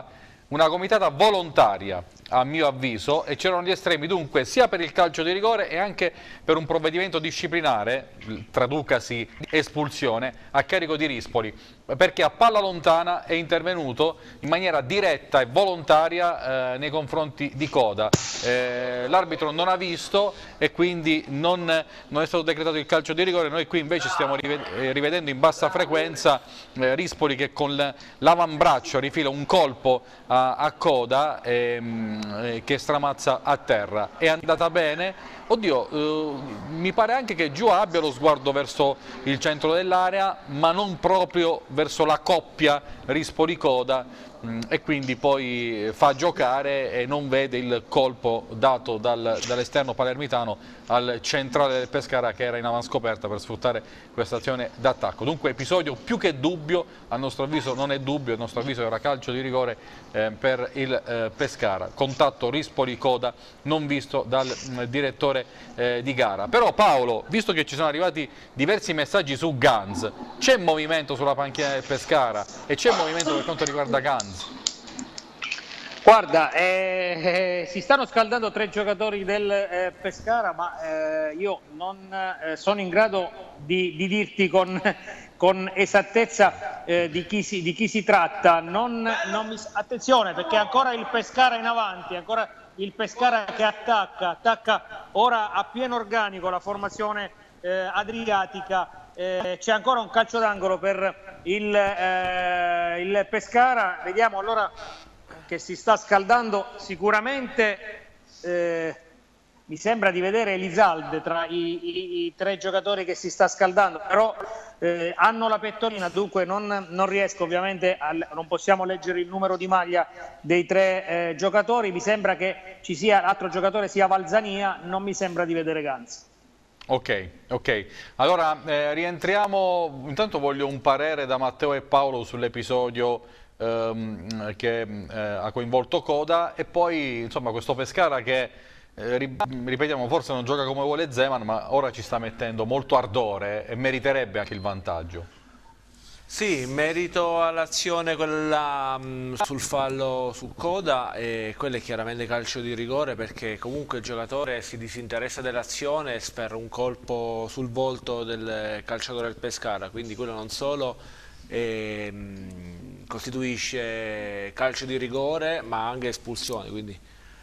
una gomitata volontaria a mio avviso, e c'erano gli estremi dunque sia per il calcio di rigore e anche per un provvedimento disciplinare, traducasi espulsione, a carico di Rispoli, perché a palla lontana è intervenuto in maniera diretta e volontaria eh, nei confronti di Coda. Eh, l'arbitro non ha visto e quindi non, non è stato decretato il calcio di rigore. Noi qui invece stiamo rivedendo in bassa frequenza eh, Rispoli che con l'avambraccio rifila un colpo a, a Coda ehm, eh, che stramazza a terra. È andata bene. Oddio, eh, mi pare anche che Giù abbia lo sguardo verso il centro dell'area, ma non proprio verso la coppia Rispoli-Coda, mh, e quindi poi fa giocare e non vede il colpo dato dal, dall'esterno palermitano al centrale del Pescara, che era in avanscoperta per sfruttare questa azione d'attacco. Dunque episodio più che dubbio, a nostro avviso non è dubbio, a nostro avviso era calcio di rigore eh, per il eh, Pescara. Contatto Rispoli-Coda non visto dal mh, direttore Eh, di gara. Però Paolo, visto che ci sono arrivati diversi messaggi su Ganz, c'è movimento sulla panchina del Pescara e c'è movimento per quanto riguarda Ganz? Guarda, eh, eh, si stanno scaldando tre giocatori del eh, Pescara, ma eh, io non eh, sono in grado di, di dirti con, con esattezza eh, di, chi si, di chi si tratta. Non, non mi, attenzione, perché ancora il Pescara in avanti, ancora il Pescara che attacca, attacca ora a pieno organico la formazione eh, adriatica. Eh, c'è ancora un calcio d'angolo per il, eh, il Pescara. Vediamo allora che si sta scaldando sicuramente. Eh, mi sembra di vedere Elizalde tra i, i, i tre giocatori che si sta scaldando, però eh, hanno la pettorina, dunque non, non riesco ovviamente, a, non possiamo leggere il numero di maglia dei tre eh, giocatori. Mi sembra che ci sia l'altro giocatore sia Valzania, non mi sembra di vedere Ganz. Ok, ok. Allora eh, rientriamo, intanto voglio un parere da Matteo e Paolo sull'episodio ehm, che eh, ha coinvolto Coda, e poi insomma questo Pescara che Eh, ripetiamo, forse non gioca come vuole Zeman, ma ora ci sta mettendo molto ardore e meriterebbe anche il vantaggio. Sì, merito all'azione quella mh, sul fallo su Coda, e quello è chiaramente calcio di rigore, perché comunque il giocatore si disinteressa dell'azione e sferra un colpo sul volto del calciatore del Pescara, quindi quello non solo eh, mh, costituisce calcio di rigore ma anche espulsione, quindi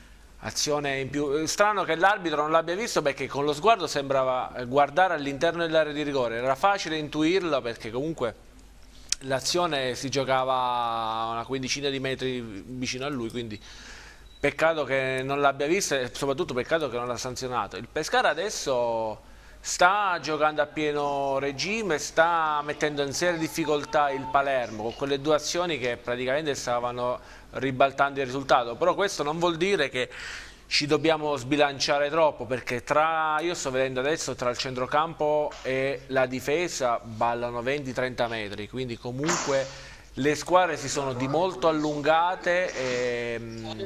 azione in più. Strano che l'arbitro non l'abbia visto, perché con lo sguardo sembrava guardare all'interno dell'area di rigore, era facile intuirlo perché comunque l'azione si giocava a una quindicina di metri vicino a lui, quindi peccato che non l'abbia visto e soprattutto peccato che non l'ha sanzionato. Il Pescara adesso sta giocando a pieno regime, sta mettendo in seria difficoltà il Palermo con quelle due azioni che praticamente stavano ribaltando il risultato, però questo non vuol dire che ci dobbiamo sbilanciare troppo, perché tra, io sto vedendo adesso tra il centrocampo e la difesa ballano venti trenta metri, quindi comunque le squadre si sono di molto allungate e,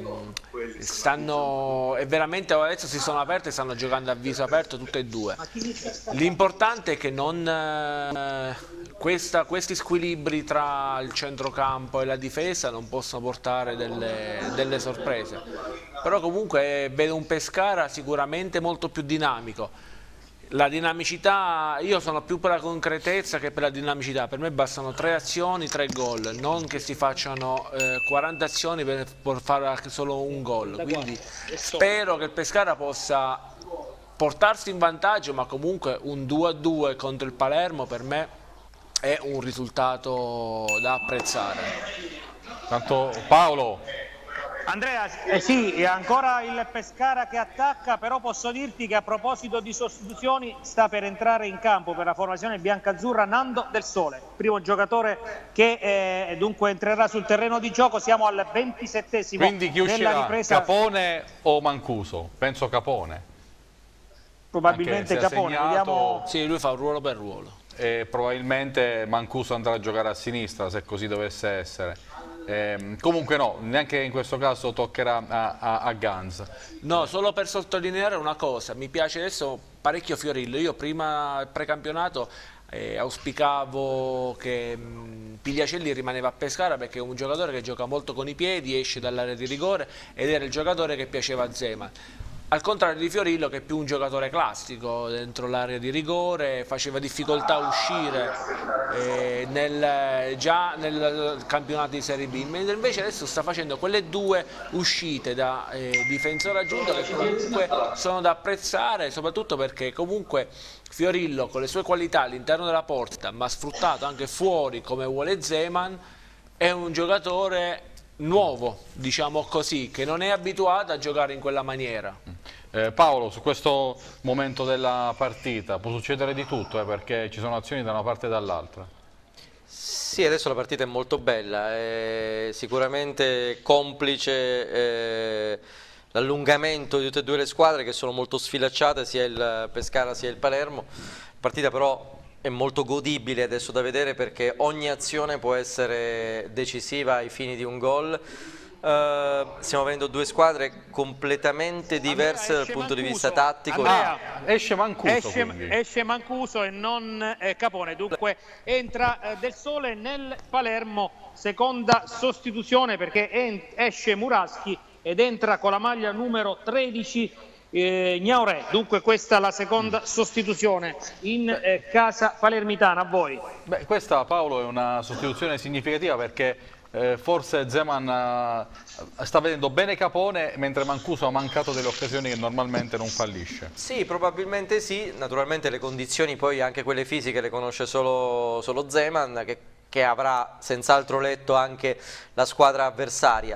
stanno, e veramente adesso si sono aperte e stanno giocando a viso aperto tutte e due. L'importante è che non, eh, questa, questi squilibri tra il centrocampo e la difesa non possono portare delle, delle sorprese, però comunque vedo un Pescara sicuramente molto più dinamico. La dinamicità, io sono più per la concretezza che per la dinamicità, per me bastano tre azioni, tre gol, non che si facciano eh, quaranta azioni per, per fare solo un gol, quindi spero che il Pescara possa portarsi in vantaggio, ma comunque un due a due contro il Palermo per me è un risultato da apprezzare. Tanto Paolo. Andrea, eh sì, è ancora il Pescara che attacca, però posso dirti che a proposito di sostituzioni sta per entrare in campo per la formazione biancazzurra Nando Del Sole, primo giocatore che eh, dunque entrerà sul terreno di gioco. Siamo al ventisettesimo. Quindi chi uscirà, della ripresa. Capone o Mancuso? Penso Capone. Probabilmente Capone, segnato... vediamo. Sì, lui fa un ruolo per ruolo. E probabilmente Mancuso andrà a giocare a sinistra, se così dovesse essere. Eh, comunque no, neanche in questo caso toccherà a, a, a Ganz. No, solo per sottolineare una cosa, mi piace adesso parecchio Fiorillo. Io prima precampionato Eh, auspicavo che mh, Pigliacelli rimaneva a Pescara perché è un giocatore che gioca molto con i piedi, esce dall'area di rigore ed era il giocatore che piaceva a Zeman. Al contrario di Fiorillo, che è più un giocatore classico dentro l'area di rigore, faceva difficoltà a uscire eh, nel, già nel campionato di Serie B, mentre invece adesso sta facendo quelle due uscite da eh, difensore aggiunto che comunque sono da apprezzare, soprattutto perché comunque Fiorillo con le sue qualità all'interno della porta, ma sfruttato anche fuori come vuole Zeman, è un giocatore nuovo, diciamo così, che non è abituato a giocare in quella maniera. Eh, Paolo, su questo momento della partita può succedere di tutto, eh, perché ci sono azioni da una parte e dall'altra. Sì, adesso la partita è molto bella, è sicuramente complice eh, l'allungamento di tutte e due le squadre che sono molto sfilacciate, sia il Pescara sia il Palermo. La partita però è molto godibile adesso da vedere perché ogni azione può essere decisiva ai fini di un gol. Uh, stiamo avendo due squadre completamente diverse Andrea, dal punto Mancuso. di vista tattico. Andrea, esce Mancuso, esce, esce Mancuso e non eh, Capone, dunque entra eh, Del Sole nel Palermo, seconda sostituzione perché en- esce Muraschi ed entra con la maglia numero tredici eh, Gnauré. Dunque questa è la seconda sostituzione in eh, casa palermitana. A voi. Beh, questa, Paolo, è una sostituzione significativa perché Eh, forse Zeman uh, sta vedendo bene Capone mentre Mancuso ha mancato delle occasioni che normalmente non fallisce. Sì, probabilmente sì, naturalmente le condizioni poi anche quelle fisiche le conosce solo, solo Zeman che, che avrà senz'altro letto anche la squadra avversaria,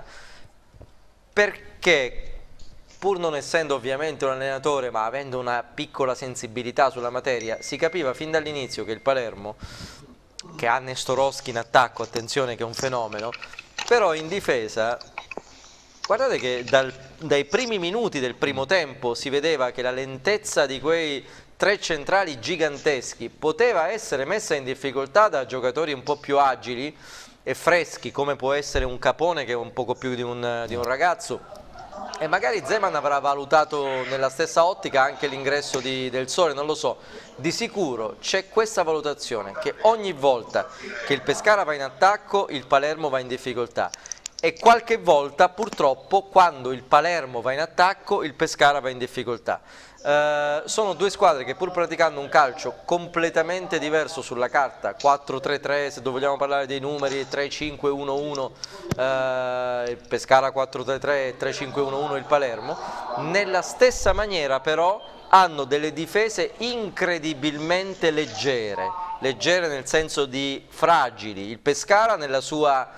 perché pur non essendo ovviamente un allenatore ma avendo una piccola sensibilità sulla materia, si capiva fin dall'inizio che il Palermo, che ha Nestorowski in attacco, attenzione che è un fenomeno, però in difesa, guardate che dal, dai primi minuti del primo tempo si vedeva che la lentezza di quei tre centrali giganteschi poteva essere messa in difficoltà da giocatori un po' più agili e freschi, come può essere un Capone che è un poco più di un, di un ragazzo. E magari Zeman avrà valutato nella stessa ottica anche l'ingresso di Del Sole, non lo so. Di sicuro c'è questa valutazione che ogni volta che il Pescara va in attacco il Palermo va in difficoltà e qualche volta purtroppo quando il Palermo va in attacco il Pescara va in difficoltà. Uh, sono due squadre che pur praticando un calcio completamente diverso sulla carta, quattro tre tre se vogliamo parlare dei numeri, tre cinque uno uno uh, il Pescara quattro tre tre e tre cinque uno uno il Palermo, nella stessa maniera però hanno delle difese incredibilmente leggere, leggere nel senso di fragili, il Pescara nella sua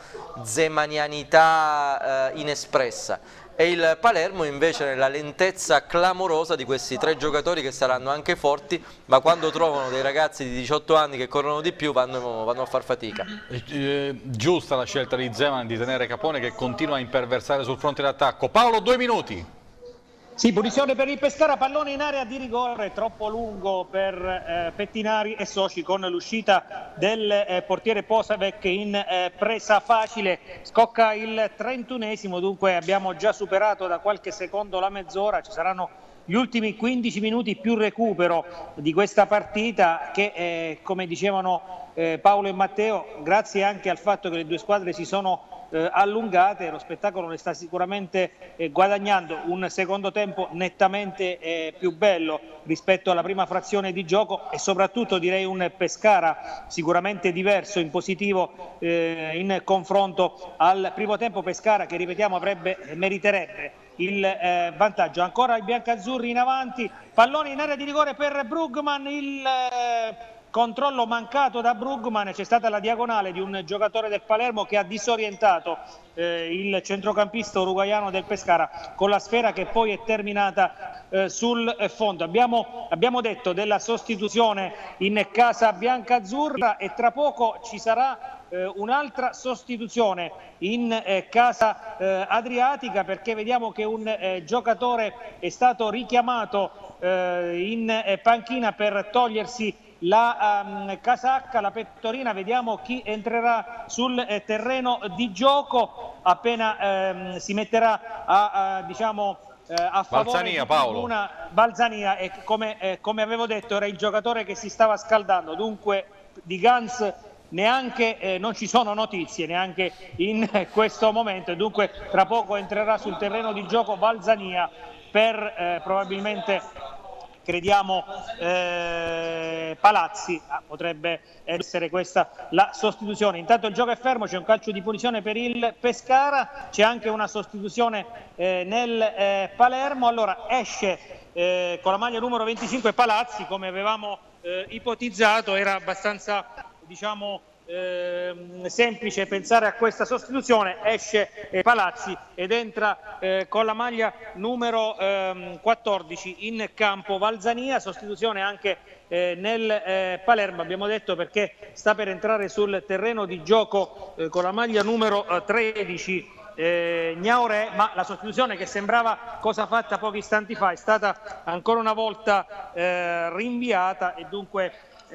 zemanianità uh, inespressa, e il Palermo invece nella lentezza clamorosa di questi tre giocatori che saranno anche forti, ma quando trovano dei ragazzi di diciotto anni che corrono di più vanno, vanno a far fatica. Eh, giusta la scelta di Zeman di tenere Capone che continua a imperversare sul fronte d'attacco. Paolo, due minuti. Sì, punizione per il Pescara, pallone in area di rigore, troppo lungo per eh, Pettinari e soci con l'uscita del eh, portiere Posavec in eh, presa facile. Scocca il trentunesimo, dunque abbiamo già superato da qualche secondo la mezz'ora, ci saranno gli ultimi quindici minuti più recupero di questa partita che eh, come dicevano eh, Paolo e Matteo, grazie anche al fatto che le due squadre si sono Eh, allungate, lo spettacolo ne sta sicuramente eh, guadagnando un secondo tempo nettamente eh, più bello rispetto alla prima frazione di gioco e soprattutto direi un Pescara sicuramente diverso in positivo eh, in confronto al primo tempo. Pescara che ripetiamo avrebbe meriterebbe il eh, vantaggio. Ancora i biancazzurri in avanti, pallone in area di rigore per Brugman, il eh, controllo mancato da Brugman, c'è stata la diagonale di un giocatore del Palermo che ha disorientato eh, il centrocampista uruguaiano del Pescara con la sfera che poi è terminata eh, sul fondo. Abbiamo, abbiamo detto della sostituzione in casa biancazzurra e tra poco ci sarà eh, un'altra sostituzione in eh, casa eh, adriatica perché vediamo che un eh, giocatore è stato richiamato eh, in eh, panchina per togliersi la um, casacca, la pettorina. Vediamo chi entrerà sul eh, terreno di gioco appena ehm, si metterà a, a diciamo eh, a favore Balzania, di Paolo. tribuna Balzania, e come, eh, come avevo detto era il giocatore che si stava scaldando, dunque di Gans neanche eh, non ci sono notizie neanche in eh, questo momento, e dunque tra poco entrerà sul terreno di gioco Balzania per eh, probabilmente crediamo eh, Palazzi. Ah, potrebbe essere questa la sostituzione. Intanto il gioco è fermo, c'è un calcio di punizione per il Pescara, c'è anche una sostituzione eh, nel eh, Palermo. Allora esce eh, con la maglia numero venticinque Palazzi, come avevamo eh, ipotizzato, era abbastanza diciamo eh, semplice pensare a questa sostituzione. Esce eh, Palazzi ed entra eh, con la maglia numero eh, quattordici in campo Balzania, sostituzione anche eh, nel eh, Palermo, abbiamo detto, perché sta per entrare sul terreno di gioco eh, con la maglia numero eh, tredici Eh, Gnauré, ma la sostituzione che sembrava cosa fatta pochi istanti fa è stata ancora una volta eh, rinviata, e dunque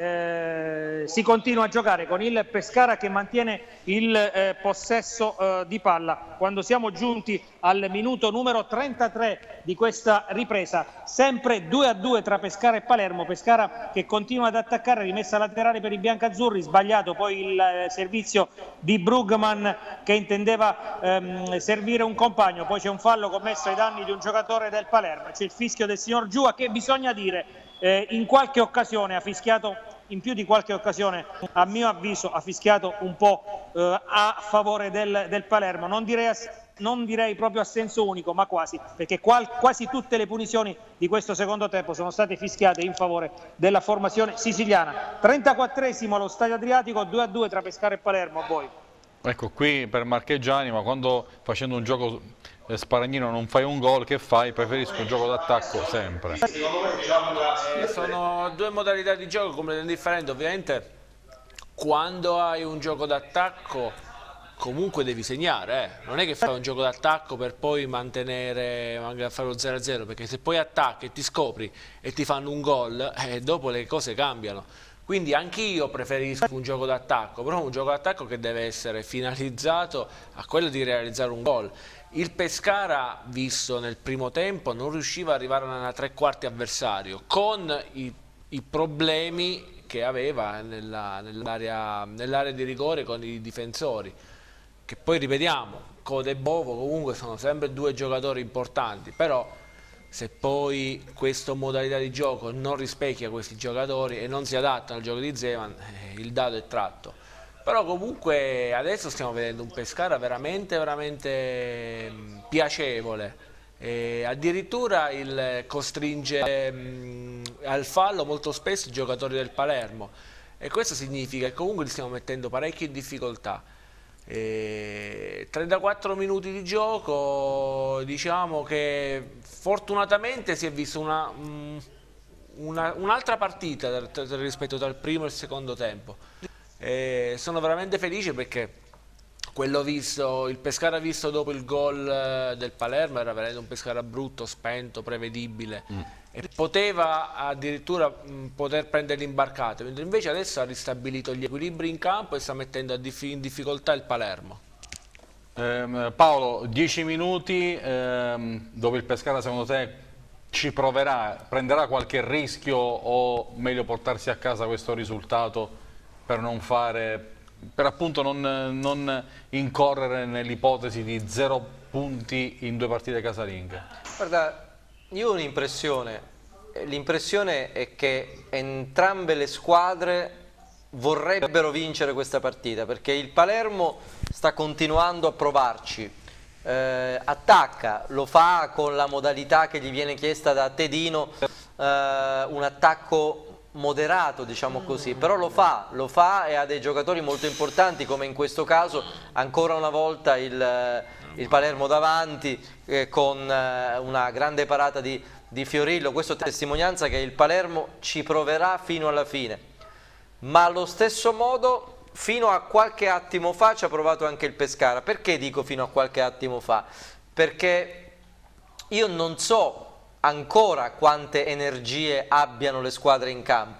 eh, si continua a giocare con il Pescara che mantiene il eh, possesso eh, di palla. Quando siamo giunti al minuto numero trentatré di questa ripresa, sempre due a due tra Pescara e Palermo. Pescara che continua ad attaccare, rimessa laterale per i biancazzurri, sbagliato poi il eh, servizio di Brugman che intendeva ehm, servire un compagno, poi c'è un fallo commesso ai danni di un giocatore del Palermo, c'è il fischio del signor Giua che, bisogna dire, eh, in qualche occasione ha fischiato, in più di qualche occasione a mio avviso ha fischiato un po' eh, a favore del, del Palermo, non direi, a, non direi proprio a senso unico, ma quasi, perché qual, quasi tutte le punizioni di questo secondo tempo sono state fischiate in favore della formazione siciliana. trentaquattresimo allo Stadio Adriatico, due a due tra Pescara e Palermo. A voi. Ecco, qui per Marchegiani, ma quando facendo un gioco eh, sparagnino non fai un gol, che fai? Preferisco un gioco d'attacco sempre. Eh, sono due modalità di gioco completamente differenti. Ovviamente quando hai un gioco d'attacco comunque devi segnare, eh. Non è che fai un gioco d'attacco per poi mantenere, magari fare lo zero a zero, perché se poi attacchi e ti scopri e ti fanno un gol, eh, dopo le cose cambiano. Quindi anch'io preferisco un gioco d'attacco, però un gioco d'attacco che deve essere finalizzato a quello di realizzare un gol. Il Pescara, visto nel primo tempo, non riusciva ad arrivare a tre quarti avversario, con i, i problemi che aveva nell'area nell di rigore con i difensori, che poi ripetiamo, Code e Bovo comunque sono sempre due giocatori importanti, però se poi questa modalità di gioco non rispecchia questi giocatori e non si adatta al gioco di Zeman, eh, il dato è tratto. Però comunque adesso stiamo vedendo un Pescara veramente, veramente mh, piacevole. E addirittura il costringe mh, al fallo molto spesso i giocatori del Palermo. E questo significa che comunque li stiamo mettendo parecchio in difficoltà. E trentaquattro minuti di gioco, diciamo che fortunatamente si è vista una, una, un'altra partita rispetto al primo e il secondo tempo. E sono veramente felice perché quello visto, il Pescara visto dopo il gol del Palermo era veramente un Pescara brutto, spento, prevedibile, mm. e poteva addirittura mh, poter prendere l'imbarcata, mentre invece adesso ha ristabilito gli equilibri in campo e sta mettendo in difficoltà il Palermo. Eh, Paolo, dieci minuti ehm, dove il Pescara secondo te ci proverà, prenderà qualche rischio o meglio portarsi a casa questo risultato per non fare, per appunto non, non incorrere nell'ipotesi di zero punti in due partite casalinghe? Guarda, io ho un'impressione, l'impressione è che entrambe le squadre vorrebbero vincere questa partita, perché il Palermo sta continuando a provarci, eh, attacca, lo fa con la modalità che gli viene chiesta da Tedino, eh, un attacco moderato, diciamo così, però lo fa, lo fa e ha dei giocatori molto importanti, come in questo caso ancora una volta il, il Palermo davanti, eh, con eh, una grande parata di, di Fiorillo. Questo è testimonianza che il Palermo ci proverà fino alla fine, ma allo stesso modo fino a qualche attimo fa ci ha provato anche il Pescara. Perché dico fino a qualche attimo fa? Perché io non so ancora quante energie abbiano le squadre in campo.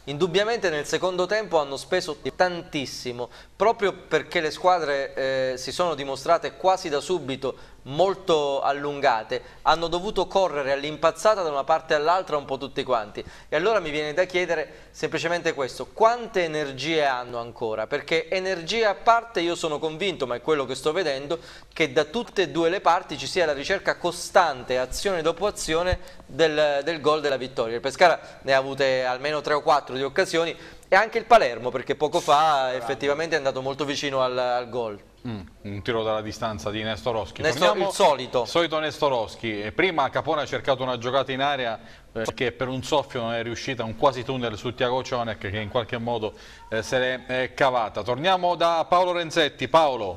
Indubbiamente nel secondo tempo hanno speso tantissimo, proprio perché le squadre eh, si sono dimostrate quasi da subito molto allungate, hanno dovuto correre all'impazzata da una parte all'altra un po' tutti quanti. E allora mi viene da chiedere semplicemente questo: quante energie hanno ancora? Perché energie a parte io sono convinto, ma è quello che sto vedendo, che da tutte e due le parti ci sia la ricerca costante, azione dopo azione, del, del gol della vittoria. Il Pescara ne ha avute almeno tre o quattro di occasioni, e anche il Palermo, perché poco fa effettivamente è andato molto vicino al, al gol. Mm, un tiro dalla distanza di Nestorowski. Nestor, il solito. Solito Nestorowski. Prima Capone ha cercato una giocata in area eh, che per un soffio non è riuscita, un quasi tunnel su Tiago Cionek che in qualche modo eh, se l'è eh, cavata. Torniamo da Paolo Renzetti. Paolo.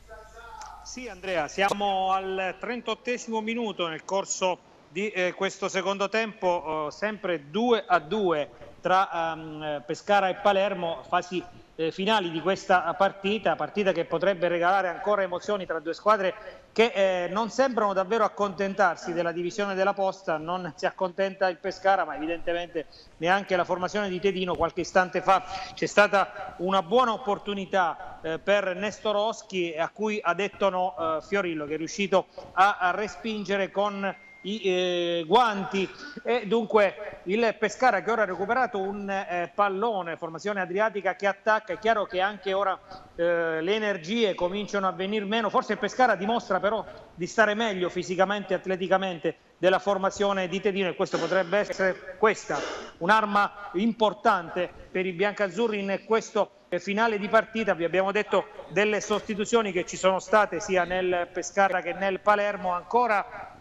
Sì Andrea, siamo al trentottesimo minuto nel corso di eh, questo secondo tempo, eh, sempre due a due tra um, Pescara e Palermo, fasi eh, finali di questa partita, partita che potrebbe regalare ancora emozioni tra due squadre che eh, non sembrano davvero accontentarsi della divisione della posta. Non si accontenta il Pescara, ma evidentemente neanche la formazione di Tedino. Qualche istante fa c'è stata una buona opportunità eh, per Nestorowski, a cui ha detto no eh, Fiorillo, che è riuscito a, a respingere con i eh, guanti, e dunque il Pescara che ora ha recuperato un eh, pallone, formazione adriatica che attacca. È chiaro che anche ora eh, le energie cominciano a venir meno, forse il Pescara dimostra però di stare meglio fisicamente e atleticamente della formazione di Tedino, e questo potrebbe essere questa un'arma importante per i biancazzurri in questo finale di partita. Vi abbiamo detto delle sostituzioni che ci sono state sia nel Pescara che nel Palermo. Ancora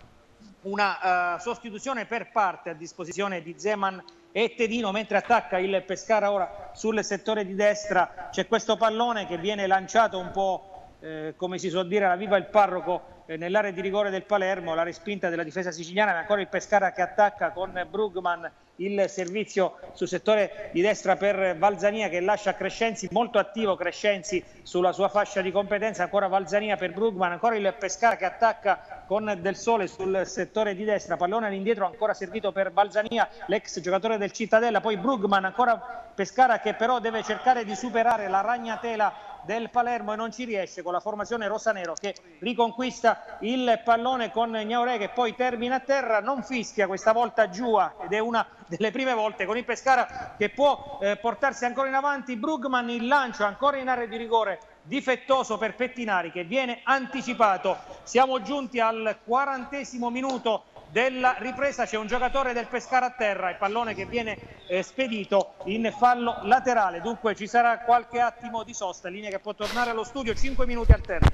una uh, sostituzione per parte a disposizione di Zeman e Tedino, mentre attacca il Pescara ora sul settore di destra. C'è questo pallone che viene lanciato un po' eh, come si suol dire alla viva il parroco eh, nell'area di rigore del Palermo, la respinta della difesa siciliana, ma ancora il Pescara che attacca con Brugman, il servizio sul settore di destra per Valzania che lascia Crescenzi, molto attivo Crescenzi sulla sua fascia di competenza. Ancora Valzania per Brugman, ancora il Pescara che attacca con Del Sole sul settore di destra, pallone all'indietro ancora servito per Valzania, l'ex giocatore del Cittadella. Poi Brugman, ancora Pescara che però deve cercare di superare la ragnatela del Palermo e non ci riesce, con la formazione rosanero che riconquista il pallone con Gnauré che poi termina a terra, non fischia questa volta Giua, ed è una delle prime volte con il Pescara che può eh, portarsi ancora in avanti. Brugman, il lancio ancora in area di rigore difettoso per Pettinari che viene anticipato. Siamo giunti al quarantesimo minuto della ripresa, c'è un giocatore del Pescara a terra, il pallone che viene eh, spedito in fallo laterale, dunque ci sarà qualche attimo di sosta, linea che può tornare allo studio, cinque minuti al termine.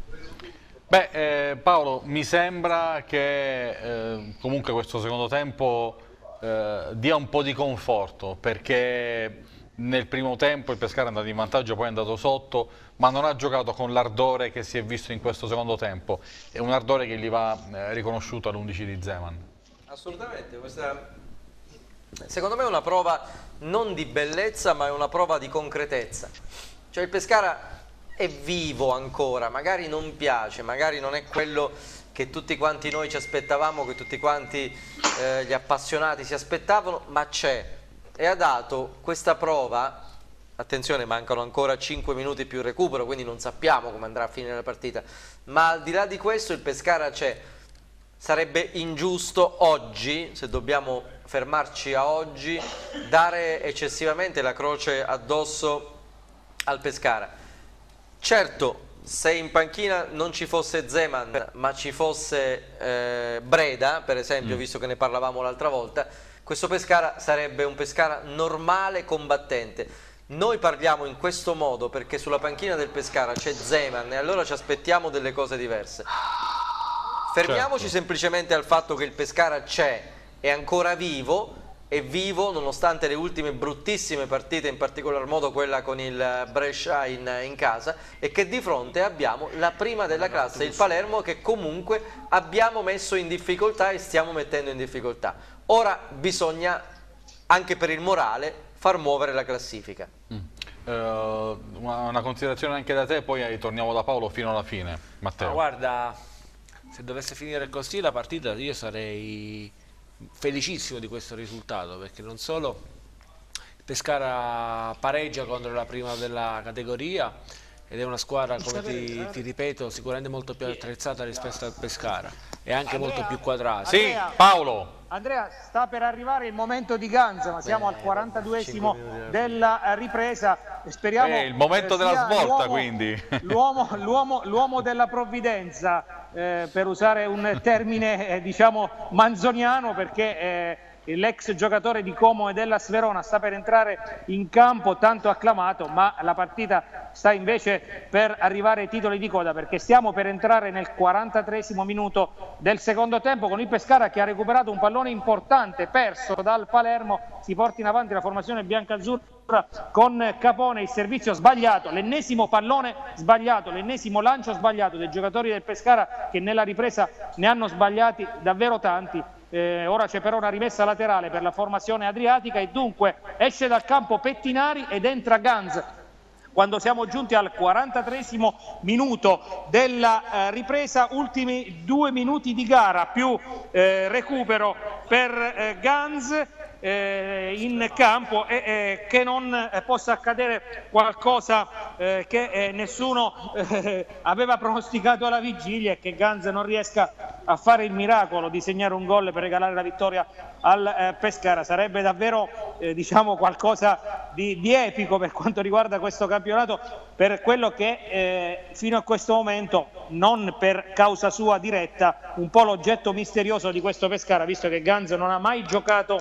Beh eh, Paolo, mi sembra che eh, comunque questo secondo tempo eh, dia un po' di conforto, perché nel primo tempo il Pescara è andato in vantaggio, poi è andato sotto, ma non ha giocato con l'ardore che si è visto in questo secondo tempo. È un ardore che gli va eh, riconosciuto all'undici di Zeman. Assolutamente, questa secondo me è una prova non di bellezza, ma è una prova di concretezza. Cioè il Pescara è vivo ancora, magari non piace, magari non è quello che tutti quanti noi ci aspettavamo, che tutti quanti eh, gli appassionati si aspettavano, ma c'è. E ha dato questa prova, attenzione, mancano ancora cinque minuti più il recupero, quindi non sappiamo come andrà a finire la partita, ma al di là di questo il Pescara c'è. Sarebbe ingiusto oggi, se dobbiamo fermarci a oggi, dare eccessivamente la croce addosso al Pescara. Certo, se in panchina non ci fosse Zeman, ma ci fosse eh, Breda, per esempio, mm. visto che ne parlavamo l'altra volta, questo Pescara sarebbe un Pescara normale, combattente. Noi parliamo in questo modo perché sulla panchina del Pescara c'è Zeman e allora ci aspettiamo delle cose diverse. Fermiamoci certo. semplicemente al fatto che il Pescara c'è, è ancora vivo, è vivo nonostante le ultime bruttissime partite, in particolar modo quella con il Brescia in, in casa, e che di fronte abbiamo la prima della classe, il Palermo, che comunque abbiamo messo in difficoltà e stiamo mettendo in difficoltà. Ora bisogna, anche per il morale, far muovere la classifica. Mm. Uh, una, una considerazione anche da te, poi torniamo da Paolo fino alla fine. Matteo. Ma guarda, se dovesse finire così la partita io sarei felicissimo di questo risultato, perché non solo il Pescara pareggia contro la prima della categoria ed è una squadra, come ti, ti ripeto, sicuramente molto più attrezzata rispetto al Pescara e anche molto più quadrata. Sì, Paolo. Andrea, sta per arrivare il momento di Ganz, ma siamo al quarantaduesimo della ripresa. Speriamo Eh, il momento eh, della sia svolta, l'uomo- quindi. L'uomo, l'uomo, l'uomo della provvidenza, eh, per usare un termine eh, diciamo manzoniano, perché eh, l'ex giocatore di Como e della Sverona sta per entrare in campo, tanto acclamato, ma la partita sta invece per arrivare ai titoli di coda, perché stiamo per entrare nel quarantatreesimo minuto del secondo tempo, con il Pescara che ha recuperato un pallone importante perso dal Palermo. Si porta in avanti la formazione biancazzurra con Capone, il servizio sbagliato, l'ennesimo pallone sbagliato, l'ennesimo lancio sbagliato dei giocatori del Pescara, che nella ripresa ne hanno sbagliati davvero tanti. Eh, ora c'è però una rimessa laterale per la formazione adriatica e dunque esce dal campo Pettinari ed entra Ganz. Quando siamo giunti al quarantatreesimo minuto della eh, ripresa, ultimi due minuti di gara più eh, recupero per eh, Ganz eh, in campo e eh, che non eh, possa accadere qualcosa eh, che eh, nessuno eh, aveva pronosticato alla vigilia, e che Ganz non riesca a fare il miracolo di segnare un gol per regalare la vittoria al eh, Pescara. Sarebbe davvero eh, diciamo qualcosa di, di epico per quanto riguarda questo campionato, per quello che eh, fino a questo momento, non per causa sua diretta, un po' l'oggetto misterioso di questo Pescara, visto che Ganz non ha mai giocato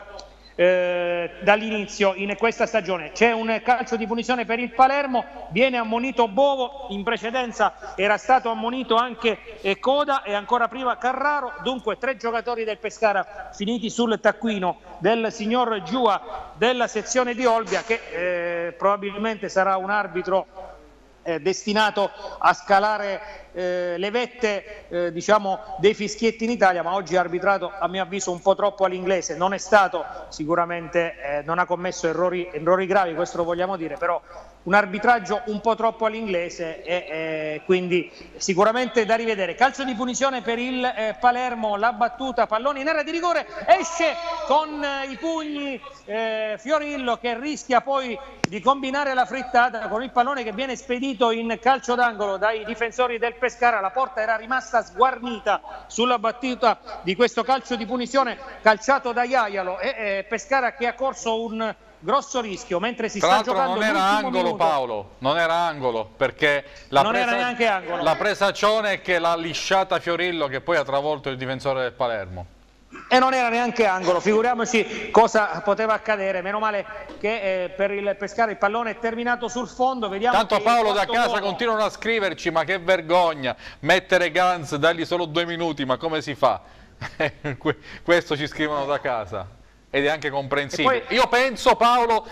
Eh, dall'inizio in questa stagione. C'è un calcio di punizione per il Palermo, viene ammonito Bovo, in precedenza era stato ammonito anche eh, Coda e ancora prima Carraro. Dunque tre giocatori del Pescara finiti sul taccuino del signor Giua della sezione di Olbia, che eh, probabilmente sarà un arbitro eh, destinato a scalare Eh, le vette eh, diciamo dei fischietti in Italia, ma oggi ha arbitrato a mio avviso un po' troppo all'inglese. Non è stato sicuramente, eh, non ha commesso errori, errori gravi, questo lo vogliamo dire, però un arbitraggio un po' troppo all'inglese e eh, quindi sicuramente da rivedere. Calcio di punizione per il eh, Palermo, la battuta, pallone in area di rigore, esce con eh, i pugni eh, Fiorillo, che rischia poi di combinare la frittata con il pallone che viene spedito in calcio d'angolo dai difensori del Pescara. La porta era rimasta sguarnita sulla battuta di questo calcio di punizione calciato da Iaialo e eh, Pescara che ha corso un grosso rischio mentre si Tra sta l'altro giocando non era l'ultimo angolo, minuto. Paolo, non era angolo, perché la Non presa, era neanche angolo. la presa Cione che l'ha lisciata Fiorillo, che poi ha travolto il difensore del Palermo. E non era neanche angolo, figuriamoci cosa poteva accadere. Meno male che eh, per il Pescara il pallone è terminato sul fondo. Vediamo Tanto che Paolo il da quarto casa uomo- continuano a scriverci: ma che vergogna mettere Ganz, dargli solo due minuti, ma come si fa? Que- Questo ci scrivono da casa ed è anche comprensibile. E poi- Io penso, Paolo,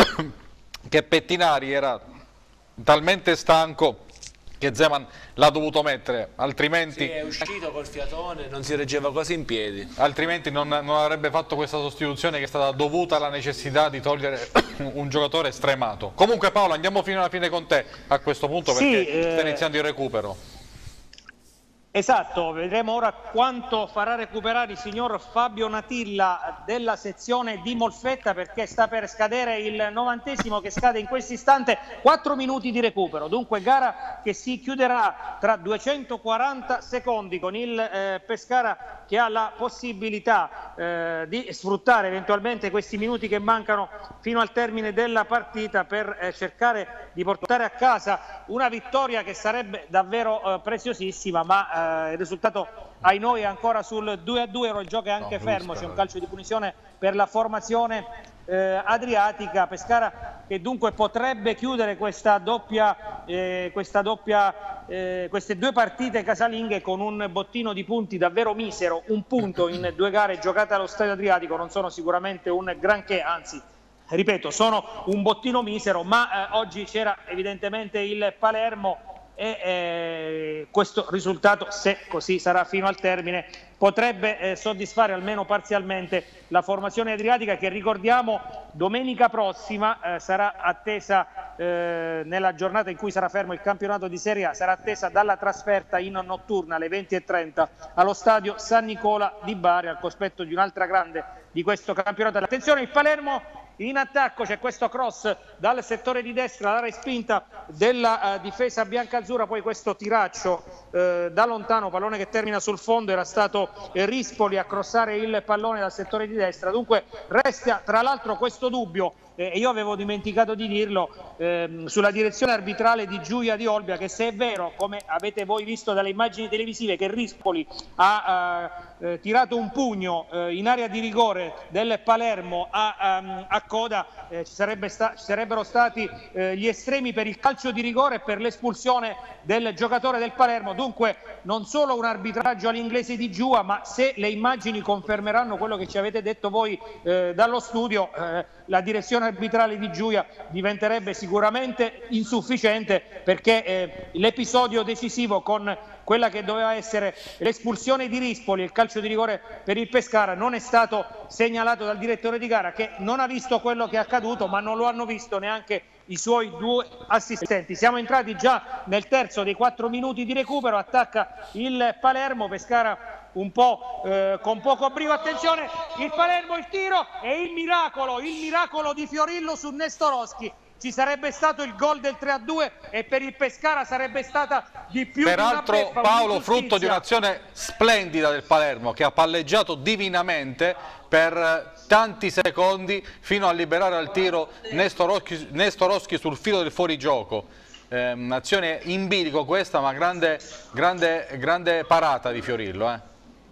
che Pettinari era talmente stanco che Zeman l'ha dovuto mettere, altrimenti, Sì, è uscito col fiatone, non si reggeva quasi in piedi. altrimenti non, non avrebbe fatto questa sostituzione che è stata dovuta alla necessità di togliere un giocatore stremato. Comunque Paolo, andiamo fino alla fine con te a questo punto, perché Sì, eh, sta iniziando il recupero. Esatto, vedremo ora quanto farà recuperare il signor Fabio Natilla della sezione di Molfetta, perché sta per scadere il novantesimo, che scade in questo istante. Quattro minuti di recupero, dunque gara che si chiuderà tra duecentoquaranta secondi, con il eh, Pescara che ha la possibilità eh, di sfruttare eventualmente questi minuti che mancano fino al termine della partita per eh, cercare di portare a casa una vittoria che sarebbe davvero eh, preziosissima, ma eh, il risultato ai noi è ancora sul due a due. Ora il gioco è anche No, fermo, giusto, c'è un eh. calcio di punizione per la formazione eh, adriatica. Pescara che dunque potrebbe chiudere questa doppia, eh, questa doppia eh, queste due partite casalinghe con un bottino di punti davvero misero. Un punto in due gare giocate allo Stadio Adriatico non sono sicuramente un granché, anzi ripeto, sono un bottino misero, ma eh, oggi c'era evidentemente il Palermo e eh, questo risultato, se così sarà fino al termine, potrebbe eh, soddisfare almeno parzialmente la formazione adriatica, che ricordiamo domenica prossima eh, sarà attesa eh, nella giornata in cui sarà fermo il campionato di Serie A, sarà attesa dalla trasferta in notturna alle venti e trenta allo stadio San Nicola di Bari, al cospetto di un'altra grande di questo campionato. Attenzione, il Palermo in attacco, c'è questo cross dal settore di destra, la respinta della uh, difesa biancazzurra, poi questo tiraccio uh, da lontano, pallone che termina sul fondo, era stato eh, Rispoli a crossare il pallone dal settore di destra. Dunque resta tra l'altro questo dubbio, e eh, io avevo dimenticato di dirlo, ehm, sulla direzione arbitrale di Giulia Di Olbia, che se è vero, come avete voi visto dalle immagini televisive, che Rispoli ha eh, tirato un pugno eh, in area di rigore del Palermo a, um, a coda, eh, ci, sarebbe sta ci sarebbero stati eh, gli estremi per il calcio di rigore e per l'espulsione del giocatore del Palermo. Dunque non solo un arbitraggio all'inglese di Giua, ma se le immagini confermeranno quello che ci avete detto voi eh, dallo studio, eh, la direzione arbitrale di Giulia diventerebbe sicuramente insufficiente, perché eh, l'episodio decisivo con quella che doveva essere l'espulsione di Rispoli e il calcio di rigore per il Pescara non è stato segnalato dal direttore di gara, che non ha visto quello che è accaduto, ma non lo hanno visto neanche i suoi due assistenti. Siamo entrati già nel terzo dei quattro minuti di recupero, attacca il Palermo, Pescara un po' eh, con poco brio. Attenzione, il Palermo, il tiro e il miracolo, il miracolo di Fiorillo su Nestorowski. Ci sarebbe stato il gol del tre a due e per il Pescara sarebbe stata di più. Peraltro, di una beffa, Paolo, frutto di un'azione splendida del Palermo, che ha palleggiato divinamente per tanti secondi fino a liberare al tiro Nestorowski, Nestorowski sul filo del fuorigioco. Eh, un'azione in bilico questa, ma grande, grande, grande parata di Fiorillo. Eh.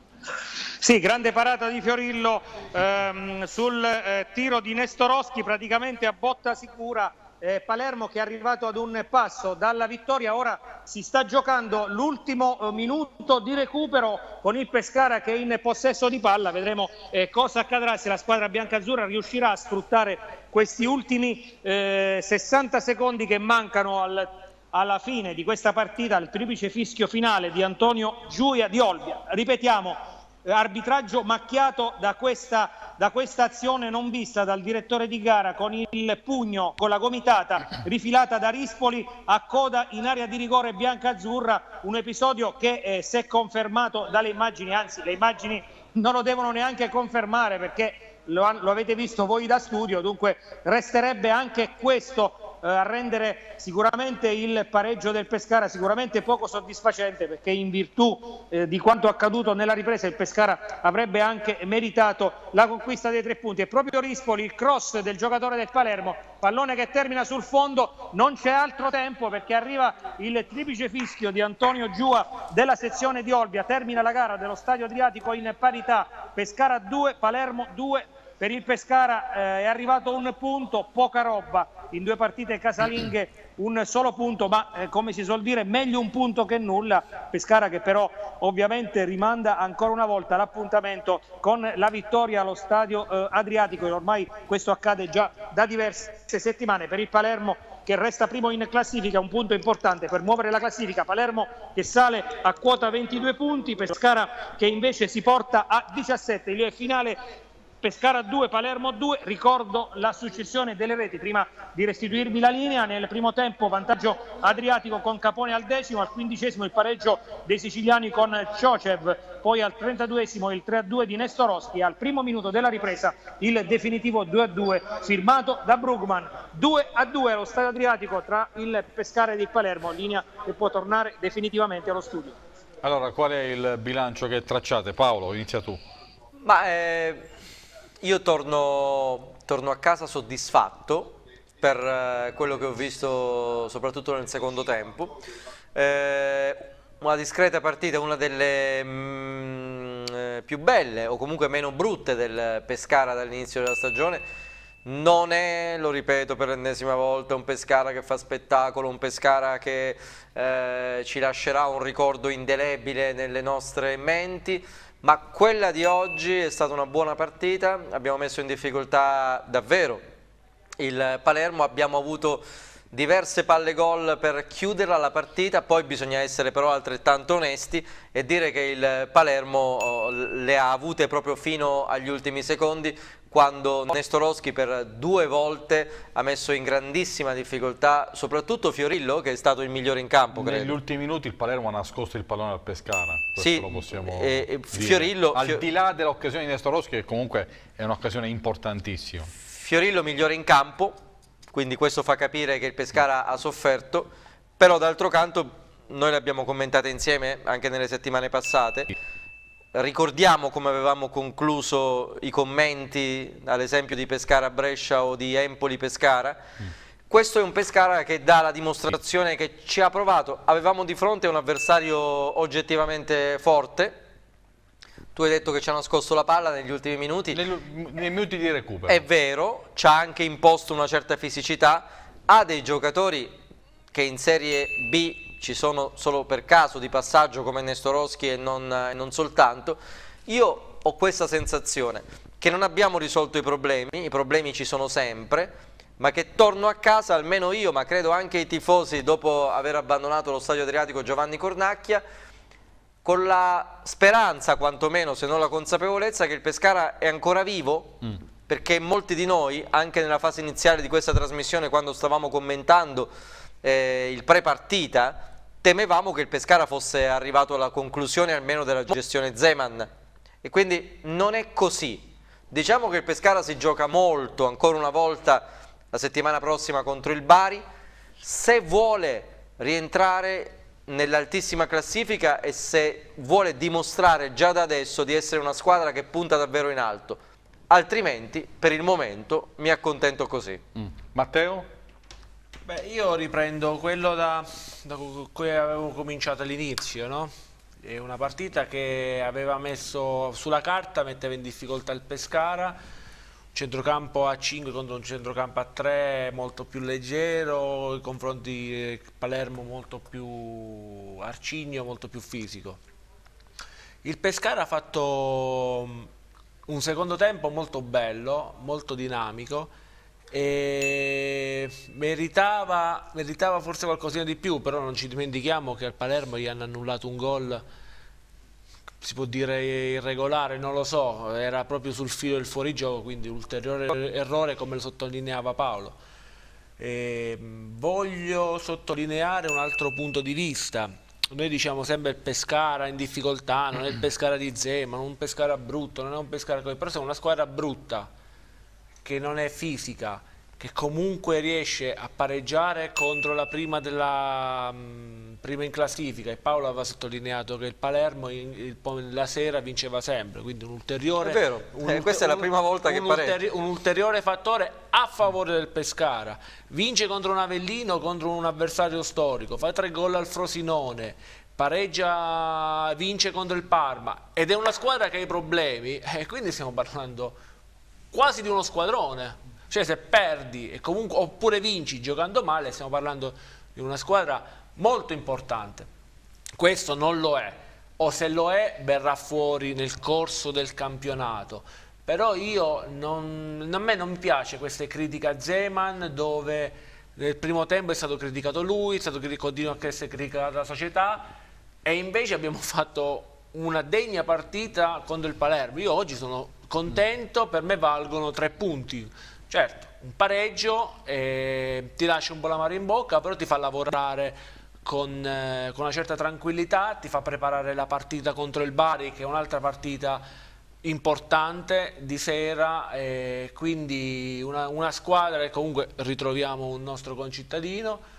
Sì, grande parata di Fiorillo ehm, sul eh, tiro di Nestorowski, praticamente a botta sicura. Eh, Palermo che è arrivato ad un passo dalla vittoria, ora si sta giocando l'ultimo eh, minuto di recupero con il Pescara che è in possesso di palla. Vedremo eh, cosa accadrà, se la squadra biancazzurra riuscirà a sfruttare questi ultimi eh, sessanta secondi che mancano al, alla fine di questa partita, al triplice fischio finale di Antonio Giulia Di Olbia. Ripetiamo, arbitraggio macchiato da questa, da questa azione non vista dal direttore di gara, con il pugno, con la gomitata rifilata da Rispoli a coda in area di rigore biancazzurra, un episodio che eh, se confermato dalle immagini, anzi le immagini non lo devono neanche confermare perché lo, lo avete visto voi da studio, dunque resterebbe anche questo a rendere sicuramente il pareggio del Pescara sicuramente poco soddisfacente, perché in virtù eh, di quanto accaduto nella ripresa il Pescara avrebbe anche meritato la conquista dei tre punti. E proprio Rispoli, il cross del giocatore del Palermo, pallone che termina sul fondo, non c'è altro tempo perché arriva il triplice fischio di Antonio Giua della sezione di Olbia, termina la gara dello Stadio Adriatico in parità, Pescara due, Palermo due. Per il Pescara eh, è arrivato un punto, poca roba, in due partite casalinghe un solo punto, ma eh, come si suol dire meglio un punto che nulla. Pescara che però ovviamente rimanda ancora una volta l'appuntamento con la vittoria allo Stadio eh, Adriatico, e ormai questo accade già da diverse settimane. Per il Palermo che resta primo in classifica, un punto importante per muovere la classifica. Palermo che sale a quota ventidue punti, Pescara che invece si porta a diciassette. Il finale Pescara due, Palermo due. Ricordo la successione delle reti prima di restituirvi la linea. Nel primo tempo vantaggio Adriatico con Capone al decimo, al quindicesimo il pareggio dei siciliani con Ciocev, poi al trentaduesimo il tre a due di Nestorowski, al primo minuto della ripresa il definitivo due a due firmato da Brugman. due a due allo Stadio Adriatico tra il Pescara ed il Palermo, linea che può tornare definitivamente allo studio. Allora, qual è il bilancio che tracciate? Paolo, inizia tu. Ma eh... Io torno, torno a casa soddisfatto per eh, quello che ho visto soprattutto nel secondo tempo. Eh, una discreta partita, una delle mm, eh, più belle o comunque meno brutte del Pescara dall'inizio della stagione. Non è, lo ripeto per l'ennesima volta, un Pescara che fa spettacolo, un Pescara che eh, ci lascerà un ricordo indelebile nelle nostre menti. Ma quella di oggi è stata una buona partita, abbiamo messo in difficoltà davvero il Palermo, abbiamo avuto diverse palle gol per chiuderla la partita, poi bisogna essere però altrettanto onesti e dire che il Palermo le ha avute proprio fino agli ultimi secondi, quando Nestorowski per due volte ha messo in grandissima difficoltà soprattutto Fiorillo, che è stato il migliore in campo. Negli credo. ultimi minuti il Palermo ha nascosto il pallone al Pescara, questo sì, lo possiamo e, e dire. Fiorillo, al Fio... di là dell'occasione di Nestorowski, che comunque è un'occasione importantissima. Fiorillo migliore in campo, quindi questo fa capire che il Pescara ha sofferto, però d'altro canto noi le abbiamo commentate insieme anche nelle settimane passate. Ricordiamo come avevamo concluso i commenti, ad esempio di Pescara-Brescia o di Empoli-Pescara. Mm. Questo è un Pescara che dà la dimostrazione che ci ha provato. Avevamo di fronte un avversario oggettivamente forte. Tu hai detto che ci ha nascosto la palla negli ultimi minuti. Nei, nei minuti di recupero. È vero, ci ha anche imposto una certa fisicità. Ha dei giocatori che in Serie B ci sono solo per caso di passaggio come Nestorowski e non, e non soltanto. Io ho questa sensazione che non abbiamo risolto i problemi, i problemi ci sono sempre, ma che torno a casa, almeno io, ma credo anche i tifosi dopo aver abbandonato lo Stadio Adriatico Giovanni Cornacchia, con la speranza quantomeno, se non la consapevolezza, che il Pescara è ancora vivo, mm. perché molti di noi, anche nella fase iniziale di questa trasmissione, quando stavamo commentando eh, il pre-partita, temevamo che il Pescara fosse arrivato alla conclusione almeno della gestione Zeman, e quindi non è così. Diciamo che il Pescara si gioca molto, ancora una volta, la settimana prossima contro il Bari, se vuole rientrare nell'altissima classifica e se vuole dimostrare già da adesso di essere una squadra che punta davvero in alto. Altrimenti, per il momento, mi accontento così. Mm. Matteo? Beh, io riprendo quello da, da cui avevo cominciato all'inizio, no? È una partita che aveva messo sulla carta, metteva in difficoltà il Pescara, un centrocampo a cinque contro un centrocampo a tre molto più leggero, i confronti Palermo molto più arcigno, molto più fisico. Il Pescara ha fatto un secondo tempo molto bello, molto dinamico, e meritava, meritava forse qualcosina di più, però non ci dimentichiamo che al Palermo gli hanno annullato un gol, si può dire irregolare, non lo so, era proprio sul filo del fuorigioco, quindi ulteriore errore, come lo sottolineava Paolo. E voglio sottolineare un altro punto di vista. Noi diciamo sempre il Pescara in difficoltà, non è il Pescara di Zeman, non è un Pescara brutto, non è un Pescara, però se è una squadra brutta che non è fisica, che comunque riesce a pareggiare contro la prima, della, mh, prima in classifica, e Paolo aveva sottolineato che il Palermo in, il, la sera vinceva sempre, quindi un ulteriore, è vero, un, eh, questa un, è la prima volta un, che pareggia. Un ulteriore fattore a favore del Pescara. Vince contro un Avellino, contro un avversario storico, fa tre gol al Frosinone, pareggia, vince contro il Parma, ed è una squadra che ha i problemi, e quindi stiamo parlando quasi di uno squadrone. Cioè, se perdi e comunque, oppure vinci giocando male, stiamo parlando di una squadra molto importante. Questo non lo è, o se lo è verrà fuori nel corso del campionato. Però io non, a me non mi piace queste critiche a Zeman, dove nel primo tempo è stato criticato lui, è stato, continua a essere criticata la società, e invece abbiamo fatto una degna partita contro il Palermo. Io oggi sono contento, per me valgono tre punti. Certo, un pareggio eh, ti lascia un po' l'amaro in bocca, però ti fa lavorare con, eh, con una certa tranquillità, ti fa preparare la partita contro il Bari, che è un'altra partita importante di sera, eh, quindi una, una squadra che comunque ritroviamo un nostro concittadino.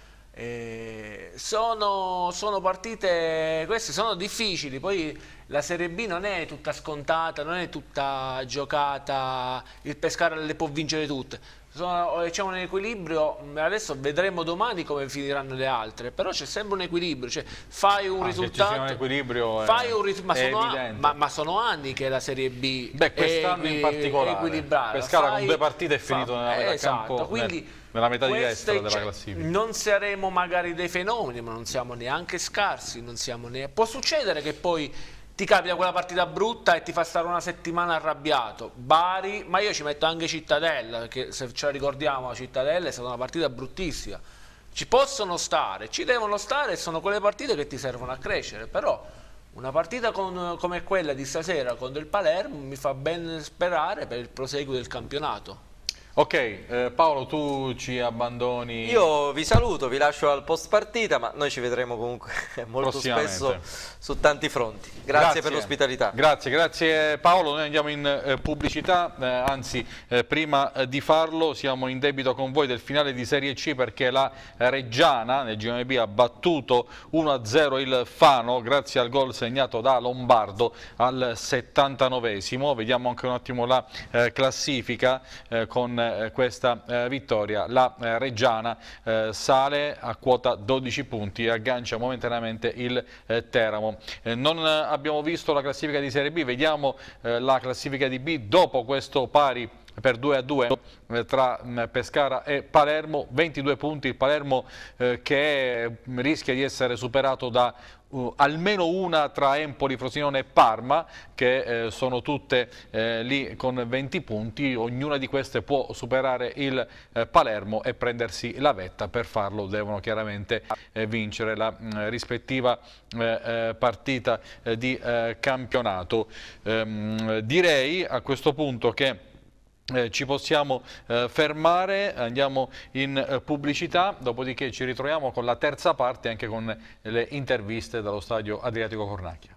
Eh, sono, sono partite, queste sono difficili, poi la Serie B non è tutta scontata, non è tutta giocata, il Pescara le può vincere tutte, c'è un equilibrio. Adesso vedremo domani come finiranno le altre, però c'è sempre un equilibrio, cioè fai un ah, risultato, un equilibrio fai è, un rit ma, sono a, ma, ma sono anni che la Serie B Beh, quest'anno in particolare, equilibrata. Pescara fai, con due partite è finito fa, nella metà esatto, campo, quindi nel, nella metà di destra della cioè, classifica. Non saremo magari dei fenomeni, ma non siamo neanche scarsi, non siamo ne... può succedere che poi ti capita quella partita brutta e ti fa stare una settimana arrabbiato. Bari, ma io ci metto anche Cittadella, perché se ce la ricordiamo, la Cittadella è stata una partita bruttissima. Ci possono stare, ci devono stare, e sono quelle partite che ti servono a crescere, però una partita con, come quella di stasera contro il Palermo mi fa ben sperare per il proseguo del campionato. Ok, eh, Paolo, tu ci abbandoni. Io vi saluto, vi lascio al post partita, ma noi ci vedremo comunque molto spesso su tanti fronti. Grazie, grazie per l'ospitalità. Grazie, grazie Paolo. Noi andiamo in eh, pubblicità, eh, anzi eh, prima eh, di farlo siamo in debito con voi del finale di Serie C, perché la Reggiana nel girone B ha battuto uno a zero il Fano grazie al gol segnato da Lombardo al settantanovesimo. Vediamo anche un attimo la eh, classifica eh, con eh, questa eh, vittoria. La eh, Reggiana eh, sale a quota dodici punti e aggancia momentaneamente il eh, Teramo. Eh, non eh, abbiamo visto la classifica di Serie B, vediamo eh, la classifica di B dopo questo pari per due a due eh, tra mh, Pescara e Palermo. Ventidue punti il Palermo eh, che rischia di essere superato da Uh, almeno una tra Empoli, Frosinone e Parma, che eh, sono tutte eh, lì con venti punti. Ognuna di queste può superare il eh, Palermo e prendersi la vetta. Per farlo devono chiaramente eh, vincere la mh, rispettiva eh, eh, partita eh, di eh, campionato. Ehm, direi a questo punto che Eh, ci possiamo eh, fermare, andiamo in eh, pubblicità, dopodiché ci ritroviamo con la terza parte, anche con le interviste dallo stadio Adriatico Cornacchia.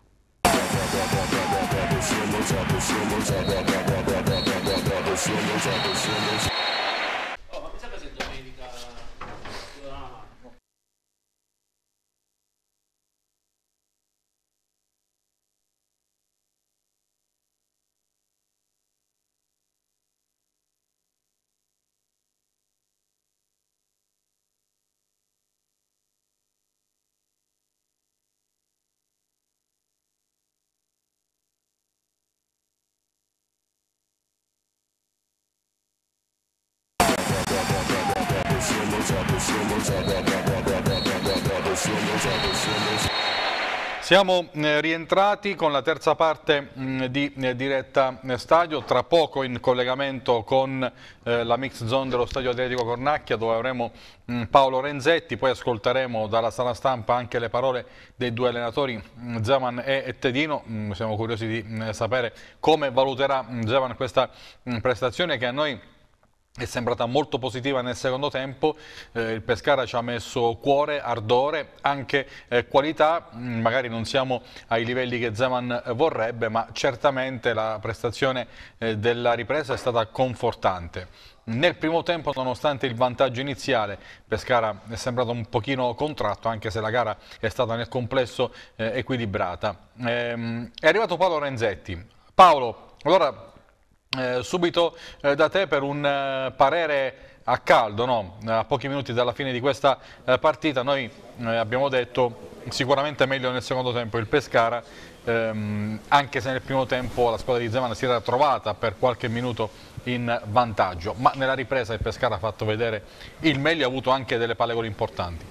Siamo eh, rientrati con la terza parte mh, di eh, diretta eh, stadio, tra poco in collegamento con eh, la mix zone dello stadio Adriatico Cornacchia, dove avremo mh, Paolo Renzetti. Poi ascolteremo dalla sala stampa anche le parole dei due allenatori mh, Zeman e Tedino. Mh, siamo curiosi di mh, sapere come valuterà mh, Zeman questa mh, prestazione, che a noi è sembrata molto positiva nel secondo tempo. Eh, il Pescara ci ha messo cuore, ardore, anche eh, qualità. Mm, magari non siamo ai livelli che Zeman vorrebbe, ma certamente la prestazione eh, della ripresa è stata confortante. Nel primo tempo, nonostante il vantaggio iniziale, Pescara è sembrato un pochino contratto, anche se la gara è stata nel complesso eh, equilibrata. Ehm, è arrivato Paolo Renzetti. Paolo, allora Eh, subito eh, da te per un eh, parere a caldo, no? A pochi minuti dalla fine di questa eh, partita. Noi eh, abbiamo detto sicuramente meglio nel secondo tempo il Pescara, ehm, anche se nel primo tempo la squadra di Zeman si era trovata per qualche minuto in vantaggio, ma nella ripresa il Pescara ha fatto vedere il meglio, ha avuto anche delle palle gol importanti.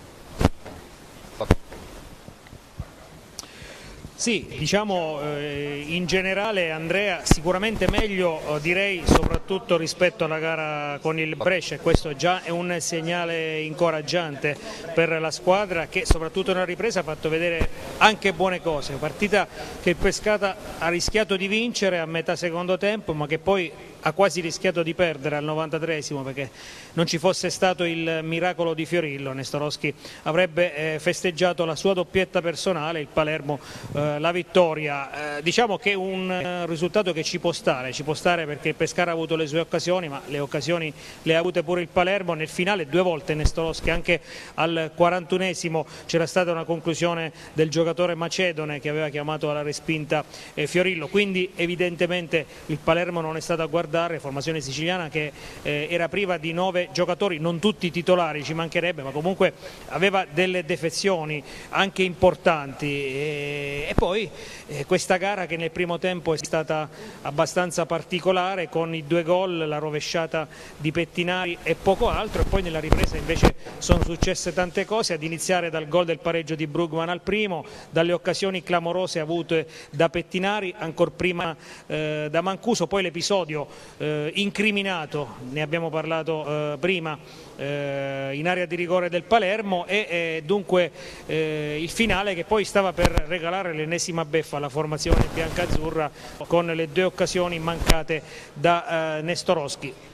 Sì, diciamo eh, in generale, Andrea, sicuramente meglio, eh, direi, soprattutto rispetto alla gara con il Brescia, e questo già è un segnale incoraggiante per la squadra, che soprattutto nella ripresa ha fatto vedere anche buone cose. Partita che il Pescara ha rischiato di vincere a metà secondo tempo, ma che poi ha quasi rischiato di perdere al novantatreesimo, perché non ci fosse stato il miracolo di Fiorillo. Nestorowski avrebbe eh, festeggiato la sua doppietta personale, il Palermo eh, la vittoria. Eh, diciamo che è un eh, risultato che ci può stare, ci può stare perché il Pescara ha avuto le sue occasioni, ma le occasioni le ha avute pure il Palermo. Nel finale due volte Nestorowski, anche al quarantunesimo c'era stata una conclusione del giocatore macedone che aveva chiamato alla respinta eh, Fiorillo, quindi evidentemente il Palermo non è stato a guardare, formazione siciliana che eh, era priva di nove giocatori, non tutti titolari, ci mancherebbe, ma comunque aveva delle defezioni anche importanti. E, e poi eh, questa gara che nel primo tempo è stata abbastanza particolare, con i due gol, la rovesciata di Pettinari e poco altro, e poi nella ripresa invece sono successe tante cose, ad iniziare dal gol del pareggio di Brugman al primo, dalle occasioni clamorose avute da Pettinari, ancora prima eh, da Mancuso, poi l'episodio Eh, incriminato, ne abbiamo parlato eh, prima, eh, in area di rigore del Palermo, e eh, dunque eh, il finale che poi stava per regalare l'ennesima beffa alla formazione biancazzurra con le due occasioni mancate da eh, Nestorowski.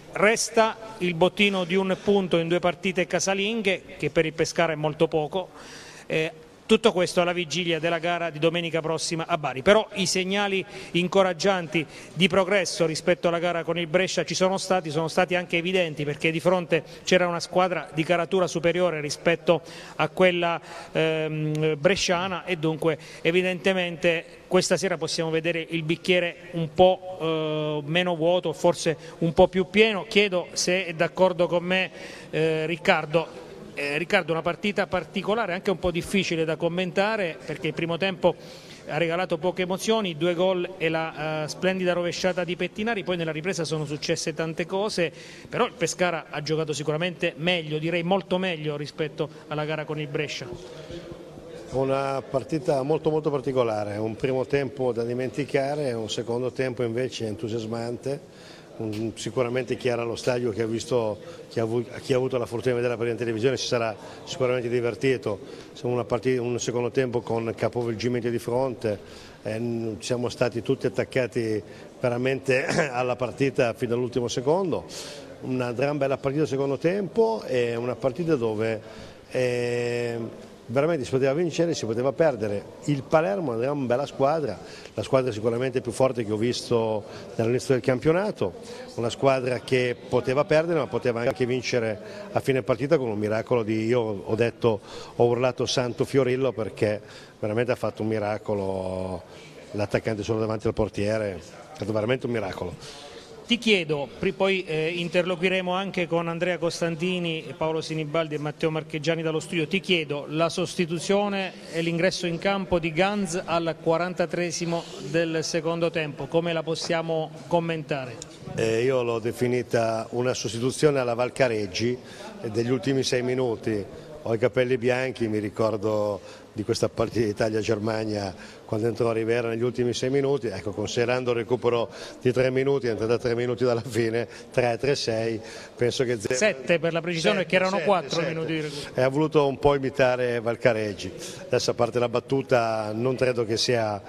resta il bottino di un punto in due partite casalinghe, che per il Pescara è molto poco. Eh, Tutto questo alla vigilia della gara di domenica prossima a Bari, però i segnali incoraggianti di progresso rispetto alla gara con il Brescia ci sono stati, sono stati anche evidenti, perché di fronte c'era una squadra di caratura superiore rispetto a quella ehm, bresciana, e dunque evidentemente questa sera possiamo vedere il bicchiere un po' eh, meno vuoto, forse un po' più pieno. Chiedo se è d'accordo con me eh, Riccardo. Eh, Riccardo, una partita particolare, anche un po' difficile da commentare, perché il primo tempo ha regalato poche emozioni, due gol e la uh, splendida rovesciata di Pettinari, poi nella ripresa sono successe tante cose, però il Pescara ha giocato sicuramente meglio, direi molto meglio rispetto alla gara con il Brescia. Una partita molto molto particolare, un primo tempo da dimenticare, un secondo tempo invece entusiasmante. Sicuramente chi era allo stadio, che ha visto, chi ha, chi ha avuto la fortuna di vedere la partita in televisione, si sarà sicuramente divertito. Siamo una partita, un secondo tempo con capovolgimenti di fronte, eh, siamo stati tutti attaccati veramente alla partita fino all'ultimo secondo. Una gran bella partita al secondo tempo, e una partita dove eh, veramente si poteva vincere, si poteva perdere. Il Palermo è una gran bella squadra, la squadra sicuramente più forte che ho visto dall'inizio del campionato, una squadra che poteva perdere ma poteva anche vincere a fine partita con un miracolo di, io ho detto, ho urlato Santo Fiorillo, perché veramente ha fatto un miracolo l'attaccante solo davanti al portiere, è stato veramente un miracolo. Ti chiedo, poi eh, interloquiremo anche con Andrea Costantini, Paolo Sinibaldi e Matteo Marcheggiani dallo studio, ti chiedo la sostituzione e l'ingresso in campo di Ganz al quarantatreesimo del secondo tempo, come la possiamo commentare? Eh, io l'ho definita una sostituzione alla Valcareggi degli ultimi sei minuti. Ho i capelli bianchi, mi ricordo di questa partita Italia-Germania quando entrò Rivera negli ultimi sei minuti, ecco, considerando il recupero di tre minuti, è entrata tre minuti dalla fine, tre tre sei, penso che... sette per la precisione, perché erano quattro minuti di recupero. E ha voluto un po' imitare Valcareggi. Adesso, a parte la battuta, non credo che sia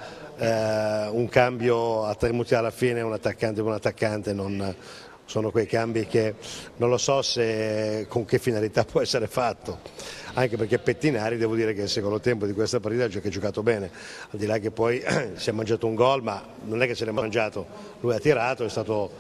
eh, un cambio a tre minuti alla fine, un attaccante con un attaccante, non... sono quei cambi che non lo so se con che finalità può essere fatto, anche perché Pettinari, devo dire che il secondo tempo di questa partita ha giocato bene, al di là che poi si è mangiato un gol, ma non è che se l'è mangiato, lui ha tirato, è stato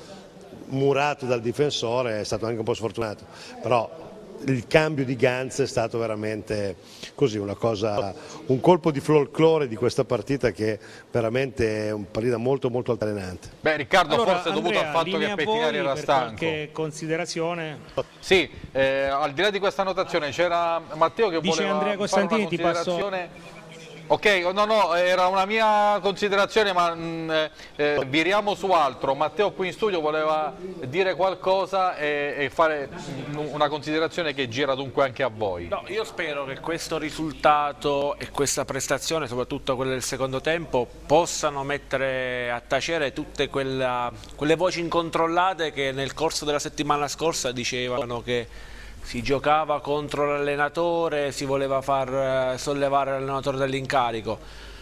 murato dal difensore, è stato anche un po' sfortunato, però il cambio di Ganz è stato veramente così, una cosa, un colpo di folklore di questa partita, che veramente è una partita molto molto altalenante. Beh, Riccardo, allora, forse Andrea, dovuto al fatto che Pettinari era per stanco. Qualche considerazione? Sì, eh, al di là di questa annotazione c'era Matteo che Dice voleva Andrea Costantini, fare una ti passo... considerazione. Ok, no, no, era una mia considerazione, ma mh, eh, viriamo su altro. Matteo qui in studio voleva dire qualcosa e, e fare una considerazione che gira dunque anche a voi. No, io spero che questo risultato e questa prestazione, soprattutto quella del secondo tempo, possano mettere a tacere tutte quella, quelle voci incontrollate che nel corso della settimana scorsa dicevano che si giocava contro l'allenatore, si voleva far sollevare l'allenatore dall'incarico.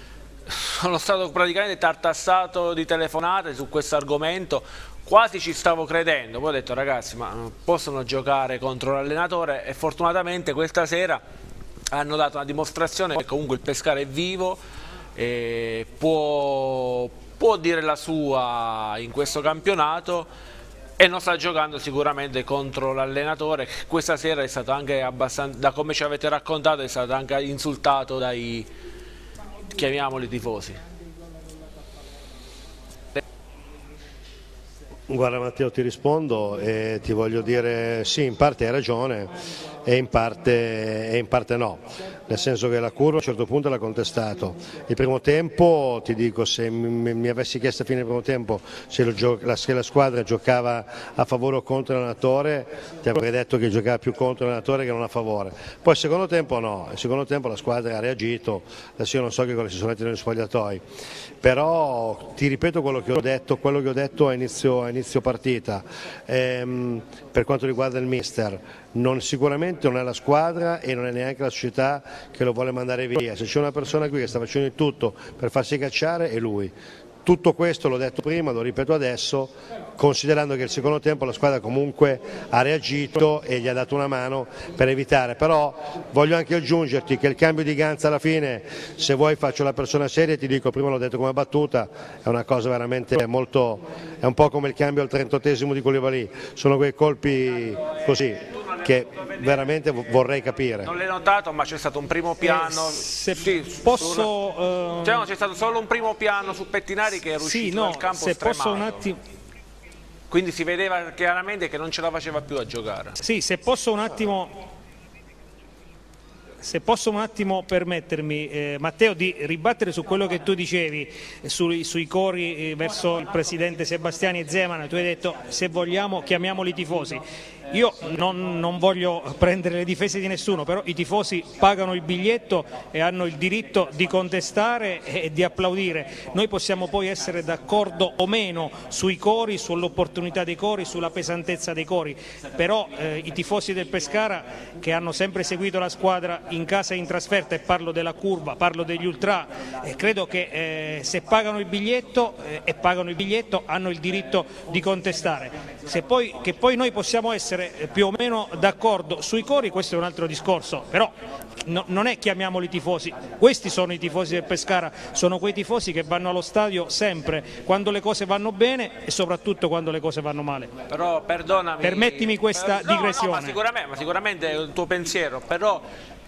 Sono stato praticamente tartassato di telefonate su questo argomento, quasi ci stavo credendo, poi ho detto ragazzi, ma possono giocare contro l'allenatore, e fortunatamente questa sera hanno dato una dimostrazione che comunque il Pescara è vivo e può, può dire la sua in questo campionato, e non sta giocando sicuramente contro l'allenatore, che questa sera è stato anche abbastanza, da come ci avete raccontato, è stato anche insultato dai, chiamiamoli, tifosi. Guarda Matteo, ti rispondo e ti voglio dire sì, in parte hai ragione e in parte, e in parte no, nel senso che la curva a un certo punto l'ha contestato. Il primo tempo, ti dico, se mi, mi avessi chiesto a fine del primo tempo se, lo, la, se la squadra giocava a favore o contro l'allenatore, ti avrei detto che giocava più contro l'allenatore che non a favore. Poi il secondo tempo no, il secondo tempo la squadra ha reagito, adesso io non so che cosa si sono letti negli spogliatoi, però ti ripeto quello che ho detto, quello che ho detto a inizio, a inizio partita. Ehm, per quanto riguarda il mister, non, sicuramente non è la squadra e non è neanche la società che lo vuole mandare via. Se c'è una persona qui che sta facendo di tutto per farsi cacciare, è lui. Tutto questo l'ho detto prima, lo ripeto adesso, considerando che il secondo tempo la squadra comunque ha reagito e gli ha dato una mano per evitare, però voglio anche aggiungerti che il cambio di Ganza alla fine, se vuoi faccio la persona seria e ti dico, prima l'ho detto come battuta, è una cosa veramente molto, è un po' come il cambio al trentottesimo di Koulibaly, sono quei colpi così che veramente vorrei capire. Non l'hai notato, ma c'è stato un primo piano. Eh, se sì, posso, sulla... uh... cioè, no, c'è stato solo un primo piano su Pettinari che è riuscito sì, no, dal campo se stremato. posso un attimo. Quindi si vedeva chiaramente che non ce la faceva più a giocare. Sì, se posso un attimo. Se posso un attimo permettermi, eh, Matteo, di ribattere su quello che tu dicevi eh, sui, sui cori eh, verso il presidente Sebastiani e Zeman. Tu hai detto, se vogliamo chiamiamoli tifosi. Io non, non voglio prendere le difese di nessuno, però i tifosi pagano il biglietto e hanno il diritto di contestare e di applaudire. Noi possiamo poi essere d'accordo o meno sui cori, sull'opportunità dei cori, sulla pesantezza dei cori, però eh, i tifosi del Pescara, che hanno sempre seguito la squadra in casa e in trasferta, e parlo della curva, parlo degli ultra, eh, credo che eh, se pagano il biglietto eh, e pagano il biglietto hanno il diritto di contestare. Se poi, che poi noi possiamo essere più o meno d'accordo sui cori, questo è un altro discorso, però no, non è chiamiamoli tifosi, questi sono i tifosi del Pescara, sono quei tifosi che vanno allo stadio sempre quando le cose vanno bene e soprattutto quando le cose vanno male. Però perdonami, permettimi questa no, digressione. No, ma, sicuramente, ma sicuramente è il tuo pensiero, però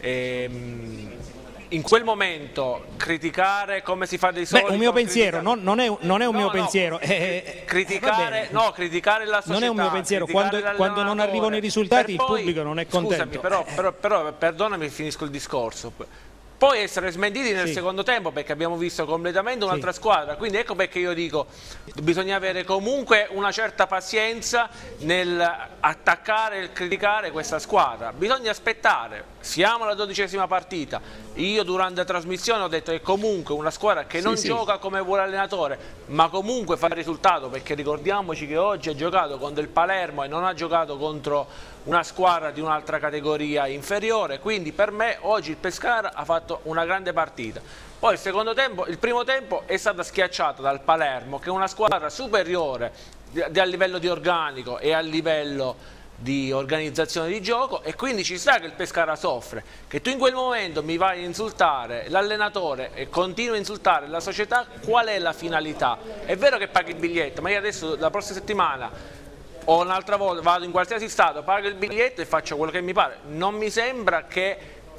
ehm, in quel momento criticare come si fa dei soliti. Beh, un mio pensiero, non, non, è, non è un no, mio no, pensiero. Eh, criticare, no, criticare la società. Non è un mio pensiero, quando, quando non arrivano i risultati il pubblico non è contento. Scusami, però, però, però perdonami, finisco il discorso. Poi essere smentiti nel sì. secondo tempo, perché abbiamo visto completamente un'altra sì. squadra, quindi ecco perché io dico bisogna avere comunque una certa pazienza nel attaccare e criticare questa squadra, bisogna aspettare, siamo alla dodicesima partita, io durante la trasmissione ho detto che comunque una squadra che non sì, gioca sì. come vuole l'allenatore, ma comunque fa il risultato, perché ricordiamoci che oggi ha giocato contro il Palermo e non ha giocato contro una squadra di un'altra categoria inferiore, quindi per me oggi il Pescara ha fatto una grande partita. Poi il secondo tempo, il primo tempo è stata schiacciata dal Palermo, che è una squadra superiore a livello di organico e a livello di organizzazione di gioco, e quindi ci sta che il Pescara soffre. Che tu in quel momento mi vai a insultare l'allenatore e continui a insultare la società, qual è la finalità? È vero che paghi il biglietto, ma io adesso la prossima settimana o un'altra volta vado in qualsiasi stato, pago il biglietto e faccio quello che mi pare. Non mi sembra che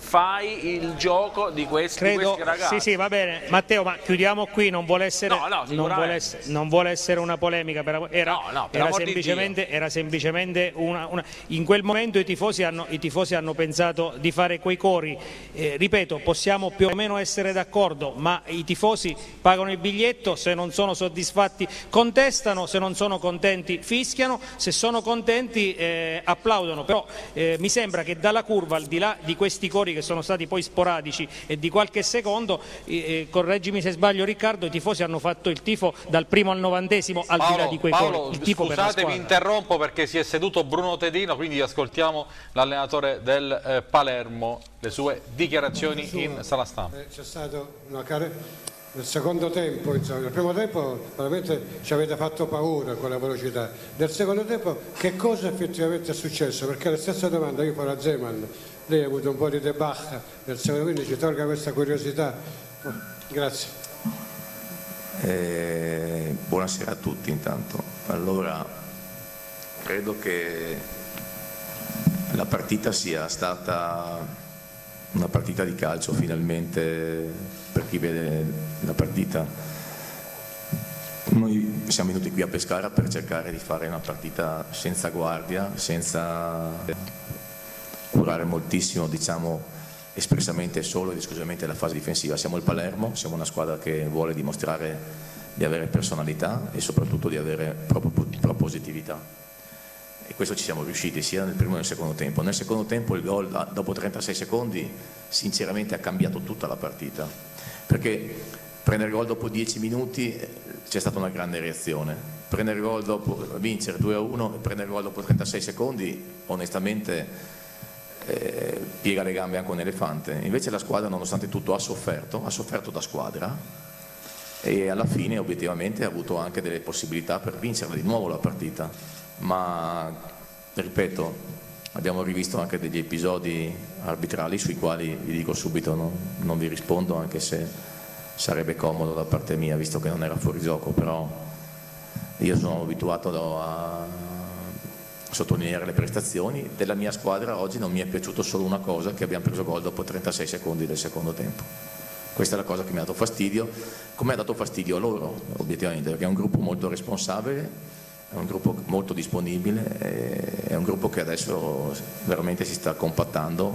fai il gioco di questi, Credo, di questi ragazzi. Sì, sì, va bene. Matteo, ma chiudiamo qui, non vuole essere, no, no, non vuole essere, non vuole essere una polemica, per, era, no, no, per era, semplicemente, era semplicemente una, una... In quel momento i tifosi hanno, i tifosi hanno pensato di fare quei cori, eh, ripeto, possiamo più o meno essere d'accordo, ma i tifosi pagano il biglietto, se non sono soddisfatti contestano, se non sono contenti fischiano, se sono contenti eh, applaudono, però eh, mi sembra che dalla curva, al di là di questi cori che sono stati poi sporadici e di qualche secondo, eh, correggimi se sbaglio Riccardo, i tifosi hanno fatto il tifo dal primo al novantesimo, al Paolo, di là di quei Paolo, cori, il tifo per la scusate, vi squadra. interrompo perché si è seduto Bruno Tedino, quindi ascoltiamo l'allenatore del eh, Palermo, le sue dichiarazioni in sala stampa. Eh, C'è stato una care... Nel secondo tempo, insomma, nel primo tempo veramente ci avete fatto paura con la velocità. Nel secondo tempo che cosa effettivamente è successo? Perché la stessa domanda io farò a Zeman, lei ha avuto un po' di debacca nel secondo, quindi ci tolga questa curiosità. Oh, grazie. Eh, buonasera a tutti intanto. Allora, credo che la partita sia stata una partita di calcio finalmente, per chi vede la partita. Noi siamo venuti qui a Pescara per cercare di fare una partita senza guardia, senza curare moltissimo, diciamo espressamente solo ed esclusivamente la fase difensiva. Siamo il Palermo, siamo una squadra che vuole dimostrare di avere personalità e soprattutto di avere propositività. E questo ci siamo riusciti sia nel primo che nel secondo tempo. Nel secondo tempo il gol dopo trentasei secondi sinceramente ha cambiato tutta la partita, perché prendere gol dopo dieci minuti c'è stata una grande reazione, prendere gol dopo vincere due a uno e prendere gol dopo trentasei secondi onestamente eh, piega le gambe anche un elefante. Invece la squadra nonostante tutto ha sofferto, ha sofferto da squadra e alla fine obiettivamente ha avuto anche delle possibilità per vincere di nuovo la partita, ma ripeto, abbiamo rivisto anche degli episodi arbitrali sui quali vi dico subito non, non vi rispondo, anche se sarebbe comodo da parte mia visto che non era fuori gioco, però io sono abituato a sottolineare le prestazioni della mia squadra. Oggi non mi è piaciuto solo una cosa, che abbiamo preso gol dopo trentasei secondi del secondo tempo. Questa è la cosa che mi ha dato fastidio, come ha dato fastidio a loro obiettivamente, perché è un gruppo molto responsabile, è un gruppo molto disponibile, è un gruppo che adesso veramente si sta compattando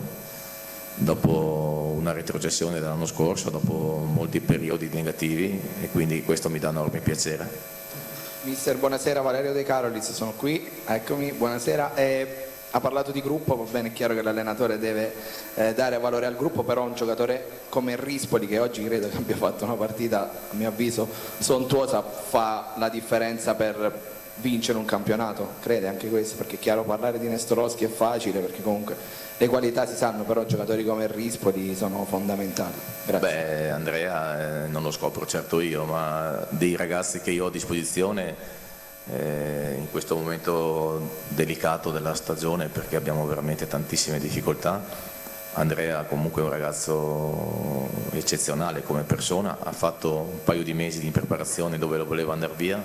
dopo una retrocessione dell'anno scorso, dopo molti periodi negativi, e quindi questo mi dà enorme piacere. Mister, buonasera, Valerio De Carolis, sono qui, eccomi, buonasera. Eh, ha parlato di gruppo, va bene, è chiaro che l'allenatore deve eh, dare valore al gruppo, però un giocatore come Rispoli, che oggi credo che abbia fatto una partita, a mio avviso, sontuosa, fa la differenza per vincere un campionato, crede anche questo? Perché è chiaro, parlare di Nestorowski è facile, perché comunque le qualità si sanno, però giocatori come Rispoli sono fondamentali. Grazie. Beh, Andrea, eh, non lo scopro certo io, ma dei ragazzi che io ho a disposizione eh, in questo momento delicato della stagione, perché abbiamo veramente tantissime difficoltà, Andrea comunque è un ragazzo eccezionale come persona, ha fatto un paio di mesi di preparazione dove lo voleva andare via,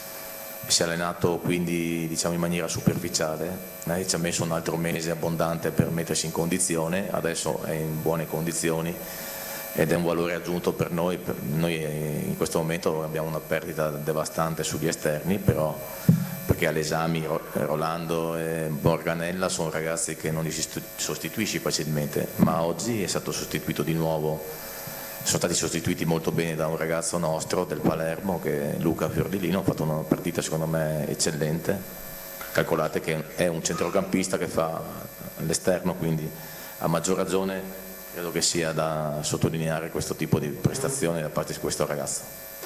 si è allenato quindi diciamo in maniera superficiale, eh, ci ha messo un altro mese abbondante per mettersi in condizione, adesso è in buone condizioni ed è un valore aggiunto per noi. Noi in questo momento abbiamo una perdita devastante sugli esterni, però perché all'esami Rolando e Borganella sono ragazzi che non li si sostituisci facilmente, ma oggi è stato sostituito di nuovo, sono stati sostituiti molto bene da un ragazzo nostro del Palermo che è Luca Fiordilino, ha fatto una partita secondo me eccellente. Calcolate che è un centrocampista che fa all'esterno, quindi a maggior ragione credo che sia da sottolineare questo tipo di prestazione da parte di questo ragazzo.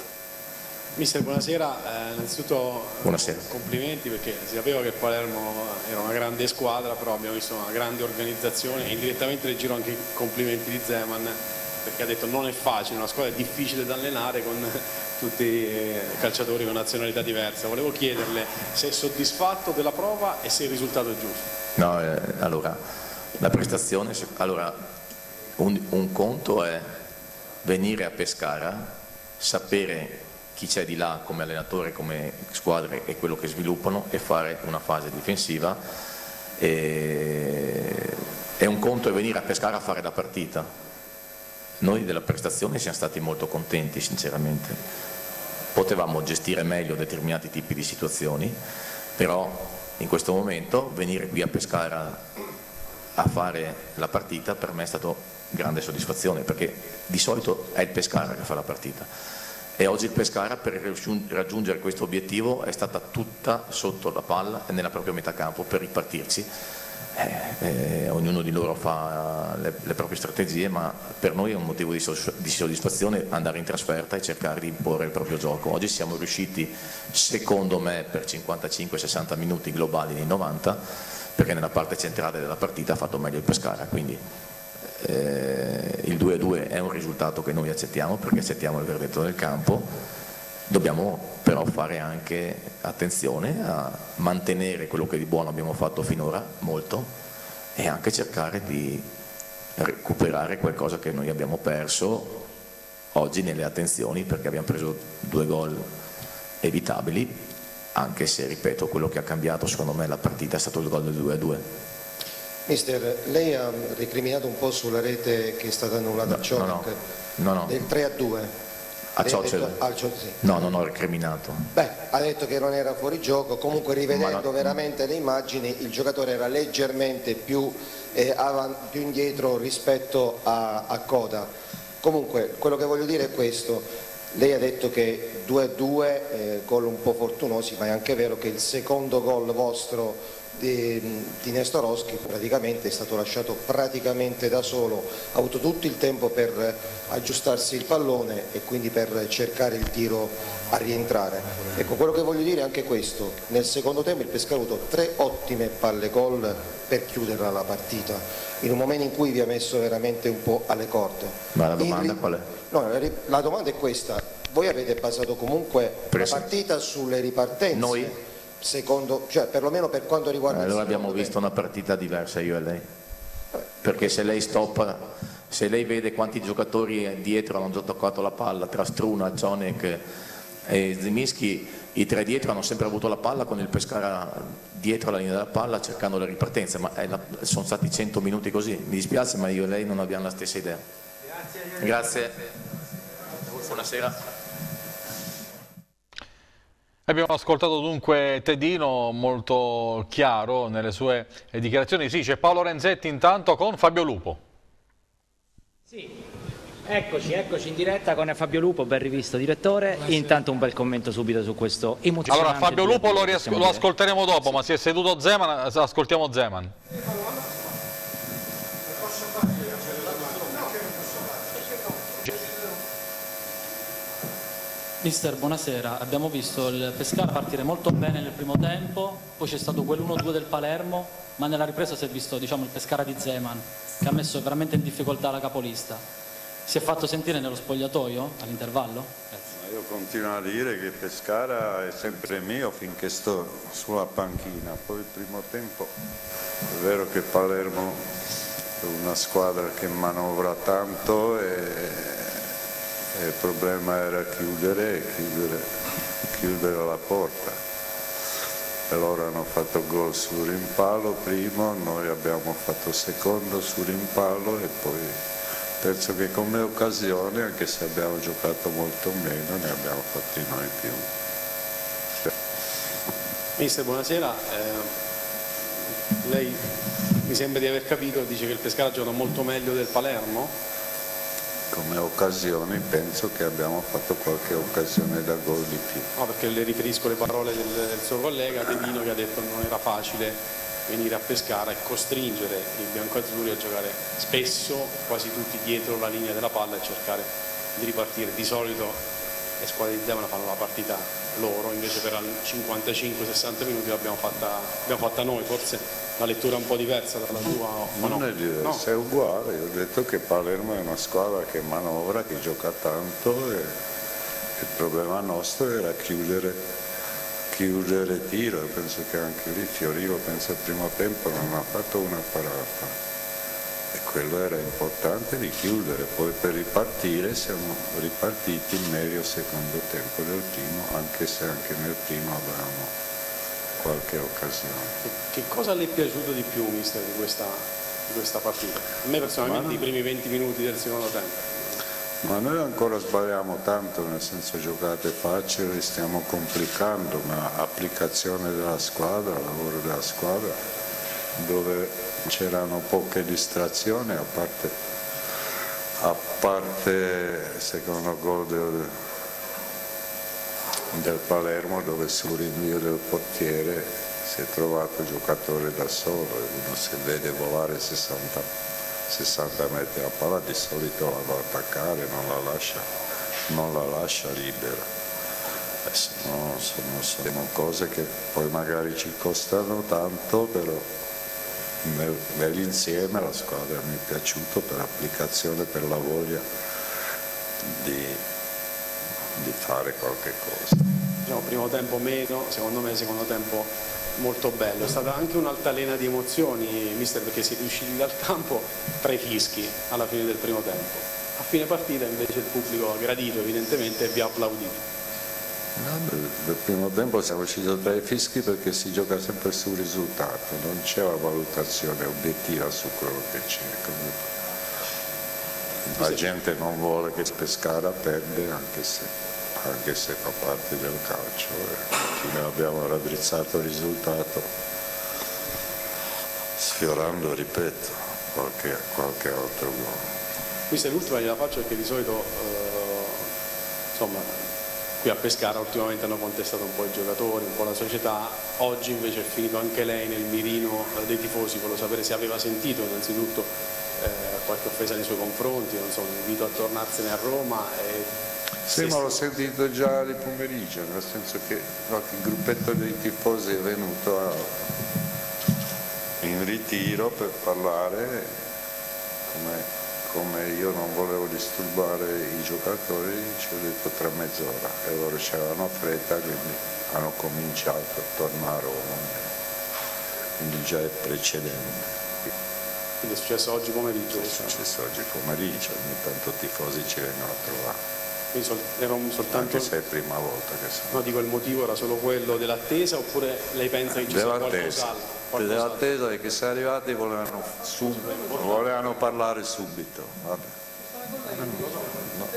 Mister, buonasera, eh, innanzitutto Buonasera. complimenti, perché si sapeva che il Palermo era una grande squadra, però abbiamo visto una grande organizzazione e indirettamente le giro anche i complimenti di Zeman, perché ha detto non è facile, una squadra è difficile da allenare con tutti i calciatori con nazionalità diverse. Volevo chiederle se è soddisfatto della prova e se il risultato è giusto. No, eh, allora, la prestazione, allora un, un conto è venire a Pescara, sapere chi c'è di là come allenatore, come squadre e quello che sviluppano, e fare una fase difensiva, e, e un conto è venire a Pescara a fare la partita. Noi della prestazione siamo stati molto contenti sinceramente, potevamo gestire meglio determinati tipi di situazioni, però in questo momento venire qui a Pescara a fare la partita per me è stato grande soddisfazione, perché di solito è il Pescara che fa la partita e oggi il Pescara per raggiungere questo obiettivo è stata tutta sotto la palla e nella propria metà campo per ripartirci. Eh, eh, ognuno di loro fa le, le proprie strategie, ma per noi è un motivo di, di soddisfazione andare in trasferta e cercare di imporre il proprio gioco. Oggi siamo riusciti, secondo me, per cinquantacinque sessanta minuti globali nei novanta, perché nella parte centrale della partita ha fatto meglio il Pescara, quindi eh, il due a due è un risultato che noi accettiamo, perché accettiamo il verdetto del campo. Dobbiamo però fare anche attenzione a mantenere quello che di buono abbiamo fatto finora, molto, e anche cercare di recuperare qualcosa che noi abbiamo perso oggi nelle attenzioni, perché abbiamo preso due gol evitabili, anche se, ripeto, quello che ha cambiato secondo me la partita è stato il gol del due a due. Mister, lei ha recriminato un po' sulla rete che è stata annullata a Cionic, no, no, no. del tre a due. A Ciocel? Sì. No, non ho recriminato. Beh, ha detto che non era fuori gioco, comunque rivedendo no, veramente le immagini il giocatore era leggermente più, eh, più indietro rispetto a, a Coda. Comunque quello che voglio dire è questo, lei ha detto che due a due, eh, gol un po' fortunosi, ma è anche vero che il secondo gol vostro di, di Nestorowski praticamente è stato lasciato praticamente da solo, ha avuto tutto il tempo per aggiustarsi il pallone e quindi per cercare il tiro a rientrare. Ecco, quello che voglio dire è anche questo: nel secondo tempo il Pescara ha avuto tre ottime palle gol per chiuderla la partita, in un momento in cui vi ha messo veramente un po' alle corde. Ma la domanda In- qual è? No, la, ri- la domanda è questa: voi avete basato comunque la partita sulle ripartenze? Noi? Secondo, cioè perlomeno per quanto riguarda il Allora secondo abbiamo visto una partita diversa io e lei, perché se lei stoppa, se lei vede quanti giocatori dietro hanno già toccato la palla, tra Struna, Cionek e Zimischi, i tre dietro hanno sempre avuto la palla con il Pescara dietro la linea della palla cercando le ripartenze, ma è la- sono stati cento minuti così. Mi dispiace, ma io e lei non abbiamo la stessa idea. Grazie. Buonasera. Abbiamo ascoltato dunque Tedino, molto chiaro nelle sue dichiarazioni. Sì, c'è Paolo Renzetti intanto con Fabio Lupo. Sì, eccoci, eccoci in diretta con Fabio Lupo, ben rivisto direttore. Intanto un bel commento subito su questo emozionante. Allora Fabio Lupo lo, rias- possiamo lo dire. ascolteremo dopo, ma si è seduto Zeman, ascoltiamo Zeman. Mister, buonasera. Abbiamo visto il Pescara partire molto bene nel primo tempo, poi c'è stato quell'uno due del Palermo, ma nella ripresa si è visto, diciamo, il Pescara di Zeman, che ha messo veramente in difficoltà la capolista. Si è fatto sentire nello spogliatoio all'intervallo? Grazie. Io continuo a dire che Pescara è sempre mio finché sto sulla panchina, poi il primo tempo è vero che Palermo è una squadra che manovra tanto e E il problema era chiudere e chiudere, chiudere la porta. E loro hanno fatto gol sul rimpallo primo, noi abbiamo fatto secondo sul rimpallo e poi penso che come occasione, anche se abbiamo giocato molto meno, ne abbiamo fatti noi più. Mister, buonasera. Eh, lei mi sembra di aver capito, dice che il Pescara gioca molto meglio del Palermo? Come occasioni penso che abbiamo fatto qualche occasione da gol di più. No, perché le riferisco le parole del, del suo collega Tedino, che ha detto che non era facile venire a Pescara e costringere i biancoazzurri a giocare spesso, quasi tutti dietro la linea della palla e cercare di ripartire. Di solito le squadre di Zeman fanno la partita loro, invece per cinquantacinque sessanta minuti l'abbiamo fatta, l'abbiamo fatta noi. Forse la lettura è un po' diversa dalla tua, o Non no? è diverso, No. è uguale. Io ho detto che Palermo è una squadra che manovra, che gioca tanto e il problema nostro era chiudere, chiudere tiro. Io penso che anche lì Fiorivo, penso al primo tempo, non ha fatto una parata. E quello era importante di chiudere, poi per ripartire siamo ripartiti in medio secondo tempo del primo, anche se anche nel primo avevamo qualche occasione. Che, che cosa le è piaciuto di più, mister, di questa, di questa partita? A me personalmente Ma no. i primi venti minuti del secondo tempo. Ma noi ancora sbagliamo tanto, nel senso giocate facili, stiamo complicando, ma applicazione della squadra, lavoro della squadra, dove c'erano poche distrazioni, a parte, a parte secondo gol del, del Palermo, dove sul rinvio del portiere si è trovato il giocatore da solo e uno se vede volare sessanta, sessanta metri la palla di solito la va a attaccare, non la lascia, non la lascia libera. Eh, sono, sono, sono cose che poi magari ci costano tanto, però nel, nell'insieme la squadra mi è piaciuta per l'applicazione, per la voglia di, di fare qualche cosa. Diciamo, primo tempo meno, secondo me secondo tempo molto bello. È stata anche un'altalena di emozioni, mister, perché siete usciti dal campo tre fischi alla fine del primo tempo. A fine partita invece il pubblico ha gradito evidentemente e vi ha applaudito. Nel primo tempo siamo usciti dai fischi perché si gioca sempre sul risultato, non c'è una valutazione obiettiva su quello che c'è. La gente non vuole che il Pescara perde, anche se, anche se fa parte del calcio. E alla fine abbiamo raddrizzato il risultato, sfiorando, ripeto, qualche, qualche altro gol. Questa è l'ultima gliela faccio perché di solito eh, insomma qui a Pescara ultimamente hanno contestato un po' i giocatori, un po' la società, oggi invece è finito anche lei nel mirino dei tifosi. Volevo sapere se aveva sentito innanzitutto eh, qualche offesa nei suoi confronti, non so, un invito a tornarsene a Roma. E sì, ma l'ho sentito già di pomeriggio, nel senso che qualche gruppetto dei tifosi è venuto a, in ritiro per parlare, come come io non volevo disturbare i giocatori, ci ho detto tra mezz'ora e loro c'erano fretta, quindi hanno cominciato a tornare a Roma, quindi già è precedente. Quindi è successo oggi pomeriggio? È successo oggi pomeriggio, ogni tanto i tifosi ci vengono a trovare. Quindi sol era un soltanto... Anche se è la prima volta che sono. No, dico, il motivo era solo quello dell'attesa oppure lei pensa che ci sia qualcos'altro? Dell'attesa è che se arrivati volevano, volevano parlare subito. Vabbè. No.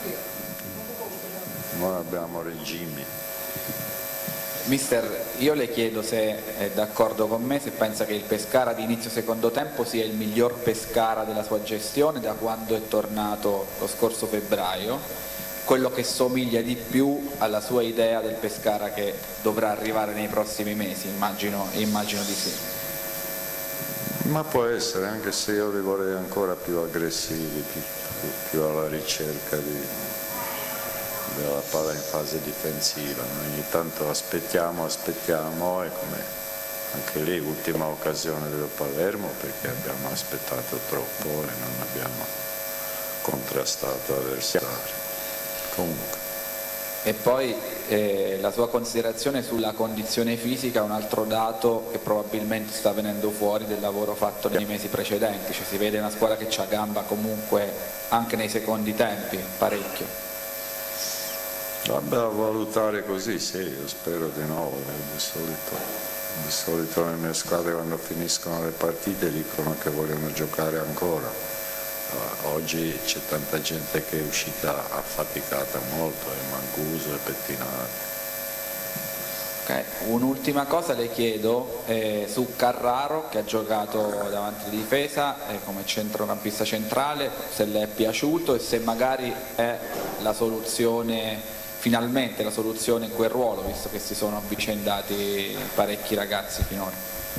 Noi abbiamo regimi. Mister, io le chiedo se è d'accordo con me, se pensa che il Pescara di inizio secondo tempo sia il miglior Pescara della sua gestione da quando è tornato lo scorso febbraio, quello che somiglia di più alla sua idea del Pescara che dovrà arrivare nei prossimi mesi, immagino, immagino di sì. Ma può essere, anche se io li vorrei ancora più aggressivi, più, più alla ricerca di, della palla in fase difensiva. Noi ogni tanto aspettiamo, aspettiamo e come anche lì ultima occasione del Palermo perché abbiamo aspettato troppo e non abbiamo contrastato l'avversario. Comunque. E poi eh, la sua considerazione sulla condizione fisica è un altro dato che probabilmente sta venendo fuori del lavoro fatto nei mesi precedenti, cioè si vede una squadra che c'ha gamba comunque anche nei secondi tempi, parecchio. Vabbè, a valutare così, sì, io spero di no, di solito, di solito le mie squadre quando finiscono le partite dicono che vogliono giocare ancora. Uh, oggi c'è tanta gente che è uscita affaticata molto, è Mancuso e Pettinati. Okay. Un'ultima cosa le chiedo eh, su Carraro che ha giocato davanti alla difesa eh, come centrocampista centrale, se le è piaciuto e se magari è la soluzione, finalmente la soluzione in quel ruolo, visto che si sono avvicendati parecchi ragazzi finora.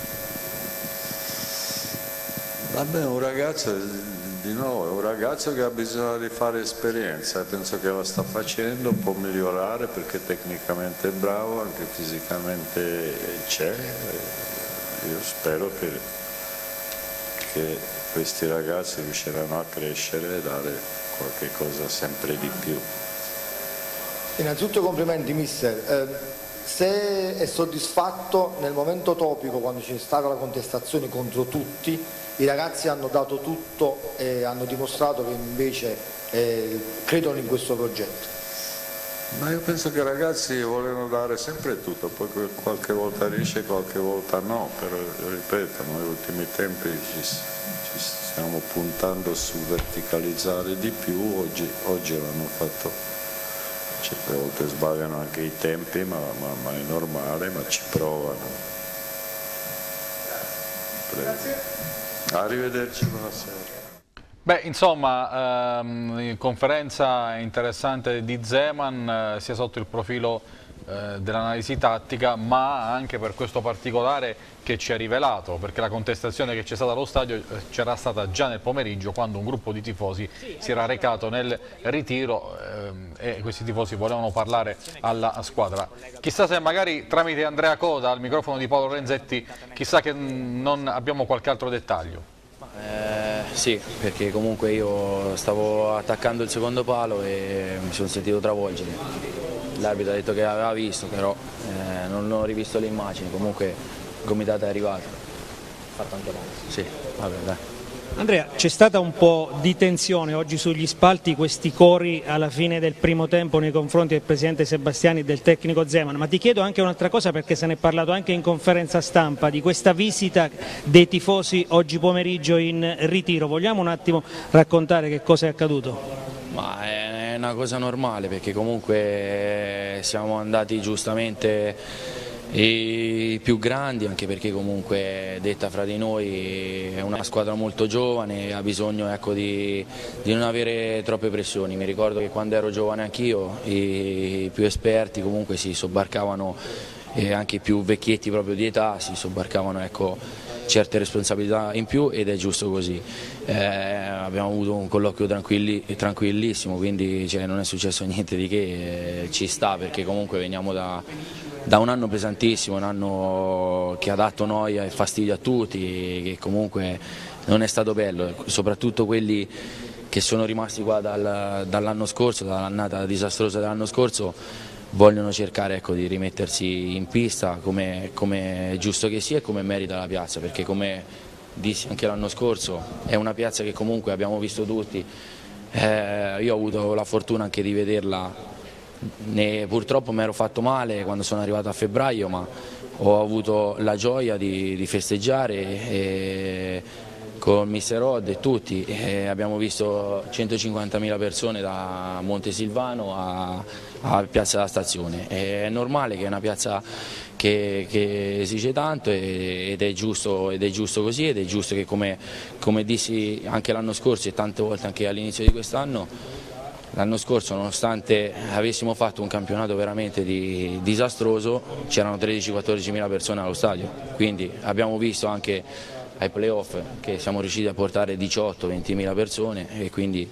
Vabbè, un ragazzo... Di nuovo, è un ragazzo che ha bisogno di fare esperienza e penso che la sta facendo, può migliorare perché tecnicamente è bravo, anche fisicamente c'è. Io spero che, che questi ragazzi riusciranno a crescere e dare qualche cosa sempre di più. Innanzitutto complimenti mister, eh, se è soddisfatto nel momento topico quando c'è stata la contestazione contro tutti, i ragazzi hanno dato tutto e hanno dimostrato che invece eh, credono in questo progetto. Ma io penso che i ragazzi vogliono dare sempre tutto, poi qualche volta riesce, qualche volta no, però ripeto, noi negli ultimi tempi ci, ci stiamo puntando su verticalizzare di più, oggi, oggi l'hanno fatto, certe volte sbagliano anche i tempi, ma, ma, ma è normale, ma ci provano. Prego. Arrivederci, buonasera. Beh, insomma, ehm, conferenza interessante di Zeman, eh, sia sotto il profilo eh, dell'analisi tattica, ma anche per questo particolare che ci ha rivelato, perché la contestazione che c'è stata allo stadio eh, c'era stata già nel pomeriggio quando un gruppo di tifosi si era recato nel ritiro ehm, e questi tifosi volevano parlare alla squadra. Chissà se magari tramite Andrea Coda al microfono di Paolo Renzetti, chissà che non abbiamo qualche altro dettaglio. Eh, sì, perché comunque io stavo attaccando il secondo palo e mi sono sentito travolgere. L'arbitro ha detto che aveva visto, però eh, non ho rivisto le immagini, comunque il comitato è arrivato. Fatto anche male. Sì, vabbè, dai. Andrea, c'è stata un po' di tensione oggi sugli spalti, questi cori alla fine del primo tempo nei confronti del presidente Sebastiani e del tecnico Zeman, ma ti chiedo anche un'altra cosa perché se ne è parlato anche in conferenza stampa di questa visita dei tifosi oggi pomeriggio in ritiro. Vogliamo un attimo raccontare che cosa è accaduto? Ma è una cosa normale perché comunque siamo andati giustamente i più grandi, anche perché comunque detta fra di noi è una squadra molto giovane, ha bisogno ecco, di, di non avere troppe pressioni. Mi ricordo che quando ero giovane anch'io i più esperti comunque si sobbarcavano, e anche i più vecchietti proprio di età si sobbarcavano ecco, certe responsabilità in più, ed è giusto così. Eh, abbiamo avuto un colloquio tranquilli, tranquillissimo, quindi cioè, non è successo niente di che, eh, ci sta, perché comunque veniamo da, da un anno pesantissimo, un anno che ha dato noia e fastidio a tutti, che comunque non è stato bello, soprattutto quelli che sono rimasti qua dal, dall'anno scorso, dall'annata disastrosa dell'anno scorso, vogliono cercare ecco, di rimettersi in pista come, come è giusto che sia e come merita la piazza, perché come dissi anche l'anno scorso è una piazza che comunque abbiamo visto tutti. Eh, io ho avuto la fortuna anche di vederla, ne, purtroppo mi ero fatto male quando sono arrivato a febbraio, ma ho avuto la gioia di, di festeggiare e, con mister Rod e tutti, e abbiamo visto centocinquantamila persone da Montesilvano a, a Piazza della Stazione. È normale che è una piazza che, che esige tanto ed è giusto, ed è giusto così, ed è giusto che come, come dissi anche l'anno scorso e tante volte anche all'inizio di quest'anno, l'anno scorso nonostante avessimo fatto un campionato veramente di, disastroso, c'erano tredici quattordici mila persone allo stadio, quindi abbiamo visto anche ai playoff che siamo riusciti a portare diciotto ventimila persone, e quindi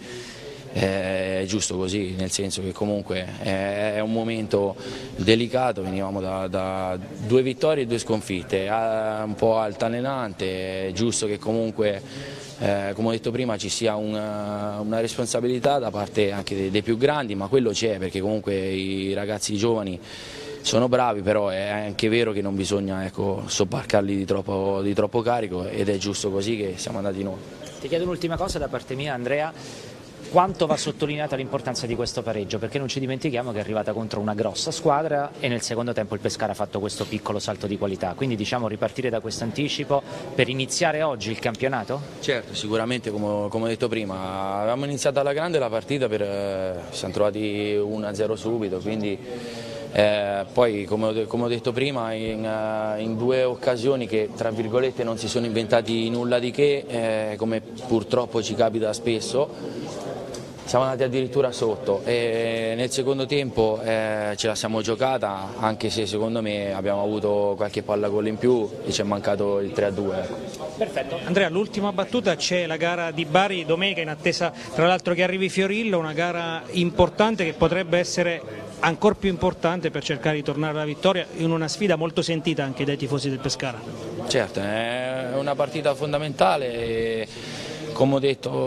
è giusto così, nel senso che comunque è un momento delicato, venivamo da, da due vittorie e due sconfitte, un po' altalenante, è giusto che comunque, eh, come ho detto prima, ci sia una, una responsabilità da parte anche dei, dei più grandi, ma quello c'è, perché comunque i ragazzi giovani sono bravi, però è anche vero che non bisogna ecco, sobbarcarli di troppo, di troppo carico, ed è giusto così che siamo andati noi. Ti chiedo un'ultima cosa da parte mia, Andrea. Quanto va sottolineata l'importanza di questo pareggio? Perché non ci dimentichiamo che è arrivata contro una grossa squadra e nel secondo tempo il Pescara ha fatto questo piccolo salto di qualità, quindi diciamo ripartire da questo anticipo per iniziare oggi il campionato? Certo, sicuramente come, come ho detto prima, avevamo iniziato alla grande la partita, per, eh, ci siamo trovati uno a zero subito, quindi eh, poi come ho, come ho detto prima in, uh, in due occasioni che tra virgolette non si sono inventati nulla di che, eh, come purtroppo ci capita spesso, siamo andati addirittura sotto e nel secondo tempo eh, ce la siamo giocata, anche se secondo me abbiamo avuto qualche palla gol in più e ci è mancato il tre a due. Perfetto. Andrea, l'ultima battuta, c'è la gara di Bari domenica, in attesa tra l'altro che arrivi Fiorillo, una gara importante che potrebbe essere ancora più importante per cercare di tornare alla vittoria in una sfida molto sentita anche dai tifosi del Pescara. Certo, è una partita fondamentale e, come ho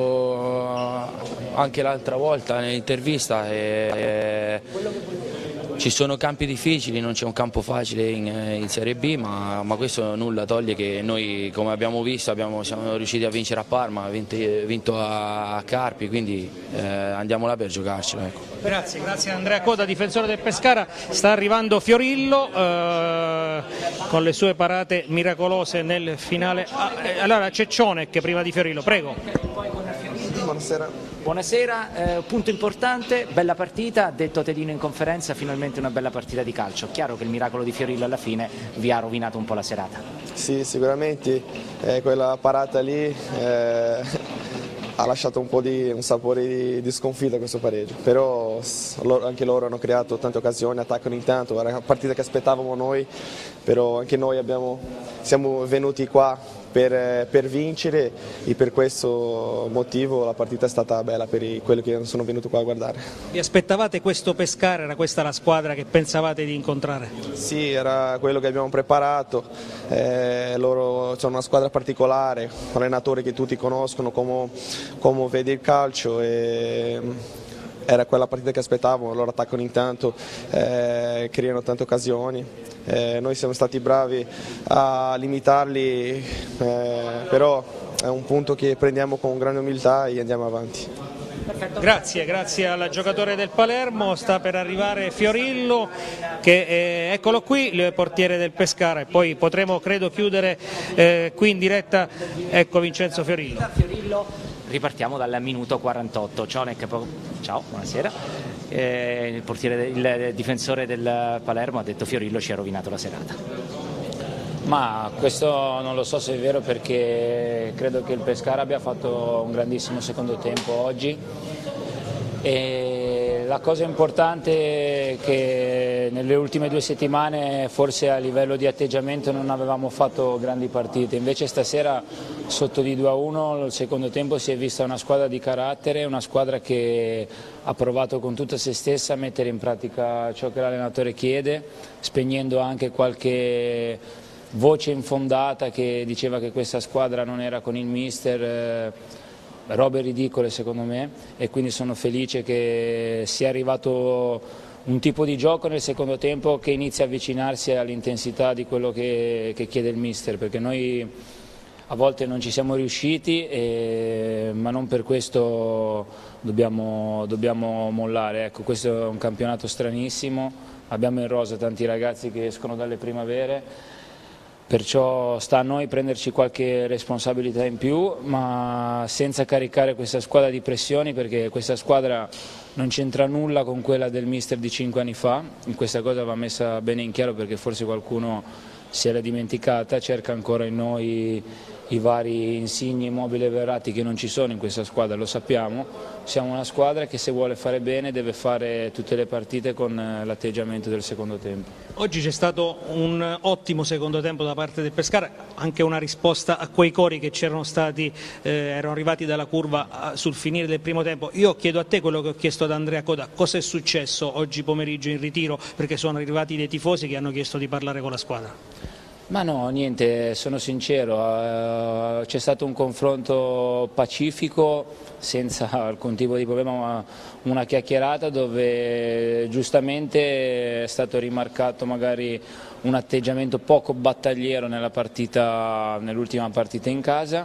detto anche l'altra volta nell'intervista, eh, ci sono campi difficili, non c'è un campo facile in, in Serie B, ma, ma questo nulla toglie che noi, come abbiamo visto, abbiamo, siamo riusciti a vincere a Parma, abbiamo vinto, vinto a Carpi, quindi eh, andiamo là per giocarcelo. Ecco. Grazie, grazie Andrea Coda, difensore del Pescara. Sta arrivando Fiorillo eh, con le sue parate miracolose nel finale. Ah, eh, allora Ceccionec prima di Fiorillo, prego. Buonasera. Buonasera, eh, punto importante, bella partita, ha detto Tedino in conferenza, finalmente una bella partita di calcio. Chiaro che il miracolo di Fiorillo alla fine vi ha rovinato un po' la serata. Sì, sicuramente eh, quella parata lì eh, ha lasciato un po' di un sapore di, di sconfitta questo pareggio, però loro, anche loro hanno creato tante occasioni, attaccano intanto, era una partita che aspettavamo noi, però anche noi abbiamo, siamo venuti qua Per, per vincere e per questo motivo la partita è stata bella per i, quelli che sono venuti qua a guardare. Vi aspettavate questo Pescara? Era questa la squadra che pensavate di incontrare? Sì, era quello che abbiamo preparato, eh, loro sono una squadra particolare, un allenatore che tutti conoscono, come, come vede il calcio. E, era quella partita che aspettavamo, loro attaccano intanto, eh, creano tante occasioni, eh, noi siamo stati bravi a limitarli, eh, però è un punto che prendiamo con grande umiltà e andiamo avanti. Perfetto. Grazie, grazie al giocatore del Palermo, sta per arrivare Fiorillo che è, eccolo qui, il portiere del Pescara, e poi potremo credo chiudere eh, qui in diretta, ecco Vincenzo Fiorillo. Fiorillo. Ripartiamo dal minuto quarantotto. Ciao, Nec, ciao, buonasera. eh, il, portiere, il difensore del Palermo ha detto Fiorillo ci ha rovinato la serata. Ma questo non lo so se è vero, perché credo che il Pescara abbia fatto un grandissimo secondo tempo oggi. E la cosa importante è che nelle ultime due settimane forse a livello di atteggiamento non avevamo fatto grandi partite, invece stasera sotto di due a uno il secondo tempo si è vista una squadra di carattere, una squadra che ha provato con tutta se stessa a mettere in pratica ciò che l'allenatore chiede, spegnendo anche qualche voce infondata che diceva che questa squadra non era con il mister, eh, robe ridicole secondo me, e quindi sono felice che sia arrivato un tipo di gioco nel secondo tempo che inizia a avvicinarsi all'intensità di quello che, che chiede il mister, perché noi a volte non ci siamo riusciti, e, ma non per questo dobbiamo, dobbiamo mollare. Ecco, questo è un campionato stranissimo, abbiamo in rosa tanti ragazzi che escono dalle primavere, perciò sta a noi prenderci qualche responsabilità in più, ma senza caricare questa squadra di pressioni, perché questa squadra non c'entra nulla con quella del mister di cinque anni fa. Questa cosa va messa bene in chiaro, perché forse qualcuno si era dimenticata, cerca ancora in noi i vari Insigni, Immobile e Verratti che non ci sono in questa squadra, lo sappiamo. Siamo una squadra che se vuole fare bene deve fare tutte le partite con l'atteggiamento del secondo tempo. Oggi c'è stato un ottimo secondo tempo da parte del Pescara, anche una risposta a quei cori che c'erano stati, eh, erano arrivati dalla curva sul finire del primo tempo. Io chiedo a te quello che ho chiesto ad Andrea Coda: cosa è successo oggi pomeriggio in ritiro, perché sono arrivati dei tifosi che hanno chiesto di parlare con la squadra? Ma no, niente, sono sincero, c'è stato un confronto pacifico, senza alcun tipo di problema, ma una chiacchierata dove giustamente è stato rimarcato magari un atteggiamento poco battagliero nella partita, nell'ultima partita in casa,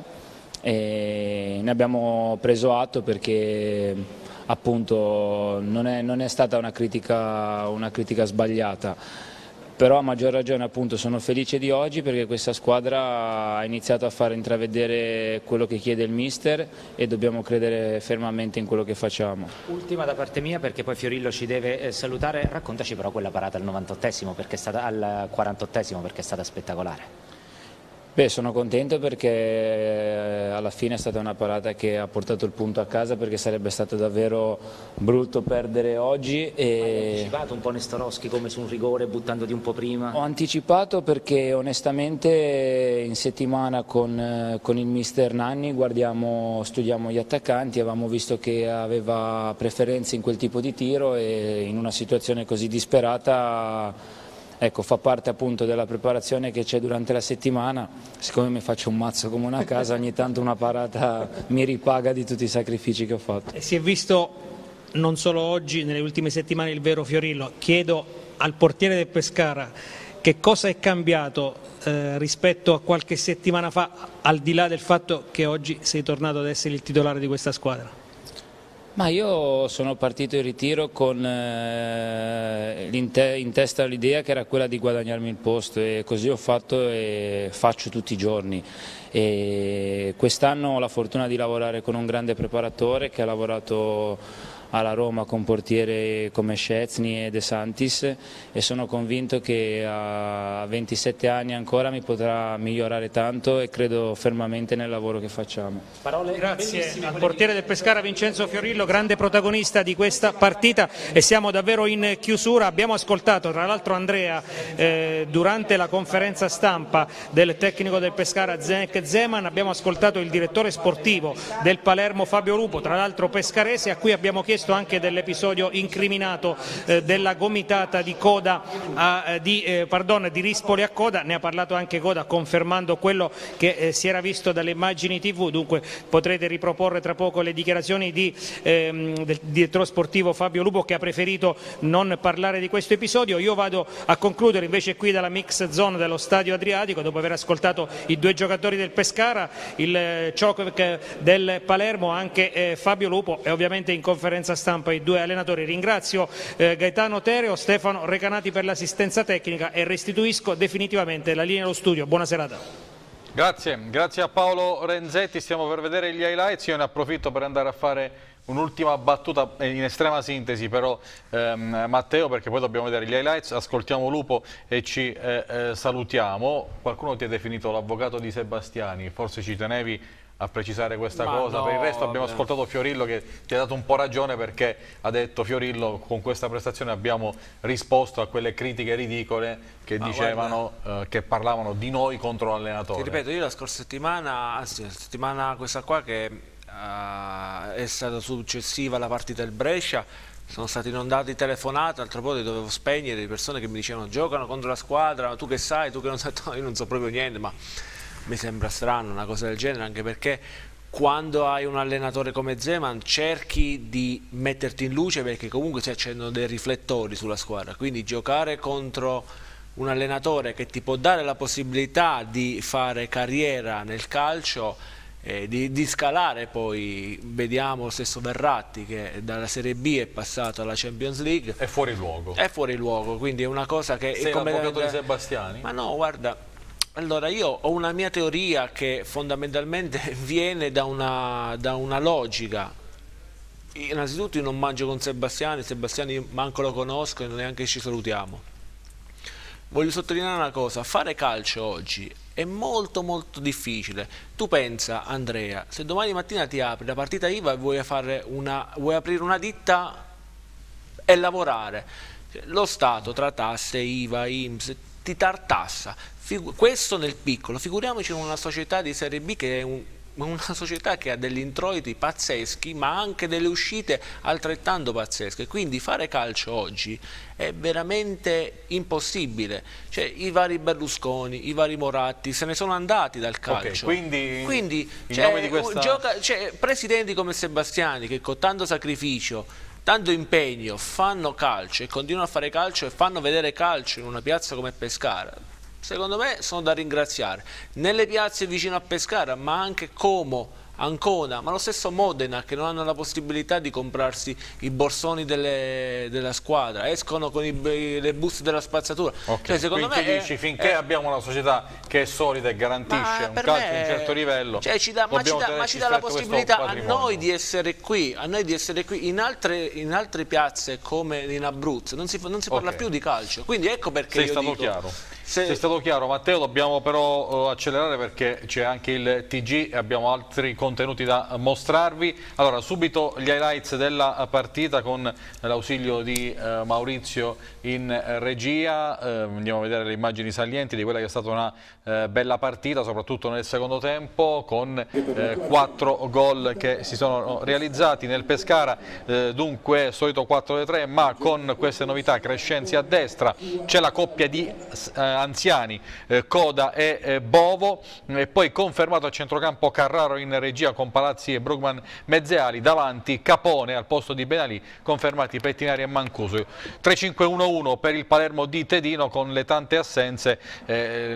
e ne abbiamo preso atto, perché appunto non è, non è stata una critica, una critica sbagliata. Però a maggior ragione appunto sono felice di oggi, perché questa squadra ha iniziato a far intravedere quello che chiede il mister e dobbiamo credere fermamente in quello che facciamo. Ultima da parte mia, perché poi Fiorillo ci deve salutare, raccontaci però quella parata al novantottesimo, perché è stata, al quarantottesimo, perché è stata spettacolare. Beh, sono contento perché alla fine è stata una parata che ha portato il punto a casa, perché sarebbe stato davvero brutto perdere oggi. E... Hai anticipato un po' Nestorowski come su un rigore, buttandoti un po' prima? Ho anticipato perché onestamente in settimana con, con il mister Nanni guardiamo, studiamo gli attaccanti, avevamo visto che aveva preferenze in quel tipo di tiro, e in una situazione così disperata, ecco, fa parte appunto della preparazione che c'è durante la settimana. Siccome mi faccio un mazzo come una casa, ogni tanto una parata mi ripaga di tutti i sacrifici che ho fatto. E si è visto non solo oggi, nelle ultime settimane, il vero Fiorillo. Chiedo al portiere del Pescara che cosa è cambiato eh, rispetto a qualche settimana fa, al di là del fatto che oggi sei tornato ad essere il titolare di questa squadra. Ma io sono partito in ritiro con eh, in, te, in testa l'idea che era quella di guadagnarmi il posto, e così ho fatto e faccio tutti i giorni. Quest'anno ho la fortuna di lavorare con un grande preparatore che ha lavorato alla Roma con portieri come Szczęsny e De Santis, e sono convinto che a ventisette anni ancora mi potrà migliorare tanto, e credo fermamente nel lavoro che facciamo. Parole Grazie al portiere del Pescara Vincenzo Fiorillo, grande protagonista di questa partita, e siamo davvero in chiusura. Abbiamo ascoltato tra l'altro Andrea eh, durante la conferenza stampa del tecnico del Pescara Zdeněk Zeman, abbiamo ascoltato il direttore sportivo del Palermo Fabio Lupo, tra l'altro pescarese, a cui abbiamo chiesto anche dell'episodio incriminato eh, della gomitata di Coda a, eh, di, eh, pardon, di Rispoli a Coda. Ne ha parlato anche Coda, confermando quello che eh, si era visto dalle immagini tivù. Dunque potrete riproporre tra poco le dichiarazioni di, ehm, del direttore sportivo Fabio Lupo, che ha preferito non parlare di questo episodio. Io vado a concludere invece qui dalla mix zone dello Stadio Adriatico, dopo aver ascoltato i due giocatori del Pescara, il Čoček del Palermo, anche eh, Fabio Lupo, e ovviamente in conferenza stampa i due allenatori. Ringrazio eh, Gaetano Tereo, Stefano Recanati per l'assistenza tecnica, e restituisco definitivamente la linea allo studio. Buona serata. Grazie, grazie a Paolo Renzetti. Stiamo per vedere gli highlights. Io ne approfitto per andare a fare un'ultima battuta in estrema sintesi però ehm, Matteo, perché poi dobbiamo vedere gli highlights, ascoltiamo Lupo e ci eh, eh, salutiamo. Qualcuno ti ha definito l'avvocato di Sebastiani, forse ci tenevi a precisare questa Ma cosa? no, Per il resto abbiamo vabbè. ascoltato Fiorillo che ti ha dato un po' ragione, perché ha detto Fiorillo: con questa prestazione abbiamo risposto a quelle critiche ridicole che Ma dicevano, eh, che parlavano di noi contro l'allenatore. Ti ripeto, io la scorsa settimana, anzi la settimana questa qua che uh, è stata successiva alla partita del Brescia, sono stati inondati telefonate, altro po' li dovevo spegnere, di persone che mi dicevano giocano contro la squadra, tu che sai, tu che non sai, io non so proprio niente, ma mi sembra strano una cosa del genere, anche perché quando hai un allenatore come Zeman cerchi di metterti in luce, perché comunque si accendono dei riflettori sulla squadra, quindi giocare contro un allenatore che ti può dare la possibilità di fare carriera nel calcio, eh, di, di scalare, poi vediamo lo stesso Verratti che dalla Serie B è passato alla Champions League, è fuori luogo, è fuori luogo, quindi è una cosa che sei è come l'avvocato da, di Sebastiani? Ma no, guarda, allora io ho una mia teoria che fondamentalmente viene da una, da una logica. Innanzitutto io non mangio con Sebastiani, Sebastiani manco lo conosco e neanche ci salutiamo. Voglio sottolineare una cosa: fare calcio oggi è molto molto difficile. Tu pensa, Andrea, se domani mattina ti apri la partita I V A e vuoi, fare una, vuoi aprire una ditta e lavorare, lo Stato tra tasse, I V A, I N P S ti tartassa. Figu questo nel piccolo, figuriamoci in una società di Serie B che è un, una società che ha degli introiti pazzeschi ma anche delle uscite altrettanto pazzesche, quindi fare calcio oggi è veramente impossibile. Cioè, i vari Berlusconi, i vari Moratti se ne sono andati dal calcio, okay, quindi, quindi in cioè, nome di questa... gioca, cioè, presidenti come Sebastiani che con tanto sacrificio, tanto impegno fanno calcio e continuano a fare calcio e fanno vedere calcio in una piazza come Pescara, secondo me sono da ringraziare. Nelle piazze vicino a Pescara, ma anche Como, Ancona, ma lo stesso Modena, che non hanno la possibilità di comprarsi i borsoni delle, della squadra, escono con i, le buste della spazzatura. Okay. Cioè, secondo Quindi me dici, è, finché è, abbiamo una società che è solida e garantisce un calcio di un certo livello, cioè, ci dà, ma ci dà, ma ci dà la possibilità a noi di essere qui, a noi di essere qui in altre, in altre piazze come in Abruzzo, non si, non si parla okay. più di calcio, quindi ecco perché sei io stato dico, chiaro. Se... Sei stato chiaro, Matteo. Dobbiamo però uh, accelerare perché c'è anche il T G e abbiamo altri contenuti da mostrarvi. Allora, subito gli highlights della partita con l'ausilio di uh, Maurizio in regia. Uh, andiamo a vedere le immagini salienti di quella che è stata una uh, bella partita, soprattutto nel secondo tempo, con uh, quattro gol che si sono realizzati nel Pescara. Uh, dunque, solito quattro tre, ma con queste novità: Crescenzi a destra, c'è la coppia di uh, anziani, eh, Coda e eh, Bovo, e poi confermato a centrocampo Carraro in regia con Palazzi e Brugman mezzeali, davanti Capone al posto di Benalì, confermati Pettinari e Mancuso. tre cinque uno uno per il Palermo di Tedino, con le tante assenze. Eh,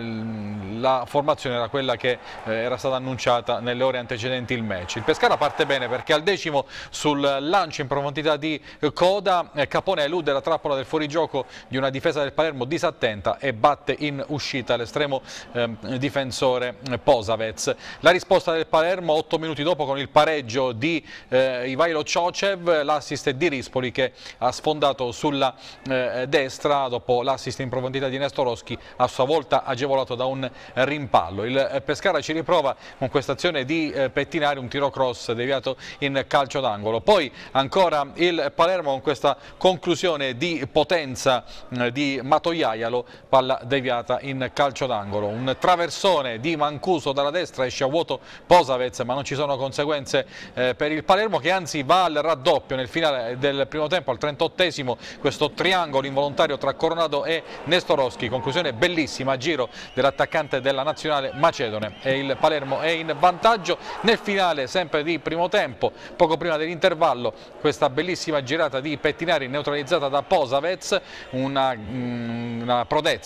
la formazione era quella che eh, era stata annunciata nelle ore antecedenti il match. Il Pescara parte bene perché al decimo, sul lancio in profondità di Coda, eh, Capone elude la trappola del fuorigioco di una difesa del Palermo disattenta e batte in uscita l'estremo eh, difensore Posavec. La risposta del Palermo otto minuti dopo con il pareggio di eh, Ivailo Ciocev, l'assist di Rispoli che ha sfondato sulla eh, destra dopo l'assist in profondità di Nestorowski, a sua volta agevolato da un rimpallo. Il Pescara ci riprova con questa azione di eh, Pettinari, un tiro cross deviato in calcio d'angolo. Poi ancora il Palermo con questa conclusione di potenza eh, di Matoiaialo, palla deviata in calcio d'angolo. Un traversone di Mancuso dalla destra, esce a vuoto Posavec, ma non ci sono conseguenze eh, per il Palermo, che anzi va al raddoppio nel finale del primo tempo, al trentottesimo, questo triangolo involontario tra Coronado e Nestorowski, conclusione bellissima a giro dell'attaccante della nazionale macedone, e il Palermo è in vantaggio. Nel finale sempre di primo tempo, poco prima dell'intervallo, questa bellissima girata di Pettinari neutralizzata da Posavec, una, una prodezza quella di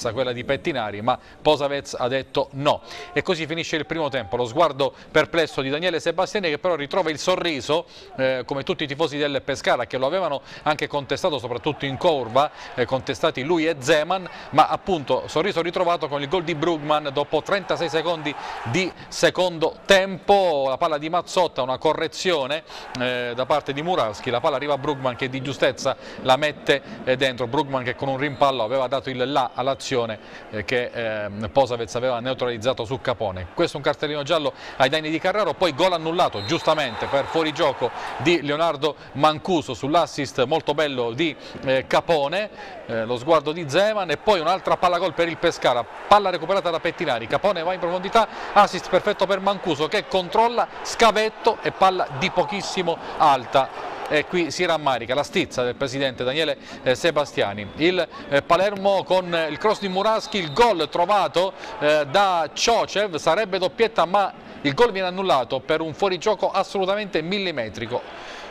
di Pettinari, ma Posavec ha detto no. E così finisce il primo tempo, lo sguardo perplesso di Daniele Sebastiani, che però ritrova il sorriso, eh, come tutti i tifosi del Pescara, che lo avevano anche contestato, soprattutto in curva, eh, contestati lui e Zeman, ma appunto sorriso ritrovato con il gol di Brugman dopo trentasei secondi di secondo tempo. La palla di Mazzotta, una correzione eh, da parte di Murawski, la palla arriva a Brugman che di giustezza la mette eh, dentro. Brugman che con un rimpallo aveva dato il là all'azione eh, che eh, Posavec aveva neutralizzato su Capone. Questo è un cartellino giallo ai danni di Carraro, poi gol annullato giustamente per fuorigioco di Leonardo Mancuso sull'assist molto bello di eh, Capone, eh, lo sguardo di Zeman, e poi un'altra palla gol per il Pescara, palla recuperata da Pettinari, Capone va in profondità, assist perfetto per Mancuso che controlla, scavetto e palla di pochissimo alta. E qui si rammarica la stizza del presidente Daniele eh, Sebastiani. Il eh, Palermo con il cross di Murawski, il gol trovato eh, da Ciocev, sarebbe doppietta ma il gol viene annullato per un fuorigioco assolutamente millimetrico.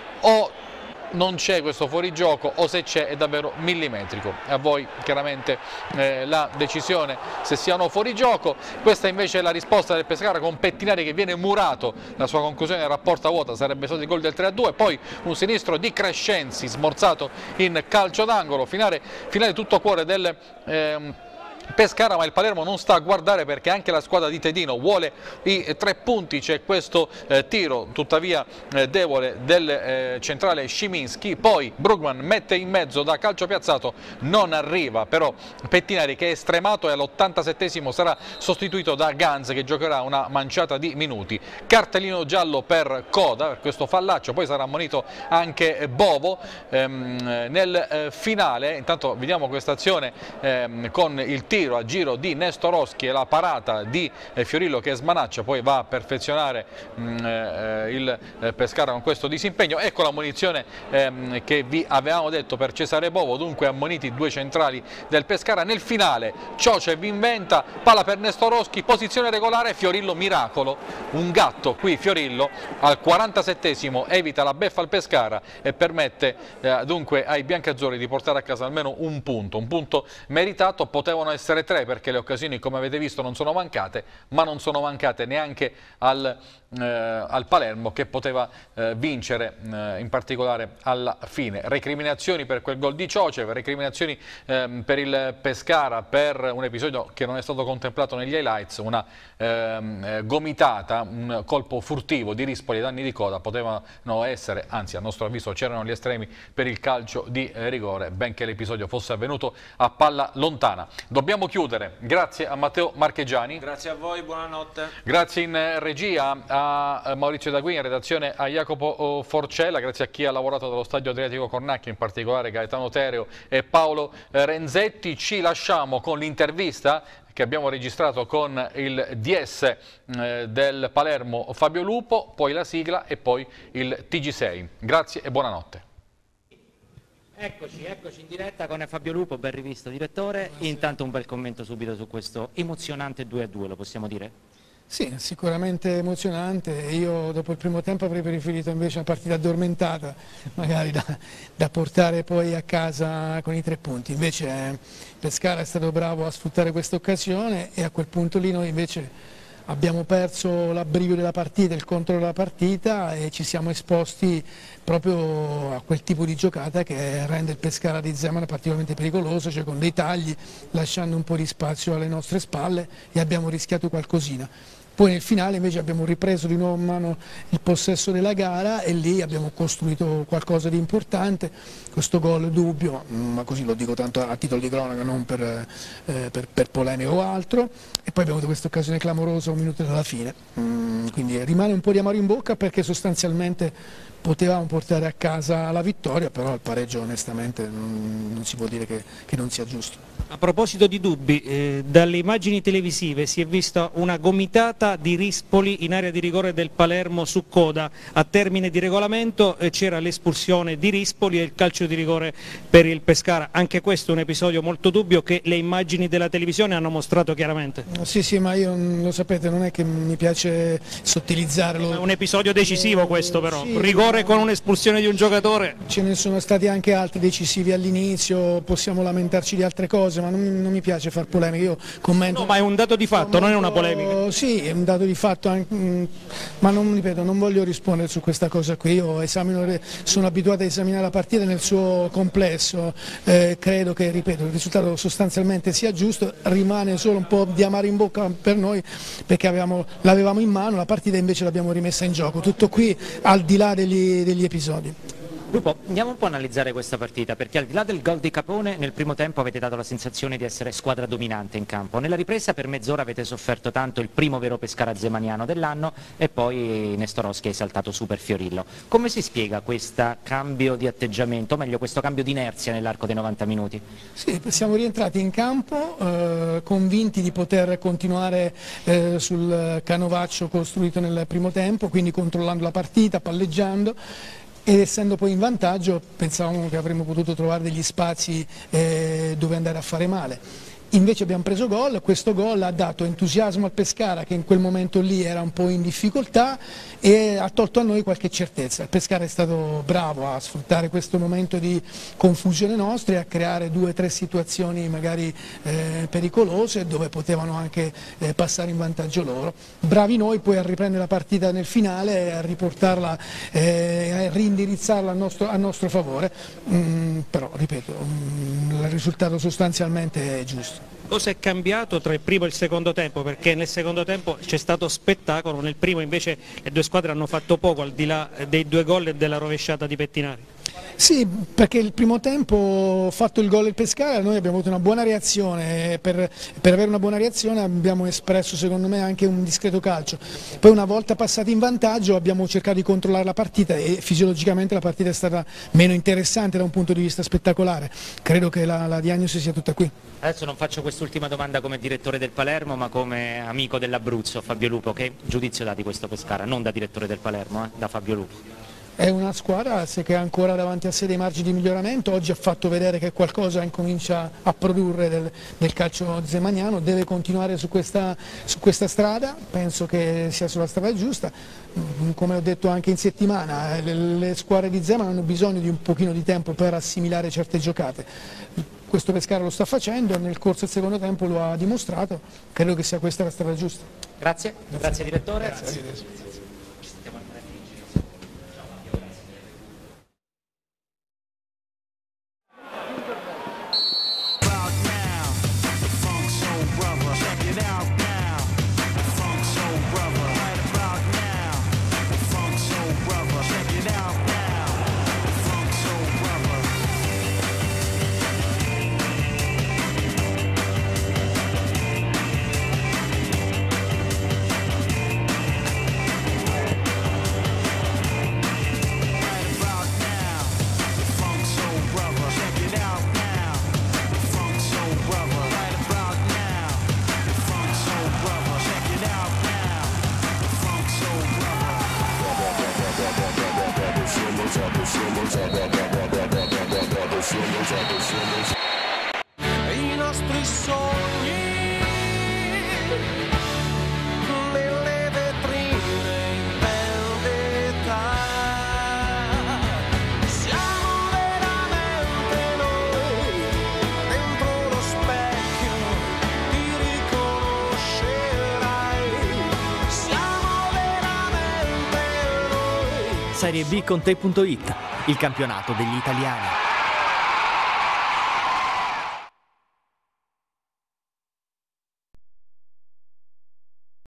O non c'è questo fuorigioco o se c'è è davvero millimetrico. A voi chiaramente eh, la decisione se siano fuorigioco. Questa invece è la risposta del Pescara con Pettinari che viene murato, la sua conclusione era a porta vuota, sarebbe stato il gol del tre a due, poi un sinistro di Crescenzi smorzato in calcio d'angolo, finale, finale tutto cuore del ehm, Pescara, ma il Palermo non sta a guardare perché anche la squadra di Tedino vuole i tre punti. C'è questo eh, tiro tuttavia eh, debole del eh, centrale Szyminski, poi Brugman mette in mezzo da calcio piazzato, non arriva però Pettinari che è stremato e all'ottantasettesimo sarà sostituito da Ganz che giocherà una manciata di minuti. Cartellino giallo per Coda per questo fallaccio, poi sarà ammonito anche Bovo ehm, nel eh, finale. Intanto vediamo questa azione ehm, con il tiro a giro di Nestorowski e la parata di eh, Fiorillo che smanaccia, poi va a perfezionare mh, eh, il eh, Pescara con questo disimpegno. Ecco la munizione ehm, che vi avevamo detto per Cesare Bovo, dunque ammoniti due centrali del Pescara. Nel finale Ciocev inventa, palla per Nestorowski, posizione regolare, Fiorillo miracolo, un gatto qui Fiorillo al quarantasettesimo evita la beffa al Pescara e permette eh, dunque ai biancazzurri di portare a casa almeno un punto, un punto meritato. Potevano essere tre perché le occasioni come avete visto non sono mancate, ma non sono mancate neanche al, eh, al Palermo che poteva eh, vincere eh, in particolare alla fine. Recriminazioni per quel gol di Ciocev, recriminazioni eh, per il Pescara per un episodio che non è stato contemplato negli highlights, una eh, gomitata, un colpo furtivo di Rispoli ai danni di Coda. Potevano essere, anzi a nostro avviso c'erano gli estremi per il calcio di eh, rigore, benché l'episodio fosse avvenuto a palla lontana. Dobbiamo chiudere, grazie a Matteo Marchegiani. Grazie a voi, buonanotte. Grazie in regia a Maurizio D'Aguini, in redazione a Jacopo Forcella, grazie a chi ha lavorato dallo Stadio Adriatico Cornacchia, in particolare Gaetano Tereo e Paolo Renzetti. Ci lasciamo con l'intervista che abbiamo registrato con il D S eh, del Palermo Fabio Lupo, poi la sigla e poi il T G sei. Grazie e buonanotte. Eccoci, eccoci in diretta con Fabio Lupo, ben rivisto direttore. Intanto un bel commento subito su questo emozionante due a due, lo possiamo dire? Sì, sicuramente emozionante. Io dopo il primo tempo avrei preferito invece una partita addormentata, magari da, da portare poi a casa con i tre punti. Invece eh, Pescara è stato bravo a sfruttare questa occasione e a quel punto lì noi invece abbiamo perso l'abbrivio della partita, il controllo della partita e ci siamo esposti proprio a quel tipo di giocata che rende il Pescara di Zeman particolarmente pericoloso, cioè con dei tagli, lasciando un po' di spazio alle nostre spalle e abbiamo rischiato qualcosina. Poi nel finale invece abbiamo ripreso di nuovo in mano il possesso della gara e lì abbiamo costruito qualcosa di importante, questo gol dubbio, ma così lo dico tanto a titolo di cronaca, non per, eh, per, per polemica o altro, e poi abbiamo avuto questa occasione clamorosa un minuto dalla fine, mm, quindi rimane un po' di amaro in bocca perché sostanzialmente potevamo portare a casa la vittoria, però il pareggio onestamente non, non si può dire che, che non sia giusto. A proposito di dubbi, eh, dalle immagini televisive si è vista una gomitata di Rispoli in area di rigore del Palermo su Coda. A termine di regolamento eh, c'era l'espulsione di Rispoli e il calcio di rigore per il Pescara. Anche questo è un episodio molto dubbio che le immagini della televisione hanno mostrato chiaramente. Sì, sì, ma io lo sapete, non è che mi piace sottilizzarlo. È un episodio decisivo questo però, sì, rigore con un'espulsione di un giocatore. Ce ne sono stati anche altri decisivi all'inizio, possiamo lamentarci di altre cose, ma non, non mi piace far polemiche, io commento... No, ma è un dato di fatto, commento, non è una polemica. Sì, è un dato di fatto, anche, ma non, ripeto, non voglio rispondere su questa cosa qui, io esamino, sono abituato a esaminare la partita nel suo complesso, eh, credo che, ripeto, il risultato sostanzialmente sia giusto, rimane solo un po' di amaro in bocca per noi perché avevamo, l'avevamo in mano, la partita invece l'abbiamo rimessa in gioco, tutto qui al di là degli, degli episodi. Lupo, andiamo un po' a analizzare questa partita, perché al di là del gol di Capone nel primo tempo avete dato la sensazione di essere squadra dominante in campo, nella ripresa per mezz'ora avete sofferto tanto il primo vero Pescara zemaniano dell'anno e poi Nestorowski ha esaltato super Fiorillo. Come si spiega questo cambio di atteggiamento, o meglio questo cambio di inerzia nell'arco dei novanta minuti? Sì, siamo rientrati in campo eh, convinti di poter continuare eh, sul canovaccio costruito nel primo tempo, quindi controllando la partita, palleggiando. Ed essendo poi in vantaggio pensavamo che avremmo potuto trovare degli spazi eh, dove andare a fare male. Invece abbiamo preso gol, questo gol ha dato entusiasmo al Pescara che in quel momento lì era un po' in difficoltà e ha tolto a noi qualche certezza. Il Pescara è stato bravo a sfruttare questo momento di confusione nostra e a creare due o tre situazioni magari eh, pericolose dove potevano anche eh, passare in vantaggio loro. Bravi noi poi a riprendere la partita nel finale e a riportarla, eh, a reindirizzarla a nostro, a nostro favore, mm, però ripeto, mm, il risultato sostanzialmente è giusto. Cosa è cambiato tra il primo e il secondo tempo? Perché nel secondo tempo c'è stato spettacolo, nel primo invece le due squadre hanno fatto poco al di là dei due gol e della rovesciata di Pettinari. Sì, perché il primo tempo, fatto il gol del Pescara, noi abbiamo avuto una buona reazione, per, per avere una buona reazione abbiamo espresso secondo me anche un discreto calcio, poi una volta passati in vantaggio abbiamo cercato di controllare la partita e fisiologicamente la partita è stata meno interessante da un punto di vista spettacolare, credo che la, la diagnosi sia tutta qui. Adesso non faccio quest'ultima domanda come direttore del Palermo ma come amico dell'Abruzzo, Fabio Lupo, che giudizio dà di questo Pescara, non da direttore del Palermo, eh, da Fabio Lupo? È una squadra che ha ancora davanti a sé dei margini di miglioramento, oggi ha fatto vedere che qualcosa incomincia a produrre del, del calcio zemaniano, deve continuare su questa, su questa strada, penso che sia sulla strada giusta, come ho detto anche in settimana, le, le squadre di Zeman hanno bisogno di un pochino di tempo per assimilare certe giocate. Questo Pescara lo sta facendo, nel corso del secondo tempo lo ha dimostrato, credo che sia questa la strada giusta. Grazie, grazie, grazie direttore. Grazie. I nostri sogni nelle vetrine in vendetta, siamo veramente noi dentro lo specchio, ti riconoscerai, siamo veramente noi. Serie B con te punto it, il campionato degli italiani.